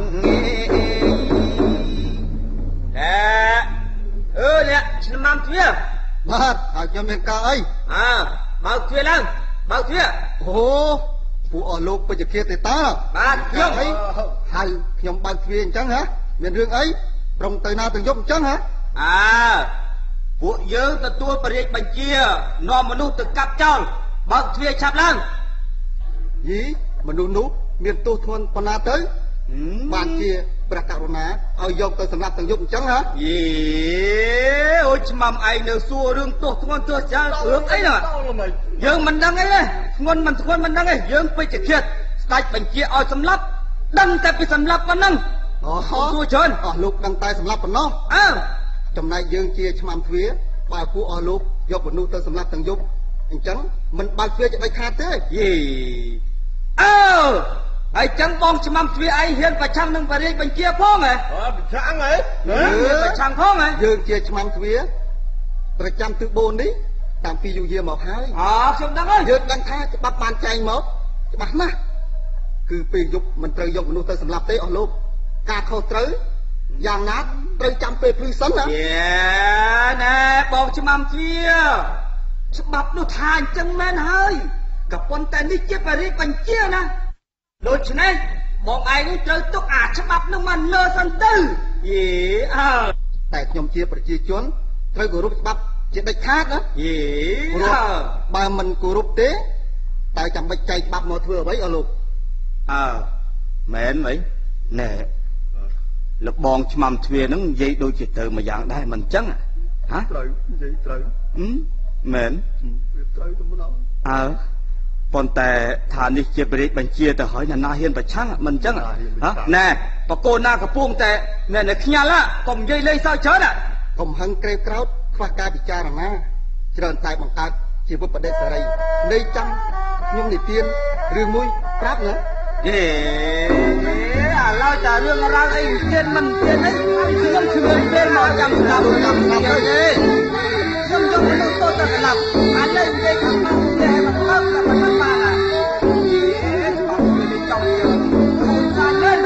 អ្នកឆ្មាំទ្វាបាទហើយខ្ញុំមានការអីបើកទ្វាឡើងបើកទ្វាអូពួកអស់លោកពេជ្ជឃាតទេតាបាទខ្ញុំហៅខ្ញុំបើកទ្វាអញ្ចឹងហ៎មានរឿងអីប្រុងទៅណាទៅយប់អញ្ចឹងហ៎ពួកយើងទទួលបរិយាបញ្ជានាំមនុស្សទៅកាប់ចោលបើកទ្វាឆាប់ឡើងយីមនុស្សនោះមានទោសធ្ងន់ប៉ុណ្ណាទៅបានជាព្រះករុណាឲ្យយកទៅសម្លាប់ទាំងយប់អញ្ចឹងហ៎យីអូឆ្មាំឯងនៅសួររឿងទោសធ្ងន់ទោសចាលរឿងអីណាយើងមិនដឹងអីទេធ្ងន់មិនធ្ងន់មិនដឹងទេយើងពេជ្ជឃាតស្ដេចបញ្ជាឲ្យសម្លាប់ដឹងតែពីសម្លាប់ប៉ុណ្ណឹងសួរច្រើនអស់លោកដឹងតែសម្លាប់ប៉ុណ្ណោះចំណែកយើងជាឆ្មាំទ្វាបើពួកអស់លោកយកមនុស្សទៅសម្លាប់ទាំងយប់អញ្ចឹងមិនបើកទ្វាจะដាច់ខាតទេយីហើយចឹងបងឆ្មាំទ្វាឯងហ៊ានប្រឆាំងនឹងបរិយាបញ្ជាផងហ៎ប្រឆាំងហ៎ប្រឆាំងផងហ៎យើងជាឆ្មាំទ្វាប្រចាំទិសបូននេះតាំងពីយូរយារមកហើយខ្ញុំដឹងហើយយើងដឹងថាច្បាប់បានចែងមកច្បាស់ណាស់គឺពេលយប់មិនត្រូវយកមនុស្សទៅសម្លាប់ទេអស់លោកការខុសត្រូវយ៉ាងណាត្រូវចាំពេលភ្លឺសិនណាណែបងឆ្មាំទ្វាច្បាប់នោះថាអញ្ចឹងមែនហើយក៏ប៉ុន្តែនេះជាបរិយាបញ្ជាណាដូច្នេះបងឯងនេះត្រូវទុកអាច្បាប់នោះមកលើសិនទៅតែខ្ញុំជាប្រជាជនត្រូវគោរពច្បាប់ជាដាច់ខាតណាបើមិនគោរពទេតើចាំបាច់ចែកច្បាប់មកធ្វើអ្វីអស់លោកមែនមិនណែលបងឆ្មាំទ្វាហ្នឹងនិយាយដូចជាទៅមួយយ៉ាងដែរមិនអញ្ចឹងហ៎ត្រូវនិយាយត្រូវមែនវាត្រូវទៅម្ដងប៉ុន្តែថានេះជាបរិយាបញ្ជាទៅហើយណាហ៊ានប្រឆាំងមិនអញ្ចឹងណែបកូនណាកំពុងតែណែខ្ញាល់កុំនិយាយលេងសើចច្រើនកុំហឹងក្រេបក្រោតខ្វះការពិចារណាច្រើនតែបង្កើតជីវិតបដិសេរីនៃចាំខ្ញុំនិទានរឿងមួយប្រាប់ណាឥឡូវតែរឿងរ៉ាវអីទៀតមិនទៀតអីខ្ញុំគ្មានពេលមកចាំស្ដាប់ទេខ្ញុំយកមនុស្សទៅស្ដាប់អានេះនិយាយខាងក្នុងទេមកទៅតែមិនបានបងចង់យើងខាងនេះ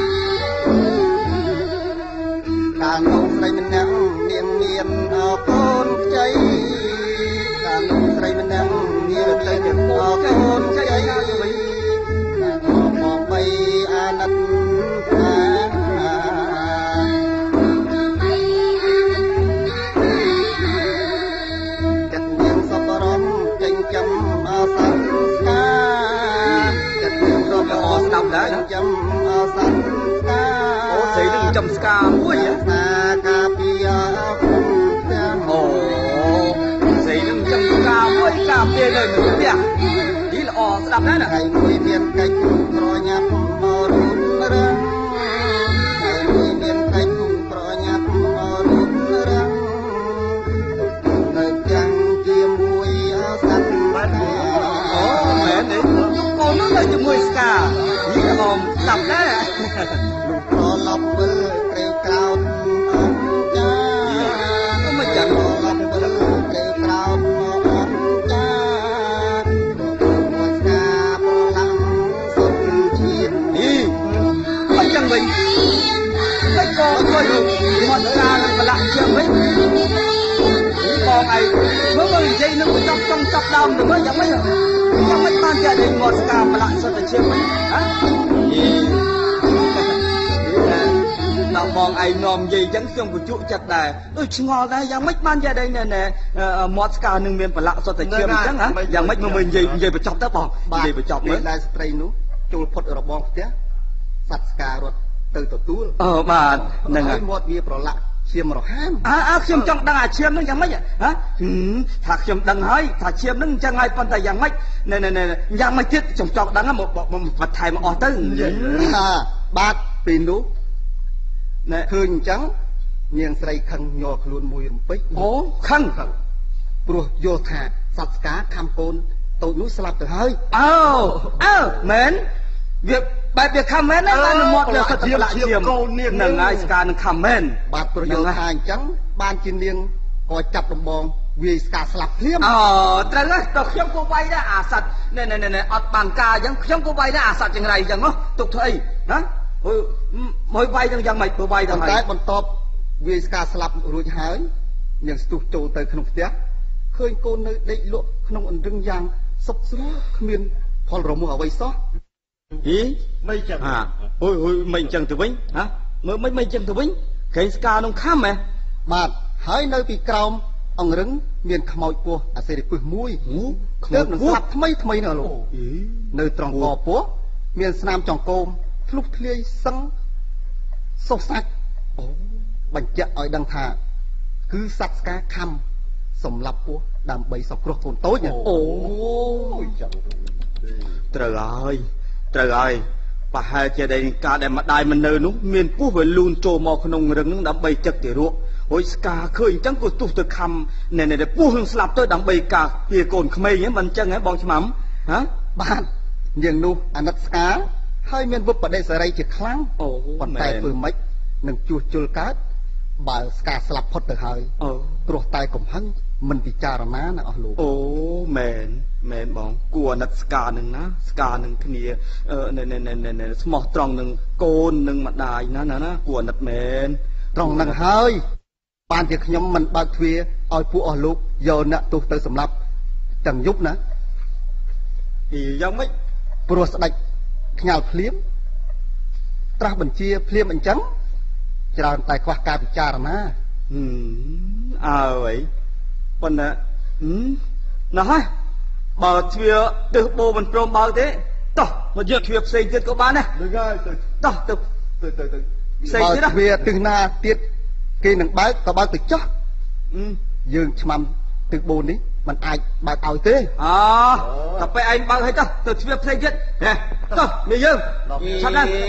កាលនោះស្រីម្នាក់នាងមានកូនខ្ចីកាលនោះស្រីម្នាក់នាងទៅជាកូនខ្ចីអាណិតចិត្តនាងសពរំចិញ្ចឹមសត្វស្កាចិត្តនាងសពរំស្ដាប់ដែរចិញ្ចឹមសត្វស្កាអូស្រីនឹងចិញ្ចឹមស្កាមួយសាកាពីគុំទាំងអូស្រីនឹងចិញ្ចឹមស្កាមួយកាពីនៅផ្ទះនេះល្អស្ដាប់ដែរណាថ្ងៃមួយមានកិច្ចប្រញាប់មករូបរឹងថ្ងៃមួយមានកិច្ចប្រញាប់មករូបរឹងនៅទាំងជាមួយសត្វបាទអូមែនទេកូននឹងនៅជាមួយស្កានេះក៏បងស្ដាប់ដែរលោកប្រឡប់វិលក្រេវក្រោតអង្ចាក៏មិនចាំប្រឡប់វិលក្រេវក្រោតអង្ចាចឹងវិញតែក៏ជួយមកការនឹងប្រឡាក់ជាងវិញបងឯងមើលនិយាយនឹងចង់ចាប់ដើមទៅមើលយ៉ាងម៉េចបានជាឲ្យមកស្ការប្រឡាក់សុទ្ធតែជាងវិញហ៎ដល់បងឯងនាំនិយាយចឹងខ្ញុំបញ្ជក់ចិត្តដែរដូចឆ្ងល់ដែរយ៉ាងម៉េចបានជាឲ្យណែមាត់ស្ការនឹងមានប្រឡាក់សុទ្ធតែជាងអញ្ចឹងហ៎យ៉ាងម៉េចមើលនិយាយបញ្ចប់ទៅបងនិយាយបញ្ចប់មើលដែលស្ត្រីនោះចូលផុតរបងផ្ទះសត្វស្ការរត់ទៅទទួលបាទហ្នឹងហើយមាត់វាប្រឡាក់ឈាមរហាមខ្ញុំចង់ដឹងអាឈាមហ្នឹងយ៉ាងម៉េចថាខ្ញុំដឹងហើយថាឈាមហ្នឹងអញ្ចឹងហើយប៉ុន្តែយ៉ាងម៉េចយ៉ាងម៉េចទៀតខ្ញុំចង់ដឹងមកបន្ថែមអស់ទៅបាទពេលនោះឃើញអញ្ចឹងនាងស្រីខឹងញ័រខ្លួនមួយរំពេចអូខឹងព្រោះយល់ថាសត្វស្ការខំកូនតូចនោះស្លាប់ទៅហើយមែនវាបែបវាខំមែនណាបានមកលើគាត់ប្រឡាក់ឈាមកូននាងនឹងហើយស្កានឹងខំមែនបាទប្រយោជន៍ថាអញ្ចឹងបានជានាងក៏ចាប់ដំបងវាយស្កាស្លាប់ភ្លាមត្រូវហើយតើខ្ញុំក៏វាយដែរអាសត្វណែអត់បានការអញ្ចឹងខ្ញុំក៏វាយដែរអាសត្វចង្រៃអញ្ចឹងទុកធ្វើអីណាមកវាយទាំងយ៉ាងម៉េចព្រោះវាយទាំងតែបន្ទាប់វាយស្កាស្លាប់រួចហើយនាងស្ទុះចូលទៅក្នុងផ្ទះឃើញកូននៅដេកលក់ក្នុងអន្ទឹងយ៉ាងសុខស្រួលគ្មានផលរមាស់អ្វីសោះមិនចឹងអូយមិនចឹងទៅវិញហ៎មើលមិនចឹងទៅវិញក្រែងស្កាក្នុងខំហ៎បាទហើយនៅពីក្រោមអង្រឹងមានខ្មោចពស់អាសេរីពឹសមួយខ្មោចនឹងស្លាប់ថ្មីណាលោកនៅត្រង់កពស់មានស្នាមចង្កូមធ្លុះធ្លាយសឹងសុសសាច់បញ្ជាក់ឲ្យដឹងថាគឺសត្វស្កាខំសម្លាប់ពស់ដើម្បីសង្គ្រោះកូនតូចចឹងត្រូវហើយប្រហែលជាដែលការដែលម្ដាយមិននៅនោះមានពស់វាលូនចូលមកក្នុងរឹងនឹងដើម្បីចឹកទារកហើយស្កាឃើញអញ្ចឹងក៏ទុះទៅខំណែពស់នឹងស្លាប់ទៅដើម្បីការពារកូនក្មេងហ្នឹងមិនអញ្ចឹងហ៎បងឆ្មាំហ៎បាទយ៉ាងនោះអាណិតស្កាហើយមានវុបដិសេរីជាខ្លាំងប៉ុន្តែធ្វើម៉េចនឹងជួសជុលកើតបើស្កាស្លាប់ផុតទៅហើយព្រោះតែកំហឹងមិនពិចារណាណាអស់លោកមែនបងគួរអាណិតស្កានឹងណាស្កានឹងគ្នាណែស្មោះត្រង់នឹងកូននឹងម្ដាយណាគួរអាណិតមែនត្រង់នឹងហើយបានជាខ្ញុំមិនបើកទ្វារឲ្យពួកអស់លោកយកអ្នកទោសទៅសម្លាប់ទាំងយប់ណាយ៉ាងម៉េចព្រោះស្ដេចខ្ញាល់ភ្លាមត្រាស់បញ្ជាភ្លាមអញ្ចឹងច្រើនតែខ្វះការពិចារណាអើយប៉ុន្តែណោះហើយបើទ្វារទើសបោមិនព្រមបើកទេតោះមកយកទ្វារផ្សេងទៀតក៏បានដែរហ្នឹងហើយតោះទៅផ្សេងទៀតណាទ្វារទិសណាទៀតគេនឹងបើកក៏បើកទៅចោះយើងឆ្មាំទិសបូននេះมันអាចបើកឲ្យទេតែពេលឯងបើកឲ្យទៅទ្វារផ្សេងទៀតតោះនេះយើងឆាប់ដល់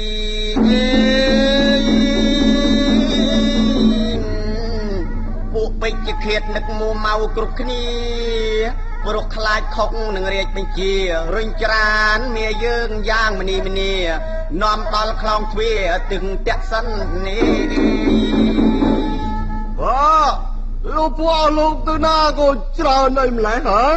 ពួកពេជ្រជាឃាតនឹកមួម៉ៅគ្រប់គ្នាព្រោះខ្លាចខុកនឹងរាជបញ្ជារុញច្រានមាយើងយ៉ាងមនីនាំដល់ខ្លោងទ្វារទឹងតាក់សិននេះលោកពួកអស់លោកទៅណាក៏ច្រើនអីម្ល៉េះហ៎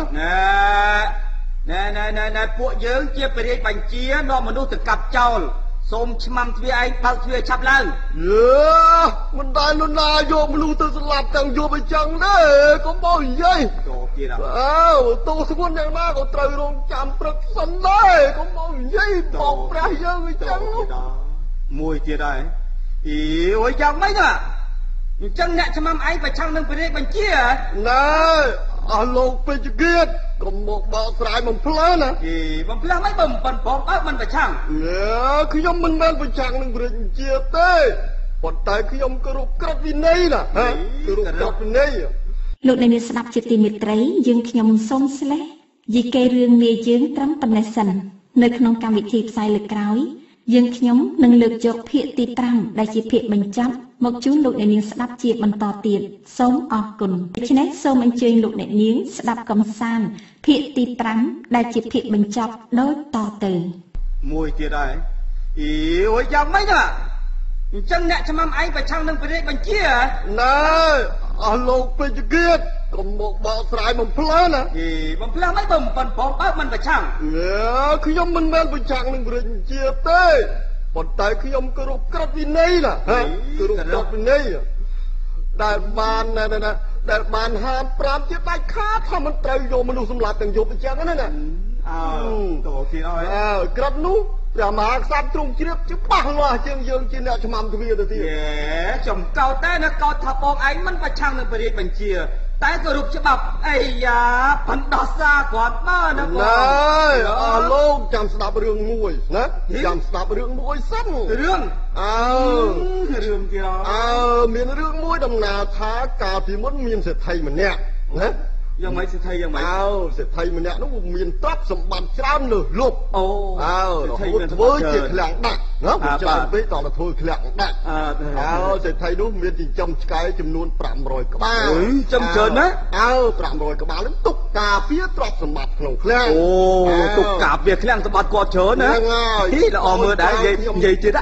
ណែពួកយើងជាព្រះរាជបញ្ជានាំមនុស្សទៅកាប់ចោលសូមឆ្មាំទ្វារឯងបើកទ្វារឆាប់ឡើងមិនដែលនរណាយកមនុស្សទៅស្លាប់ទាំងយប់អញ្ចឹងទេកុំបោះនិយាយចូលទៀតទោសធ្ងន់យ៉ាងណាក៏ត្រូវរងចាំព្រឹកសិនដែរកុំបោះនិយាយបោកប្រាស់យើងអញ្ចឹងមួយទៀតដែរអូយយ៉ាងម៉េចណាអញ្ចឹងអ្នកឆ្មាំឯងប្រឆាំងនឹងព្រះរាជបញ្ជាណែអស់លោកពេជ្រគៀតកុំមកបោកស្រាយបំភ្លើណាបំភ្លើមិនបើមិនបងអើមិនប្រឆាំងខ្ញុំមិនមែនប្រឆាំងនឹងព្រះរាជបញ្ជាទេប៉ុន្តែខ្ញុំគោរពក្រឹតវិន័យណាគោរពក្រឹតវិន័យលោកអ្នកនាងស្ដាប់ជាទីមេត្រីយើងខ្ញុំសូមស្លេះយីកេរឿងនាយើងត្រឹមប៉ុណ្ណេះសិននៅក្នុងកម្មវិធីផ្សាយលើកក្រោយយើងខ្ញុំនឹងលើកយកភាគទី5ដែលជាភាគបញ្ចប់មកជូនលោកអ្នកនាងស្ដាប់ជាបន្តទៀតសូមអរគុណដូច្នេះសូមអញ្ជើញលោកអ្នកនាងស្ដាប់កំសាន្តភាគទី5ដែលជាភាគបញ្ចប់ដូចតទៅមួយទៀតដែរអូយយ៉ាងម៉េចណាអញ្ចឹងអ្នកឆ្មាំឯងប្រឆាំងនឹងព្រះរាជបញ្ជាណែអស់លោកពេជ្រគៀតកុំមកបោកស្រាយបំភ្លើណាបំភ្លើមិនបើមិនបងបើមិនប្រឆាំងខ្ញុំមិនមែនប្រឆាំងនឹងព្រះរាជបញ្ជាទេប៉ុន្តែខ្ញុំគោរពក្រឹតវិន័យណាគោរពក្រឹតវិន័យដែលបានហាម5ជាដាច់ខាតថាមិនត្រូវយកមនុស្សសម្លាប់ទាំងយប់អញ្ចឹងណាតោះទៀតហើយក្រឹតនោះព្រះមហាក្សត្រទ្រង់ជ្រាបច្បាស់លាស់ជាងយើងជាអ្នកឆ្មាំទ្វារទៅទៀតចំកោតតែនៅកោតថាបងឯងមិនប្រឆាំងនឹងព្រះរាជបញ្ជាតែគោរពច្បាប់អីយ៉ាបណ្ដោះសារគាត់បើណាបងអស់លោកចាំស្ដាប់រឿងមួយណាចាំស្ដាប់រឿងមួយសិនរឿងរឿងទៀតមានរឿងមួយដំណើរថាកាលពីមុនមានសេដ្ឋីម្នាក់ណាយ៉ាងម៉េចសិទ្ធិយ៉ាងម៉េចសិទ្ធិម្នាក់នោះមានទ្រព្យសម្បត្តិច្រើនលើសលប់សិទ្ធិមានធ្វើជាឃ្លាំងដាក់ណាច្រើនពេកតទៅធ្វើឃ្លាំងដាក់សិទ្ធិនោះមានចិញ្ចឹមឆ្កែចំនួន500ក្បាលចំច្រើនណា 500ក្បាលនឹងទុកការពារទ្រព្យសម្បត្តិក្នុងឃ្លាំងទុកការពារឃ្លាំងសម្បត្តិគាត់ច្រើនណាហ្នឹងហើយល្អមើលដែរនិយាយទៀតដោយ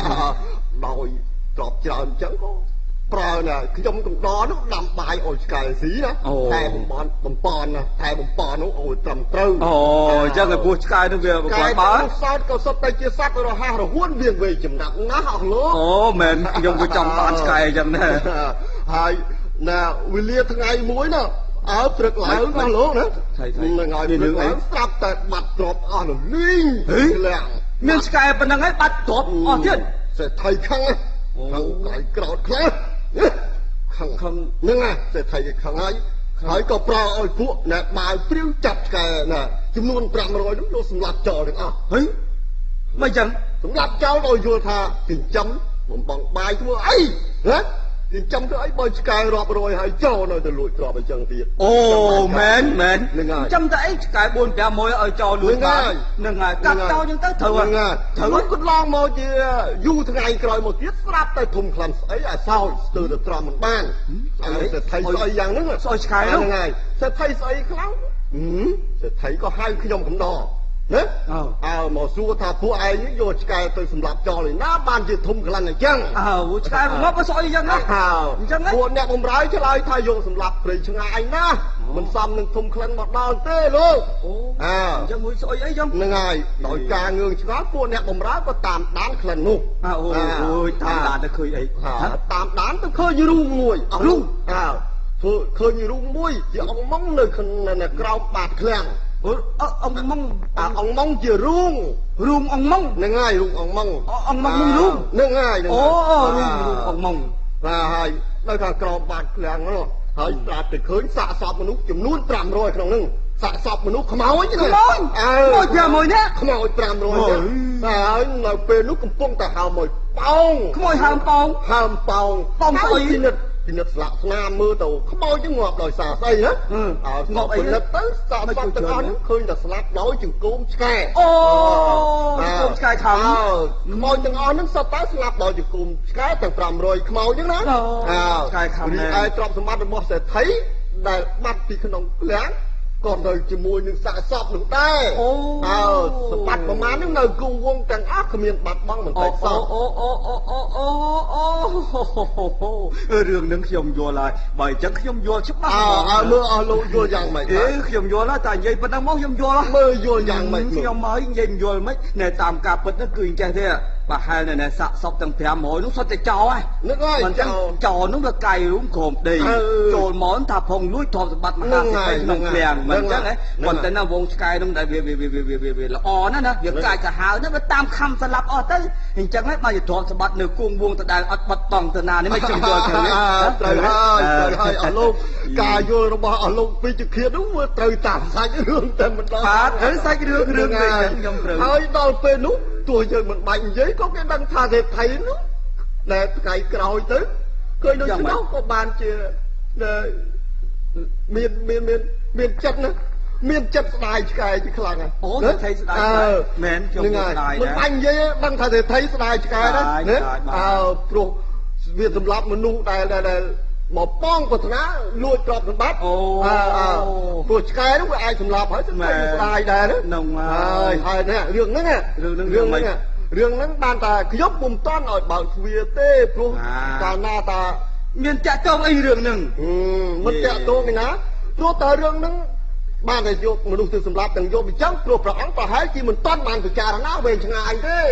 ទ្រព្យច្រើនអញ្ចឹងក៏ប្រើណាខ្ញុំកណ្ដោនោះដាំបាយឲ្យឆ្កែស៊ីណាតែបំពន់ណាតែបំពន់នោះឲ្យត្រឹមត្រូវអញ្ចឹងឲ្យពោះឆ្កែនោះវាគាត់បើសោតក៏សុទ្ធតែជាសត្វរហ័សរហួនវាងវៃចំណាប់ណាស់អស់លោកមែនខ្ញុំក៏ចង់បានឆ្កែអញ្ចឹងណាហើយណាវេលាថ្ងៃមួយណាព្រឹកឡើងអស់លោកណាហ្នឹងហើយព្រឹកឡើងស្រាប់តែបាត់ទ្រព្យអស់លីងមានឆ្កែប៉ុណ្្នឹងហើយបាត់ទ្រព្យអស់ទៀតសេដ្ឋីខឹងខាងក្រោតខ្លាំងខឹងហ្នឹងណាសេដ្ឋីខឹងហើយក៏ប្រើឲ្យពួកអ្នកបាវព្រាវចាប់ឆ្កែណាចំនួន500នោះយកសម្លាប់ចោលទាំងអស់ហីមិនចឹងសម្លាប់ចោលដោយយល់ថាចិញ្ចឹមបំបងបាយធ្វើអីណាចិញ្ចឹមធ្វើអីបើឆ្កែរាប់រយហើយចោលនៅទៅលួចទ្រព្យអញ្ចឹងទៀតមែនចាំតែអីឆ្កែ4 5មួយឲ្យចោលលួចបានហ្នឹងហើយកាត់ចោលអញ្ចឹងទៅត្រូវកន្លងមកជាយូរថ្ងៃក្រោយមកទៀតស្រាប់តែធំខ្លាំងស្អីអាសោចស្ទើរតែត្រង់មិនបានសេដ្ឋីស្អីយ៉ាងហ្នឹងស្អុយឆ្កែហ្នឹងហើយសេដ្ឋីស្អីខ្លាំងសេដ្ឋីក៏ហៅខ្ញុំកំដរណាមកសួរថាពួកឯងនេះយកឆ្កែទៅសម្លាប់ចោលឯណាបានជាធំខ្លាំងអញ្ចឹងឆ្កែមកស្អុយអញ្ចឹងអញ្ចឹងពួកអ្នកបម្រើឆ្លើយថាយកសម្លាប់ព្រៃឆ្ងាយណាមិនសមនឹងធំខ្លាំងមកដល់ទេលោកអញ្ចឹងមួយស្អុយអីចឹងហ្នឹងហើយដោយការងឿងឆ្ងល់ពួកអ្នកបម្រើក៏តាមដានក្លិននោះតាមដានទៅឃើញអីតាមដានទៅឃើញរូងមួយរូងធ្វើឃើញរូងមួយជាអង្គម៉ងនៅក្រោមបាតឃ្លាំងអង្គម៉ងអង្គម៉ងជារូងអង្គម៉ងហ្នឹងហើយរូងអង្គម៉ងអង្គម៉ងនឹងរូងហ្នឹងហើយរូងអង្គម៉ងហើយនៅខាងក្រោមបាតឃ្លាំងនោះហើយស្រាប់តែឃើញសាកសពមនុស្សចំនួន500ក្នុងហ្នឹងសាកសពមនុស្សខ្មោចណា500នាក់ខ្មោច500នាក់ហើយនៅពេលនោះកំពុងតែហើមមួយប៉ោងខ្មោចហើមប៉ោងស្អីពិនិត្យស្លាកស្នាមមើលទៅខ្មោចហ្នឹងងាប់ដោយសារស្អីណាងាប់ពិនិត្យទៅសាកសពទាំងអស់ហ្នឹងឃើញតែស្លាប់ដោយចង្កូមឆ្កែចង្កូមឆ្កែខំខ្មោចទាំងអស់ហ្នឹងសុទ្ធតែស្លាប់ដោយចង្កូមឆ្កែទាំង500ខ្មោចហ្នឹងណាឆ្កែខំនេះឯទ្រព្យសម្បត្តិរបស់សេដ្ឋីដែលបាត់ពីក្នុងឃ្លាំងក៏នៅជាមួយនឹងសាកសពនោះដែរសម្បត្តិប្រមាណហ្នឹងនៅគង់វងទាំងអស់គ្មានបាត់បង់មិនតែសោះរឿងនឹងខ្ញុំយល់ហើយបើអញ្ចឹងខ្ញុំយល់ច្បាស់មើលអស់លោកយល់យ៉ាងម៉េចខ្ញុំយល់ហើយតែនិយាយប៉ុណ្ណឹងមកខ្ញុំយល់មើលយល់យ៉ាងម៉េចខ្ញុំហើយនិយាយយល់មិនណែតាមការពិតហ្នឹងគឺអញ្ចឹងទេប្រហែលណែសាក់សពទាំង500នោះសុទ្ធតែចោលហើយនឹកហើយមិនចឹងចោលនោះវាកាយរូមក្រោមដីចូលមកថាផងលួចទ្រព្យសម្បត្តិមហាសេដ្ឋីក្នុងឃ្លាំងមិនចឹងហ៎ប៉ុន្តែណាវងឆ្កែនោះដែលវាល្អណាស់ណាវាកាយកាហាវណាវាតាមខំស្លាប់អស់ទៅអញ្ចឹងហើយបើទ្រព្យសម្បត្តិនៅគង់វងដដែលអត់បាត់បង់ទៅណានេះមិនខ្ញុំយល់ចឹងទេត្រូវហើយអស់លោកការយល់របស់អស់លោកពីជំនាញនោះវាត្រូវតាមសាច់រឿងតែមិនដល់បាទហើយសាច់រឿងនេះខ្ញុំត្រូវហើយដល់ពេលនោះទោះយើងមិនបាច់និយាយក៏គេដឹងថាសេដ្ឋីនោះដែលថ្ងៃក្រោយទៅឃើញដូចនោះក៏បានជាមានចិត្តណាមានចិត្តស្ដាយឆ្កែជាខ្លាំងអូសេដ្ឋីស្ដាយមែនខ្ញុំស្ដាយដែរមិនបាញ់និយាយដឹងថាសេដ្ឋីស្ដាយឆ្កែណាព្រោះវាសម្រាប់មនុស្សដែលមកប៉ងប្រាថ្នាលួចទ្រព្យសម្បត្តិព្រោះឆ្កែនោះវាអាចសម្លាប់ហើយស្ដាយដែរហ្នឹងហើយនេះរឿងហ្នឹងបានតែខ្ញុំពុំតាន់ឲ្យបើកទ្វារទេព្រោះកាលណាតាមានតាក់ទងអីរឿងហ្នឹងមិនតាក់ទងឯណាព្រោះតែរឿងហ្នឹងបានតែយកមនុស្សទៅសម្លាប់ទាំងយកអញ្ចឹងព្រោះព្រះអង្គប្រហែលជាមិនតាន់បានពិចារណាវែងឆ្ងាយទេ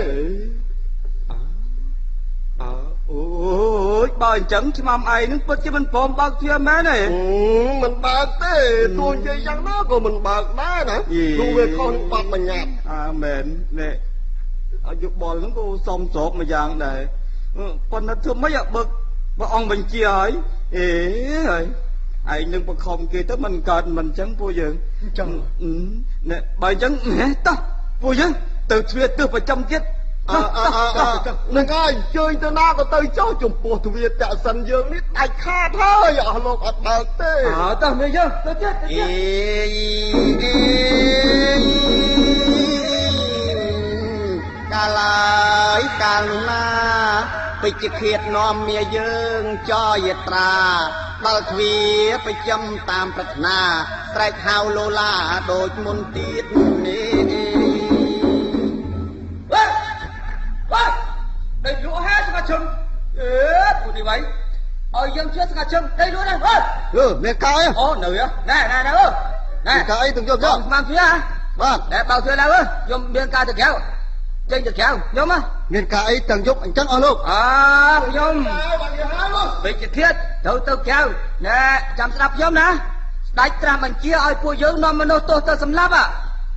អូយបើអញ្ចឹងឆ្មាំឯងនឹងពិតជាមិនព្រមបើកទ្វារមែនទេមិនបើកទេទោះនិយាយយ៉ាងណាក៏មិនបើកដែរណាព្រោះវាខុសនឹងបទបញ្ញត្តិមែននេះយោបល់ហ្នឹងក៏សំស្របមួយយ៉ាងដែរប៉ុន្តែធ្វើម៉េចបើព្រះអង្គបញ្ជាហើយហើយឯងនឹងបង្ខំគេទៅមិនកើតមិនអញ្ចឹងពួកយើងអញ្ចឹងបើអញ្ចឹងតោះពួកយើងទៅទ្វារទិសប្រចាំទៀតនឹងហើយជើញទៅណាក៏ទៅចោះចំពោះទ្វារតាក់សិនយើងនេះដាច់ខាតហើយអស់លោកអត់បើកទេតោះនេះយើងទៅទៀតកាលហើយកាលណាពេជ្រឃាតនាំមាយើងចយត្រាដល់ទ្វារប្រចាំតាមប្រាថ្នាស្រែកហៅលោឡាដូចមុនទៀតនេះ đây lúa hết cả chừng của đi vậy dân chết cả chừng đây lúa này mẹ cái ô nữ á này mẹ cái từng vô mang phía à vâng để bao thuê đâu á dùng biên ca từ kéo trên từ kéo nhôm á mẹ cái từng giúp anh chắc ở luôn nhôm bị chết thiết từ kéo nè chăm sóc nhôm nè đánh ra mình chia ai của dương nó mà nó tôi sầm lấp à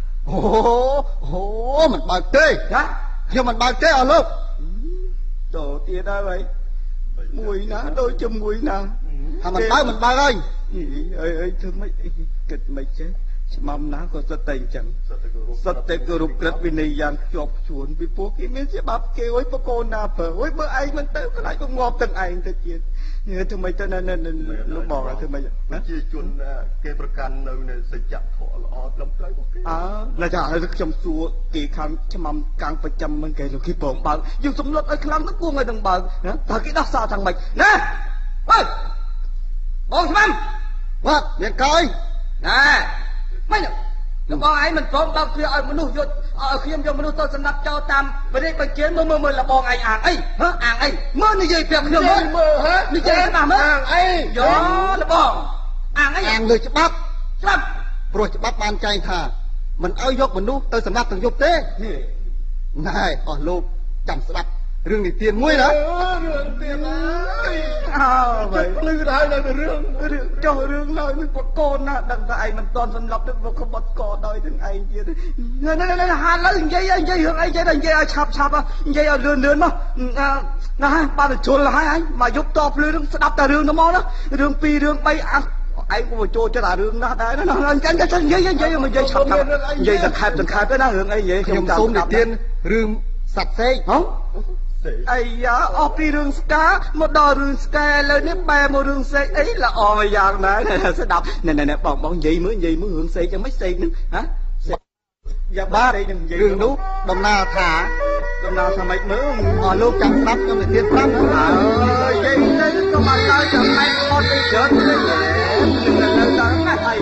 ồ mình bao tê hả nhưng mình bao tê ở luôn Đồ tia đó vậy mùi ná đôi chung mùi nè mình bao ơi ơi thưa mấy kịch mày chết mầm ná có sát tình chẳng sát tình cơ rụp kết vì này dàn chọc chuồn vì phố kia mình sẽ bắp kêu ấy bố cô nà phở ấy bữa anh mình tới cái lại có ngọt từng anh thật chuyện thưa mày cho nên nó bỏ ra thưa mày chia chuồn kêประกันនៅ សច្ចៈធម៌ល្អត្រឹមត្រូវរបស់គេ là chả là trong xua kỳ khăn cho mầm càng phải chăm mình kể rồi khi bổng bờ dùng súng lót ấy khăn nó cuồng người đằng bờ thằng cái đó sao thằng mày nè ơi bông mắm vâng miền coi nè mấy nhở nó con ấy mình trốn bao kia mình nuôi vô khi em vô mình nuôi tôi sẽ nắp cho tam về đây bài chiến mơ là bò ngày ảng ấy ảng ấy mơ như vậy việc nhiều mơ hả như vậy mà mơ ảng ấy đó là bò ảng ấy ảng người cho bắt rồi cho bắt ban chay thà mình ơi dốc mình nuôi tôi sẽ nắp thằng dục thế này ở lô chăm sạch rừng này tiền muối đó rừng tiền vậy lư đây là rừng cho rừng lời mình bật con á đằng ta anh mình toàn phân lập được không bật cò đôi thằng anh kia này hà lấy dây hưởng anh dây dây chạp à dây lươn mà này ba được trốn là hai anh mà giúp top lươn đập ta rừng nó mò đó rừng pi rừng bay ăn anh cũng phải trôi cho ta rừng đó đấy nó anh cái dây mà dây chạp dây giật khai cái đó hưởng ấy vậy không tôm để tiền rừng sạch xe không ai ya opi rừng cá một đò rừng cá lên nếp bè một rừng xe ấy là oi giang đấy này sẽ đập này bọn gì mới hưởng xe cho mấy xe nữa hả dạ ba rừng đúng đồng nào thả mấy nữa ở lô chăm sóc cho người tiên pháp vậy đấy có mà tay cho mấy con đi chết lên đó thầy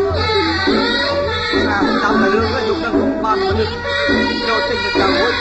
làm là rừng nó dùng nó cũng ban được cho tình được cả vui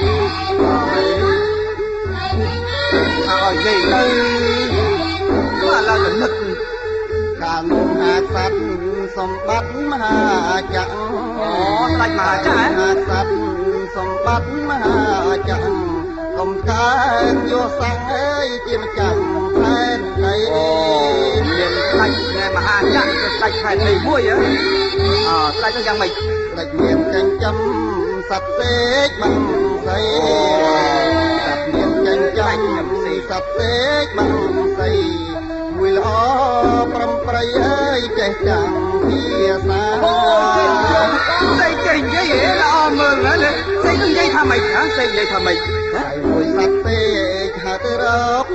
vậy đây là nực cả nụ hạ sát sông bắt mà chẳng lạnh mà chả hạ sát sông bắt mà chẳng không cá vô sang ấy chim chẳng phen đây miền lạnh này mà hạ chẳng lạnh phải đầy muối á lạnh cho giang mày lạnh miền canh chấm sạch xếp bằng dây sạch miền canh chấm sạch xếp bằng dây mùi lõ prâm prây ơi chạy chẳng phía xa dây chỉnh cái gì là mừng nữa dây đừng dây thà mày hả dây dây thà mày chạy mùi sạch xếp hạ tư rốc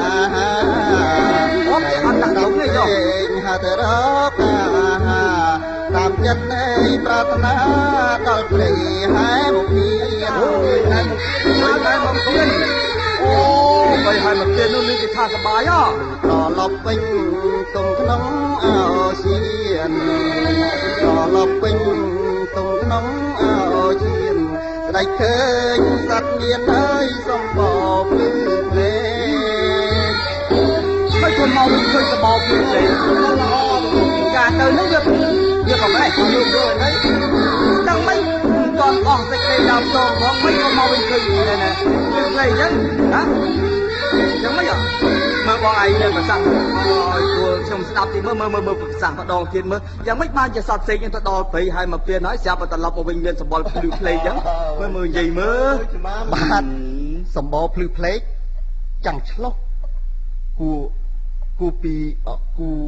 ăn tặng đúng này rồi hạ tư rốc làm chất ấy pratanaដល់ព្រៃហើយមកពីអូបីហើយមកទៀតនោះនេះគេថាសបាយហ៎ត្រឡប់វិញទុំក្នុងអោសៀនត្រឡប់វិញទុំក្នុងអោសៀនស្ដេចឃើញសត្វមានហើយសំបោភ្លឺភ្លេងហើយខ្លួនមកវិញឃើញសំបោភ្លឺភ្លេងការទៅនោះវាក៏មិនឲ្យយកទៅហ្នឹងដឹងមិនតន់អស់សេចក្តីដើមតងផងមិនក៏មកវិញឃើញណាភ្លេងអញ្ចឹងណាចឹងមិនអត់មើលបងឯងនៅប្រសាសន៍អូយគួរខ្ញុំស្ដាប់ទីមើលប្រសាសន៍ម្ដងទៀតមើលយ៉ាងម៉េចបានជាសត្វផ្សេងទៅដល់ព្រៃហើយមកពៀនហើយស្រាប់តែត្រឡប់មកវិញមានសម្បល់ភ្លឺភ្លេងអញ្ចឹងមើលនិយាយមើលបាទសម្បល់ភ្លឺភ្លេងចាំងឆ្លោះគូពីគូ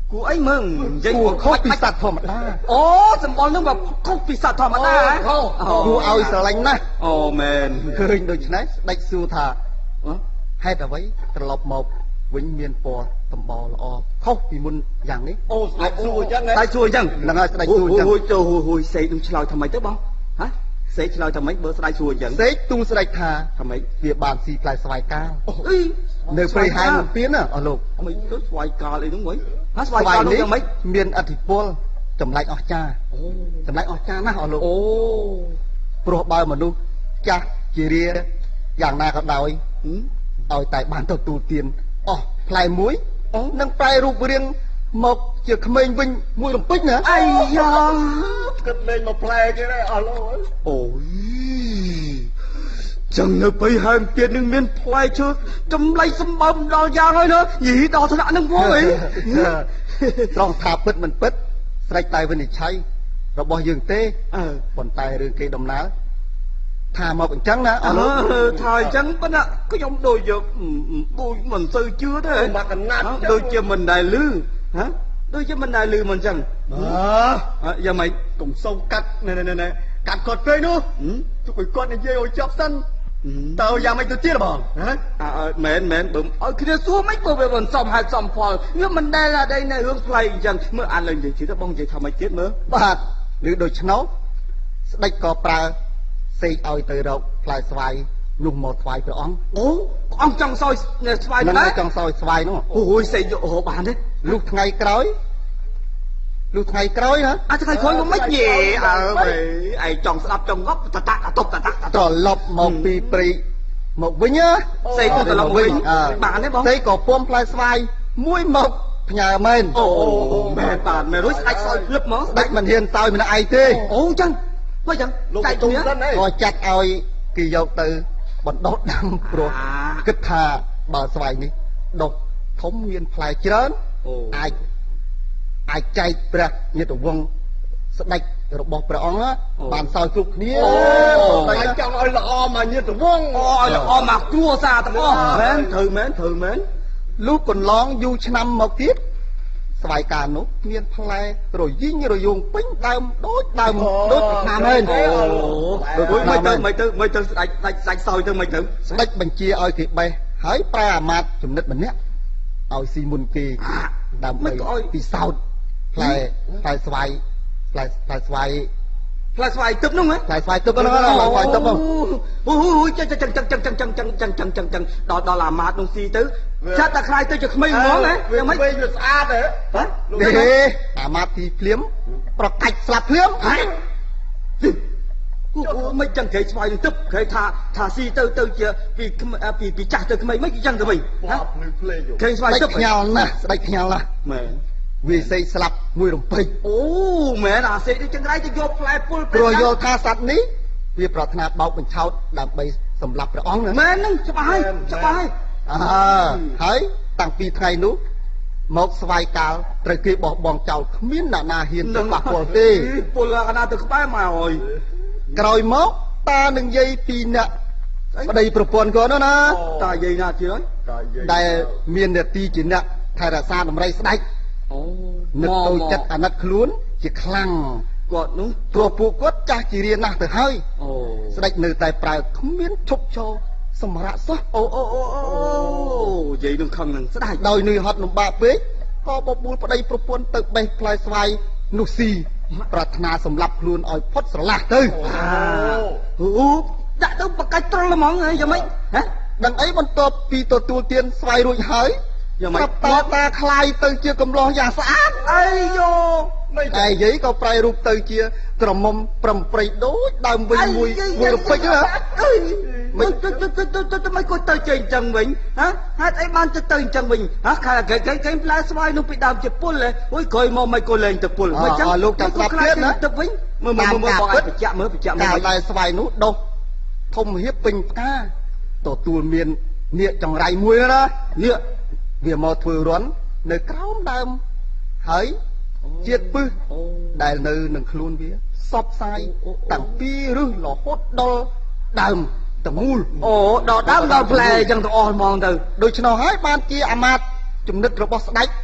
គូអីមើងនិយាយខុសពីសត្វធម្មតាអូសម្បល់នឹងខុសពីសត្វធម្មតាហ៎គូឲ្យស្រឡាញ់ណាស់អូមែនឃើញដូច្នេះស្ដេចសួរថាហេតុអ្វីត្រឡប់មកវិញមានពណ៌តំបល់ល្អខុសពីមុនយ៉ាងនេះអូស្ដេចសួរអញ្ចឹងស្ដេចសួរអញ្ចឹងហ្នឹងហើយស្ដេចសួរអញ្ចឹងហួយសេកនឹងឆ្លើយថាម៉េចទៅបងហ៎សេកឆ្លើយថាម៉េចបើស្ដេចសួរអញ្ចឹងសេកទូលស្ដេចថាថាម៉េចវាបានស៊ីផ្លែស្វាយកាលនៅព្រៃហែមពៀនណាអស់លោកមិនទៅស្វាយកាលអីហ្នឹងវិញហ៎ស្វាយកាលនោះយ៉ាងម៉េចមានអធិពលចម្លែកអស្ចារ្យចម្លែកអស្ចារ្យណាស់អស់លោកអូព្រោះបើមនុស្សចាស់ជារាយ៉ាងណាក៏ដោយឲ្យតែបានទទួលទានអស់ផ្លែមួយនឹងប្រែរូបរាងមកជាក្មេងវិញមួយរំពេចណាអាយ៉ាគិតលេងមកផ្លែគេដែរអស់លោកអូយចឹងនៅពេលហើមទៀតនឹងមានផ្លែឈើចម្លែកសម្បើមដល់យ៉ាងហើយណាយីដល់ថ្នាក់នឹងផងអីត្រង់ថាពិតមិនពិតស្រេចតែវិនិច្ឆ័យរបស់យើងទេប៉ុន្តែរឿងគេដំណើរថាមកអញ្ចឹងណាអស់លោកថាអញ្ចឹងប៉ុន្តែខ្ញុំដូចយកដូចមិនសូវជឿទេមកកណាត់ដូចជាមិនដែលឮហ៎ដូចជាមិនដែលឮមិនអញ្ចឹងយ៉ាងម៉េចកុំសូវកាត់ណែកាត់គាត់ពេកនោះទុកឲ្យគាត់និយាយឲ្យចប់សិនតើយ៉ាងម៉េចទៅទៀតបងហ៎មែនបើឲ្យគ្នាសួរមិនបើវាមិនសមហេតុសមផលវាមិនដែលអីនៅរឿងផ្លៃអញ្ចឹងមើលអានឡើងនិយាយទៅបងនិយាយថាម៉េចទៀតមើលបាទឬដូច្នោះស្ដេចក៏ប្រើសេកឲ្យទៅរកផ្លែស្វាយនោះមកថ្វាយព្រះអង្គអូព្រះអង្គចង់សោយស្វាយណាចង់សោយស្វាយនោះអូយសេកយករកបានទេលុះថ្ងៃក្រោយណាថ្ងៃក្រោយមកមិនយេអើឯងចង់ស្ដាប់ចង់ងប់តតាក់តប់តតាក់ត្រឡប់មកពីព្រៃមកវិញណាសេកទៅត្រឡប់វិញបានទេបងសេកក៏ពុំផ្លែស្វាយមួយមកផ្ញើមែនអូមែនបាទមែនរួចស្ដេចសោយភ្លឹបមកស្ដេចមិនហ៊ានសោយម្នាក់ឯងទេអូចឹងមកចឹងលោកទុំសិនក៏ចាត់ឲ្យគេយកទៅបណ្ដុះដាំព្រោះគិតថាបើស្វាយនេះដុះធំមានផ្លែច្រើនអាចចែកព្រះញាតិវង្សស្ដេចរបស់ព្រះអង្គបានសោយគ្រប់គ្នាតែចង់ឲ្យល្អមកញាតិវង្សឲ្យល្អមកគ្រួសារទាំងអស់មែនត្រូវមែនលុះកន្លងយូរឆ្នាំមកទៀតស្វាយកាលនោះមានផ្លែរយីងរយងពេញដើមដូចឆ្នាំមែនមិនទៅស្ដេចសោយទៅមិនទៅស្ដេចបញ្ជាឲ្យគេបេះហើយប្រែអាមាត្យចំណិតម្នាក់ឲ្យស៊ីមុនគេដើម្បីពិសោធន៍ផ្លែស្វាយទឹកនោះផ្លែស្វាយទឹកហ្នឹងអូយចឹងដល់អាមាត្យនោះស៊ីទៅចាត់តែខ្លាយទៅជាក្មេងហ្មងណាវាមិនវាស្អាតហ៎អាមាត្យទីភ្លាមប្រកាច់ស្លាប់ភ្លាមអូមិនចឹងគេស្វាយនឹងទឹកគេថាស៊ីទៅជាពីចាស់ទៅក្មេងមិនចឹងទៅវិញគេស្វាយទឹកខ្ញាល់ណាស់ស្ដេចខ្ញាល់ណាស់មែនវាសេកស្លាប់មួយរំពេចអូមែនអាសេកនេះចឹងไรទៅយកផ្លែពុលព្រោះយល់ថាសត្វនេះវាប្រាថ្នាបោកបញ្ឆោតដើម្បីសម្លាប់ព្រះអង្គមែនហ្នឹងច្បាស់ហើយហើយតាំងពីថ្ងៃនោះមកស្វាយកាលត្រូវគេបោះបង់ចោលគ្មានអ្នកណាហ៊ានទៅប៉ះពាល់ទេពលកណាទៅក្បែរមកអើយក្រោយមកតានឹងនិយាយពីអ្នកប្តីប្រពន្ធគាត់នោះណាតានិយាយណាទៀតហើយដែលមាននាទីជាអ្នកថែរក្សាដំរីស្ដេចអូនឹកទៅចិត្តអាណិតខ្លួនជាខ្លាំងគាត់នោះព្រោះពួកគាត់ចាស់ជារៀនណាស់ទៅហើយអូស្ដេចនៅតែប្រើគ្មានឈប់ឈរសម្រាប់សោះអូនិយាយនឹងខឹងនឹងស្ដេចដោយនឿយហត់លំបាកពេកក៏បបួលប្តីប្រពន្ធទៅបេះផ្លែស្វាយនោះស៊ីប្រាថ្នាសម្លាប់ខ្លួនឲ្យផុតស្រឡះទៅអូដាក់ទៅបកាច់ត្រល់ហ្មងយ៉ាងម៉េចហ៎ដឹងអីបន្ទាប់ពីទទួលទានស្វាយរួចហើយយ៉ាងម៉េចតាខ្លាយទៅជាកំឡោះយ៉ាងស្អាតអីយោតែយាយក៏ប្រែរូបទៅជាក្រមុំប្រំប្រៃដូចដើមវិញមួយរំពេចណាមិនទៅមិនគាត់ទៅចេញអញ្ចឹងវិញហ៎ហេតុអីបានទៅអញ្ចឹងវិញហ៎គេផ្លែស្វាយនោះពីដើមជាពុលអូយក្រោយមកមិនក៏លែងទៅពុលមិនអញ្ចឹងលោកតែស្លាប់ទៀតណាទឹកវិញមើលបងឯងបញ្ជាក់មើលតែស្វាយនោះដុះធំហៀបពេញផ្កាទទួលមាននាគចង្រៃមួយណានាគវាមកធ្វើរន់នៅក្រោមដើមហើយជាតិពឹសដែលនៅនឹងខ្លួនវាសពសាយតាំងពីរឹសរហូតដល់ដើមទាំងមូលអូដល់ដើមដល់ផ្លែអញ្ចឹងទាំងអស់ហ្មងទៅដូច្នោះហើយបានជាអាមាត្យចំណិតរបស់ស្ដេច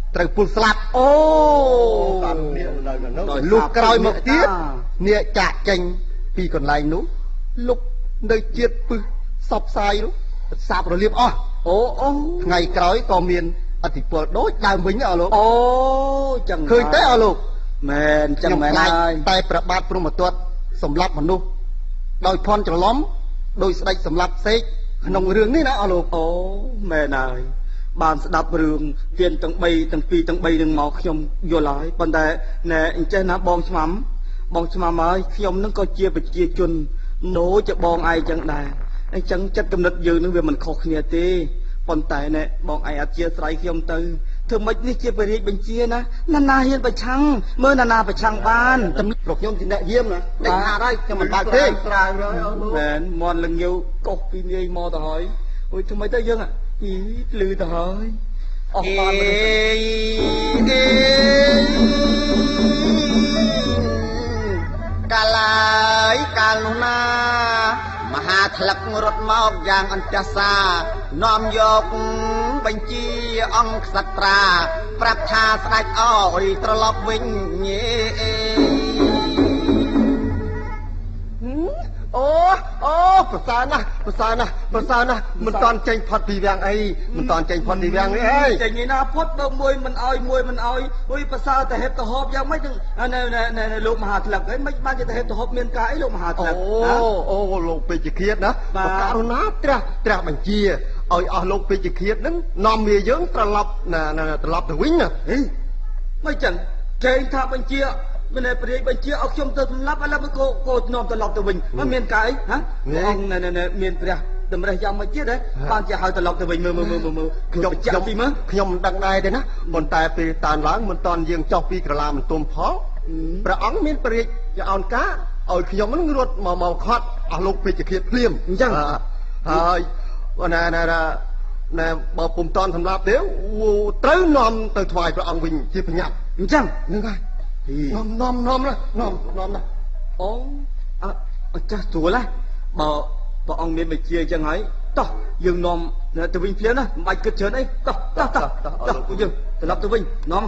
ត្រូវពុលស្លាប់អូតាមនេះនៅលុះក្រោយមកទៀតនេះចាក់ចេញពីកន្លែងនោះលុបនៅជាតិពឹសសពផ្សាយនោះសាបរលាបអស់អូថ្ងៃក្រោយក៏មានអធិពលដូចដើមវិញអស់លោកអូចឹងឃើញទេអស់លោកមែនចឹងមែនហើយតែប្របាទព្រហ្មទត្តសម្លាប់មនុស្សដោយភ័ន្តច្រឡំដោយស្ដេចសម្លាប់សេកក្នុងរឿងនេះណាអស់លោកអូមែនហើយបានស្ដាប់រឿងទានទាំង3ទាំង2ទាំង3នឹងមកខ្ញុំយល់ហើយប៉ុន្តែណែអញ្ចឹងណាបងឆ្មាំហើយខ្ញុំនឹងក៏ជាប្រជាជនណូជាបងឯងចឹងដែរអញ្ចឹងចិត្តគំនិតយើងនឹងវាមិនខុសគ្នាទេប៉ុន្តែណែបងឯងអធិស្ឋានខ្ញុំទៅធ្វើម៉េចនេះជាបរិយាបញ្ជាណាណាហ៊ានប្រឆាំងមើលណាប្រឆាំងបានព្រោះខ្ញុំជាអ្នកយាមណាតែហាត់ហើយខ្ញុំមិនបើកទេមែនមន់លងាវកុសពីនាយមកទៅហើយអូយធ្វើម៉េចទៅយើងភ្លឺទៅហើយអស់បានកាលហើយកាលនោះណាមហាថ្លឹករត់មកយ៉ាងអន្តរសានាំយកបញ្ជាអង្គក្សត្រាប្រាប់ថាស្ដេចអើយត្រឡប់វិញអូប្រសើរណាស់មិនតន់ចេញផុតពីវាំងអីមិនតន់ចេញផុតពីវាំងនេះអីចេញនេះណាផុតបើមួយមិនអោយអុយប្រសើរតែហេតុទៅហូបយ៉ាងម៉េចណែលោកមហាថ្លឹកអីមិនបានជាទៅហេតុទៅហូបមានការអីលោកមហាថ្លឹកអូលោកពេជ្ជឃាតណាបករុណាត្រាស់បញ្ជាឲ្យអស់លោកពេជ្ជឃាតហ្នឹងនាំវាយើងត្រឡប់ទៅវិញណាមិនចឹងចេញថាបញ្ជាមិនឯព្រាយបញ្ជាឲ្យខ្ញុំទៅសម្លាប់ឥឡូវក៏នាំត្រឡប់ទៅវិញមិនមានការអីហ៎អង្គមានព្រះតម្រេះយ៉ាងម៉េចទៀតហ៎បានជាឲ្យត្រឡប់ទៅវិញមើលខ្ញុំចាក់ពីមើលខ្ញុំមិនដឹងដែរទេណាប៉ុន្តែពេលតានឡើងមិនតន់យើងចុះពីក្រឡាមិនទុំផងព្រះអង្គមានព្រាយជាអោនការឲ្យខ្ញុំនឹងរត់មកខត់អស់លោកពេជ្ជឃាតភ្លាមអញ្ចឹងហើយណែបើពុំតន់សម្លាប់ទេត្រូវនាំទៅថ្វាយព្រះអង្គវិញជាបញ្ញត្តិអញ្ចឹងហ្នឹងហើយនាំណាអូអចាស់ស្រួលហ៎បើព្រះអង្គមានបញ្ជាអញ្ចឹងហើយតោះយើងនាំទៅវិញភ្លាមណាមិនបាច់គិតច្រើនអីតោះយើងត្រឡប់ទៅវិញនាំ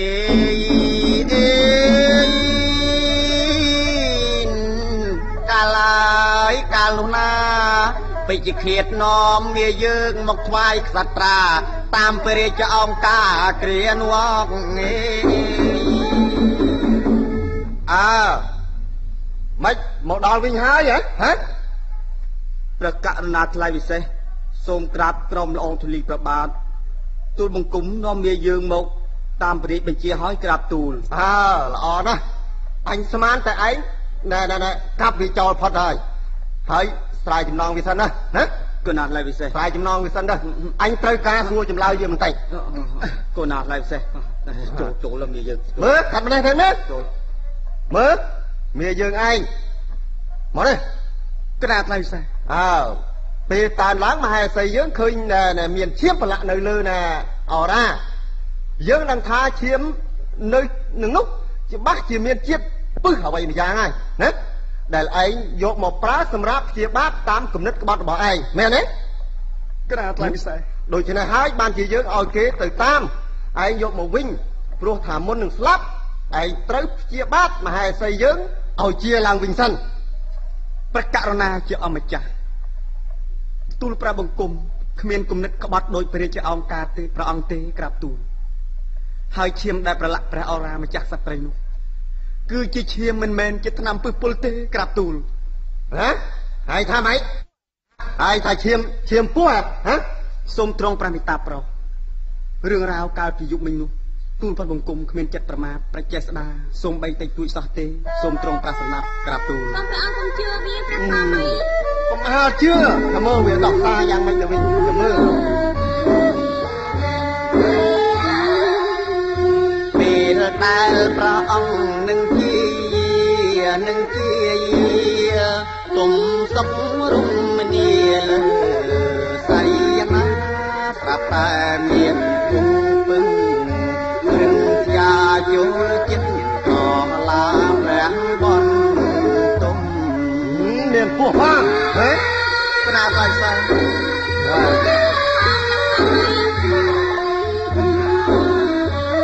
កាលហើយកាលនោះណាពេជ្ជឃាតនាំវាយើងមកថ្វាយក្សត្រាតាមព្រះរាជអង្គការគ្រានវកម៉េចមកដល់វិញហើយហ៎ព្រះករុណាថ្លៃវិសេសសូមក្រាបក្រុមល្អងធូលីព្រះបាទទូលបង្គំនាំវាយើងមកតាមព្រះរាជបញ្ជាឲ្យក្រាបទូលល្អណាស់អញស្មានតែឯងណែកាប់វាចោលផុតហើយស្រ័យចំណងវាសិនណាកូណាថ្លៃវិសេសស្រ័យចំណងវាសិនដែរអញត្រូវការសួរចម្លើយវាបន្តិចកូណាថ្លៃវិសេសចូលលើវាយើងមើលកាត់ម្នេះទៅណាមើលមាយើងឯងមកនេះក្រាបថ្លៃវិសេសពេលតានឡើងមហេសីយើងឃើញមានឈាមប្រឡាក់នៅលើណាអរ៉ាយើងនឹងថាឈាមនៅនឹងនោះច្បាស់ជាមានជាតិពឹសអ្វីម្យ៉ាងហើយណាដែលឯងយកមកប្រើសម្រាប់ព្យាបាលតាមគំនិតក្បត់របស់ឯងមែនទេក្រាបថ្លៃវិសេសដូច្នេះហើយបានជាយើងឲ្យគេទៅតាមឯងយកមកវិញព្រោះថាមុននឹងស្លាប់ឯងត្រូវព្យាបាលមហេសីយើងឲ្យជាឡើងវិញសិនព្រះករុណាជាអម្ចាស់ទូលព្រះបង្គំគ្មានគំនិតក្បត់ដោយព្រះរាជអង្គការទេព្រះអង្គទេក្រាបទូលហើយឈាមដែលប្រឡាក់ព្រះអរាម្ចាស់សត្វព្រៃនោះគឺជាឈាមមិនមែនជាថ្នាំពឹសពុលទេក្រាបទូលហើយថាម៉េចហើយថាឈាមពោះសូមទ្រង់ព្រះមេត្តាប្រោសរឿងរ៉ាវកាលពីយុគមិញនោះទូលព្រះបង្គំគ្មានចិត្តប្រមាទប្រជេស្តាសូមបីតិចទួចសោះទេសូមទ្រង់ប្រាស្រ័យក្រាបទូលសូមព្រះអង្គជឿវាព្រះសាមីកុំអើជឿតែមើលវាដោះសារយ៉ាងម៉េចទៅវិញទៅមើលពេលដែលព្រះអង្គនឹងជាទុំសុខរមនីសៃណាស្រាប់តែមានគុំពឹងយល់ចិត្តកលាព្រះបនទុំមានពោះផងហេក្រាបថ្លៃសែន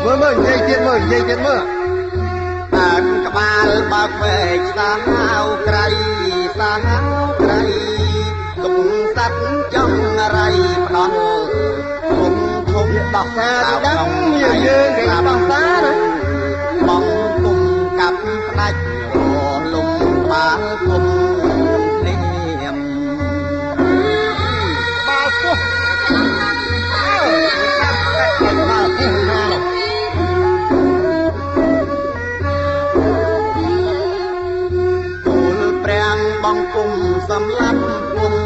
មើលនិយាយទៀតមើលអានក្បាលបើកវែកសាហាវក្រៃសាហាវក្រៃទុកសัตว์ចំរៃផ្ដន់ធំដោះសារដឹងមានយើងគេដោះសារបងគុំកាប់ផ្ដាច់រលំបាលគុំភ្លាមបាល់ពោះកាប់ផ្ដាច់បាល់ពោះណាទូលព្រះបងគុំសម្លាប់គុំ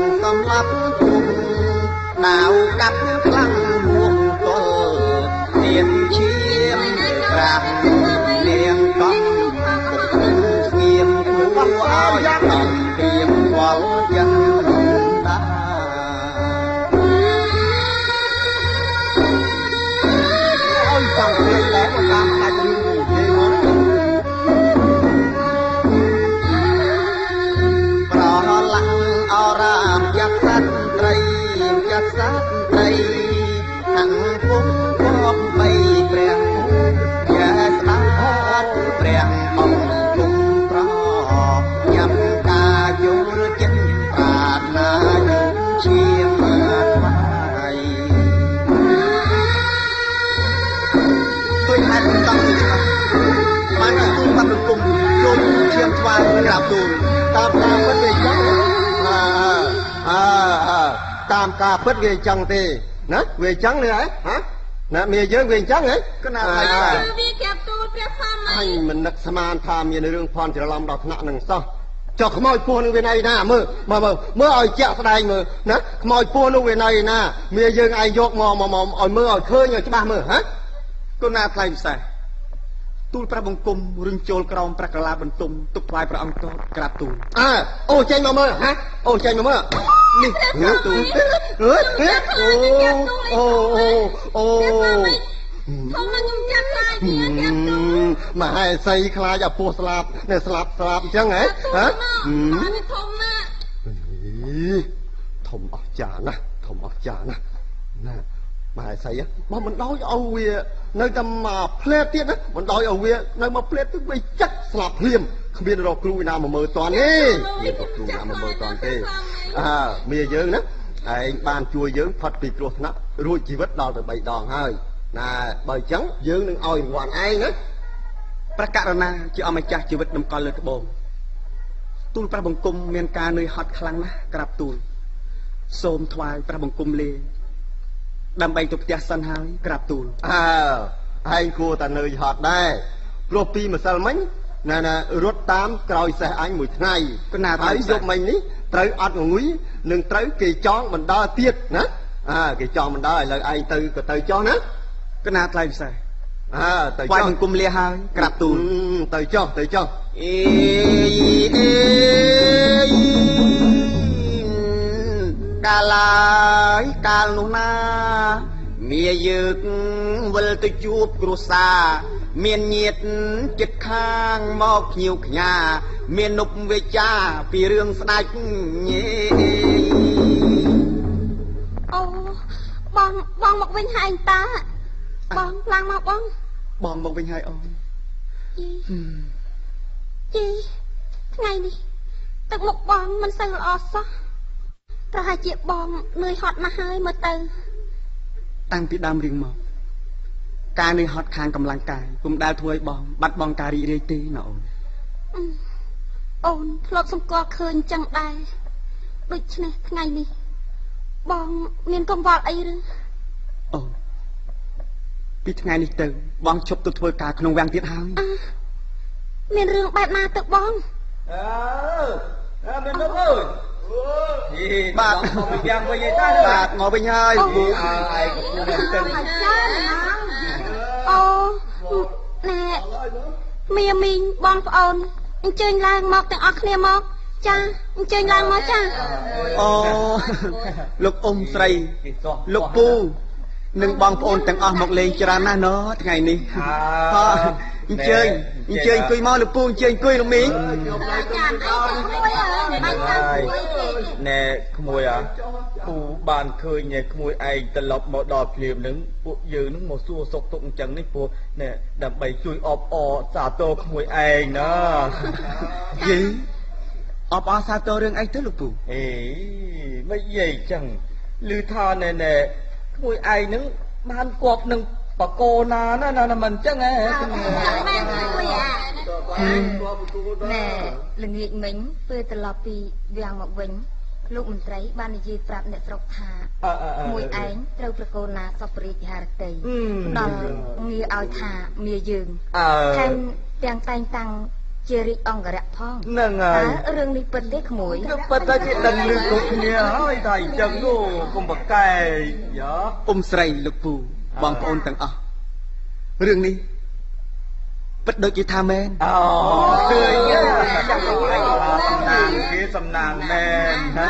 ដាវកាត់ខ្លាំងមួងទល់មានឈាមប្រាំនាងកំពុកស្ងៀមគួរឲ្យតំព្រៀងវល់ចិនដាឲ្យចង់ពេកដែរតាមដាច់រឿងនិយាយមកប្រឡាំងអរាមចាក់សត្វត្រីខាងពុំគប់បីព្រះជាស្ដាប់ព្រះអង្គគុំប្រញ៉ាំការយល់ចិត្តប្រាថ្នាយំឈាមថ្វាយទុយហេតុតំទៅច្បាស់បានទូលបាត់គុំយំឈាមថ្វាយក្រាបទូលតាមការពិតវាចឹងតាមការពិតវាចឹងទេណាវាចឹងនេះហ៎ណាមីយើងវាចឹងហ៎គណៈហើយវាក្រាបទូលព្រះសម្មាអញមិននឹកស្មានថាមានរឿងភ័ន្តច្រឡំដល់ថ្នាក់នឹងសោះចុះខ្មោចពស់នឹងវាណៃណាមើលឲ្យជាក់ស្ដែងមើលណាខ្មោចពស់នោះវាណៃណាមីយើងឯងយកមកឲ្យមើលឲ្យឃើញឲ្យច្បាស់មើលហ៎គណៈថ្លៃពិសេសទូលព្រះបង្គំរឹងចូលក្រោមព្រះកលាបន្ទុំទុកថ្វាយព្រះអង្គទោក្រាបទូលអូចេញមកមើលហ៎អូចេញមកមើលនេះទូលអូធំមកខ្ញុំចាក់ខ្លាចវាក្រាបទូលមហេសីខ្លាចឲ្យពោះស្លាប់នៅស្លាប់អញ្ចឹងហ៎ហ៎ធំណាស់ធំអស្ចារ្យណាស់ណាមហេសីមកមិនដោយឲ្យវានៅតែមកផ្លែតទៀតណាមិនដោយឲ្យវានៅមកផ្លែតទៅវាចាក់ស្លាប់ភ្លាមគ្មានរកគ្រូណាមកមើលតាន់ទេមានគ្រូណាមកមើលតាន់ទេមីយើងណាឯងបានជួយយើងផុតពីគ្រោះថ្នាក់រួចជីវិតដល់ទៅ3ដងហើយណាបើអញ្ចឹងយើងនឹងឲ្យរង្វាន់ឯងណាព្រះករណាជាអម្ចាស់ជីវិតតម្កល់លើត្បូងទូលព្រះបង្គំមានការនឿយហត់ខ្លាំងណាស់ក្រាបទូលសូមថ្វាយព្រះបង្គំលេដើម្បីទៅផ្ទះសិនហើយក្រាបទូលឯងគួរតែនឿយហត់ដែរព្រោះពីម្សិលមិញណារត់តាមក្រោយសេះអញមួយថ្ងៃហើយយប់មិញនេះត្រូវអត់ងុយនឹងត្រូវគេចងបណ្ដាទៀតណាគេចងបណ្ដាឥឡូវឯងទៅក៏ទៅចោះណាកណាថ្លៃពិសេសទៅចោះថ្វាយបង្គំលាហើយក្រាបទូលទៅចោះកាលហើយកាលនោះណាមាយើងវិលទៅជួបគ្រួសារមានញាតិចិត្តខាងមកភ្ញៀវខ្ញាមាននុបវិចាពីរឿងស្ដេចអូបងមកវិញហើយតាបងឡើងមកបងមកវិញហើយអូនជីថ្ងៃនេះទឹកមុខបងមិនសូវល្អសោះប្រហែលជាបងនឿយហត់ណាស់ហើយមើលទៅតាំងពីដើមរៀងមកការនឿយហត់ខាងកម្លាំងកាយពុំដែលធ្វើឲ្យបងបាត់បង់ការរីករាយទេណាអូនធ្លាប់សម្គាល់ឃើញចឹងដែរដូច្នេះថ្ងៃនេះបងមានកង្វល់អីឬអូពីថ្ងៃនេះទៅបងជប់ទៅធ្វើការក្នុងវាំងទៀតហើយមានរឿងបែបណាទៅបងមានលោកអើយបាទមកវិញយ៉ាងវិញទេបាទមកវិញហើយពូឯងក៏ពូទៅអូណែមីងបងប្អូនអញ្ជើញឡើងមកទាំងអស់គ្នាមកចាអញ្ជើញឡើងមកចាអូលោកអ៊ំស្រីលោកពូនិងបងប្អូនទាំងអស់មកលេងច្រើនណាស់ណថ្ងៃនេះអញ្ជើញអង្គុយមកលោកពូអញ្ជើញអង្គុយលោកមីងចាអីទៅមួយបាញ់ទៅណែក្មួយពូបានឃើញក្មួយឯងត្រឡប់មកដល់ភ្លាមនឹងពួកយើងនឹងមកសួរសុខទុក្ខអញ្ចឹងនេះព្រោះណែដើម្បីជួយអបអរសាទរក្មួយឯងណាយីអបអរសាទររឿងអីទៅលោកពូអេមិនយាយអញ្ចឹងឮថាណែក្មួយឯងនឹងបានគប់នឹងបកោណាណាមិនអញ្ចឹងហ៎ណែល្ងាចមិញពេលត្រឡប់ពីវាំងមកវិញលោកមន្ត្រីបាននិយាយប្រាប់អ្នកស្រុកថាមួយឯងត្រូវប្រកូនណាសពរាជហារតីដល់ងារឲ្យថាមាយើងថែមទាំងតែងតាំងជារាជអង្គរៈផងហ្នឹងហើយរឿងនេះពិតទេក្មួយពិតតែជាដឹងឮគ្រប់គ្នាហើយតែអញ្ចឹងនោះកុំបកែយ៉ាអ៊ំស្រីលោកពូបងប្អូនទាំងអស់រឿងនេះពិតដូចជាថាមែនឃើញចាំលោកឯងសំណាងគេសំណាងមែនណា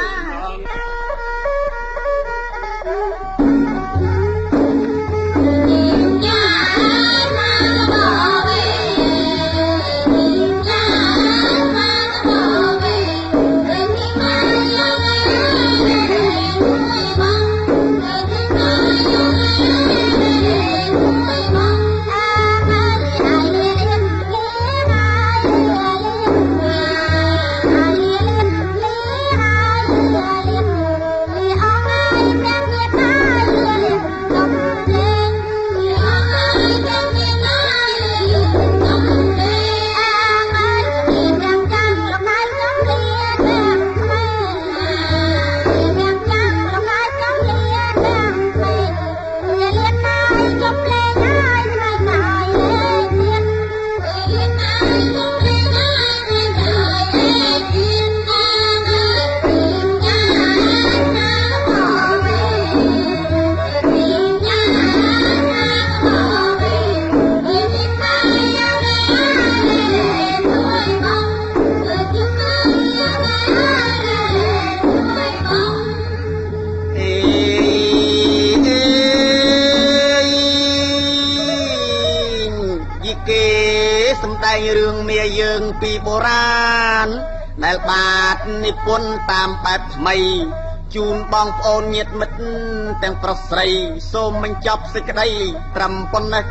រឿងមាយើងពីបុរាណដែលបាទនិពន្ធតាមបែបថ្មីជូនបងប្អូនញាតិមិត្តទាំងប្រុសស្រីសូមបញ្ចប់សេចក្តីត្រឹមប៉ុណ្ណេះ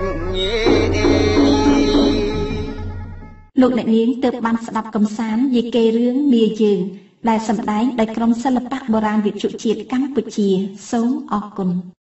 លោកអ្នកនាងទើបបានស្ដាប់កំសាន្តយីកេរឿងមាយើងដែលសម្ដែងដោយក្រុមសិល្បៈបុរាណវិទ្យុជាតិកម្ពុជាសូមអរគុណ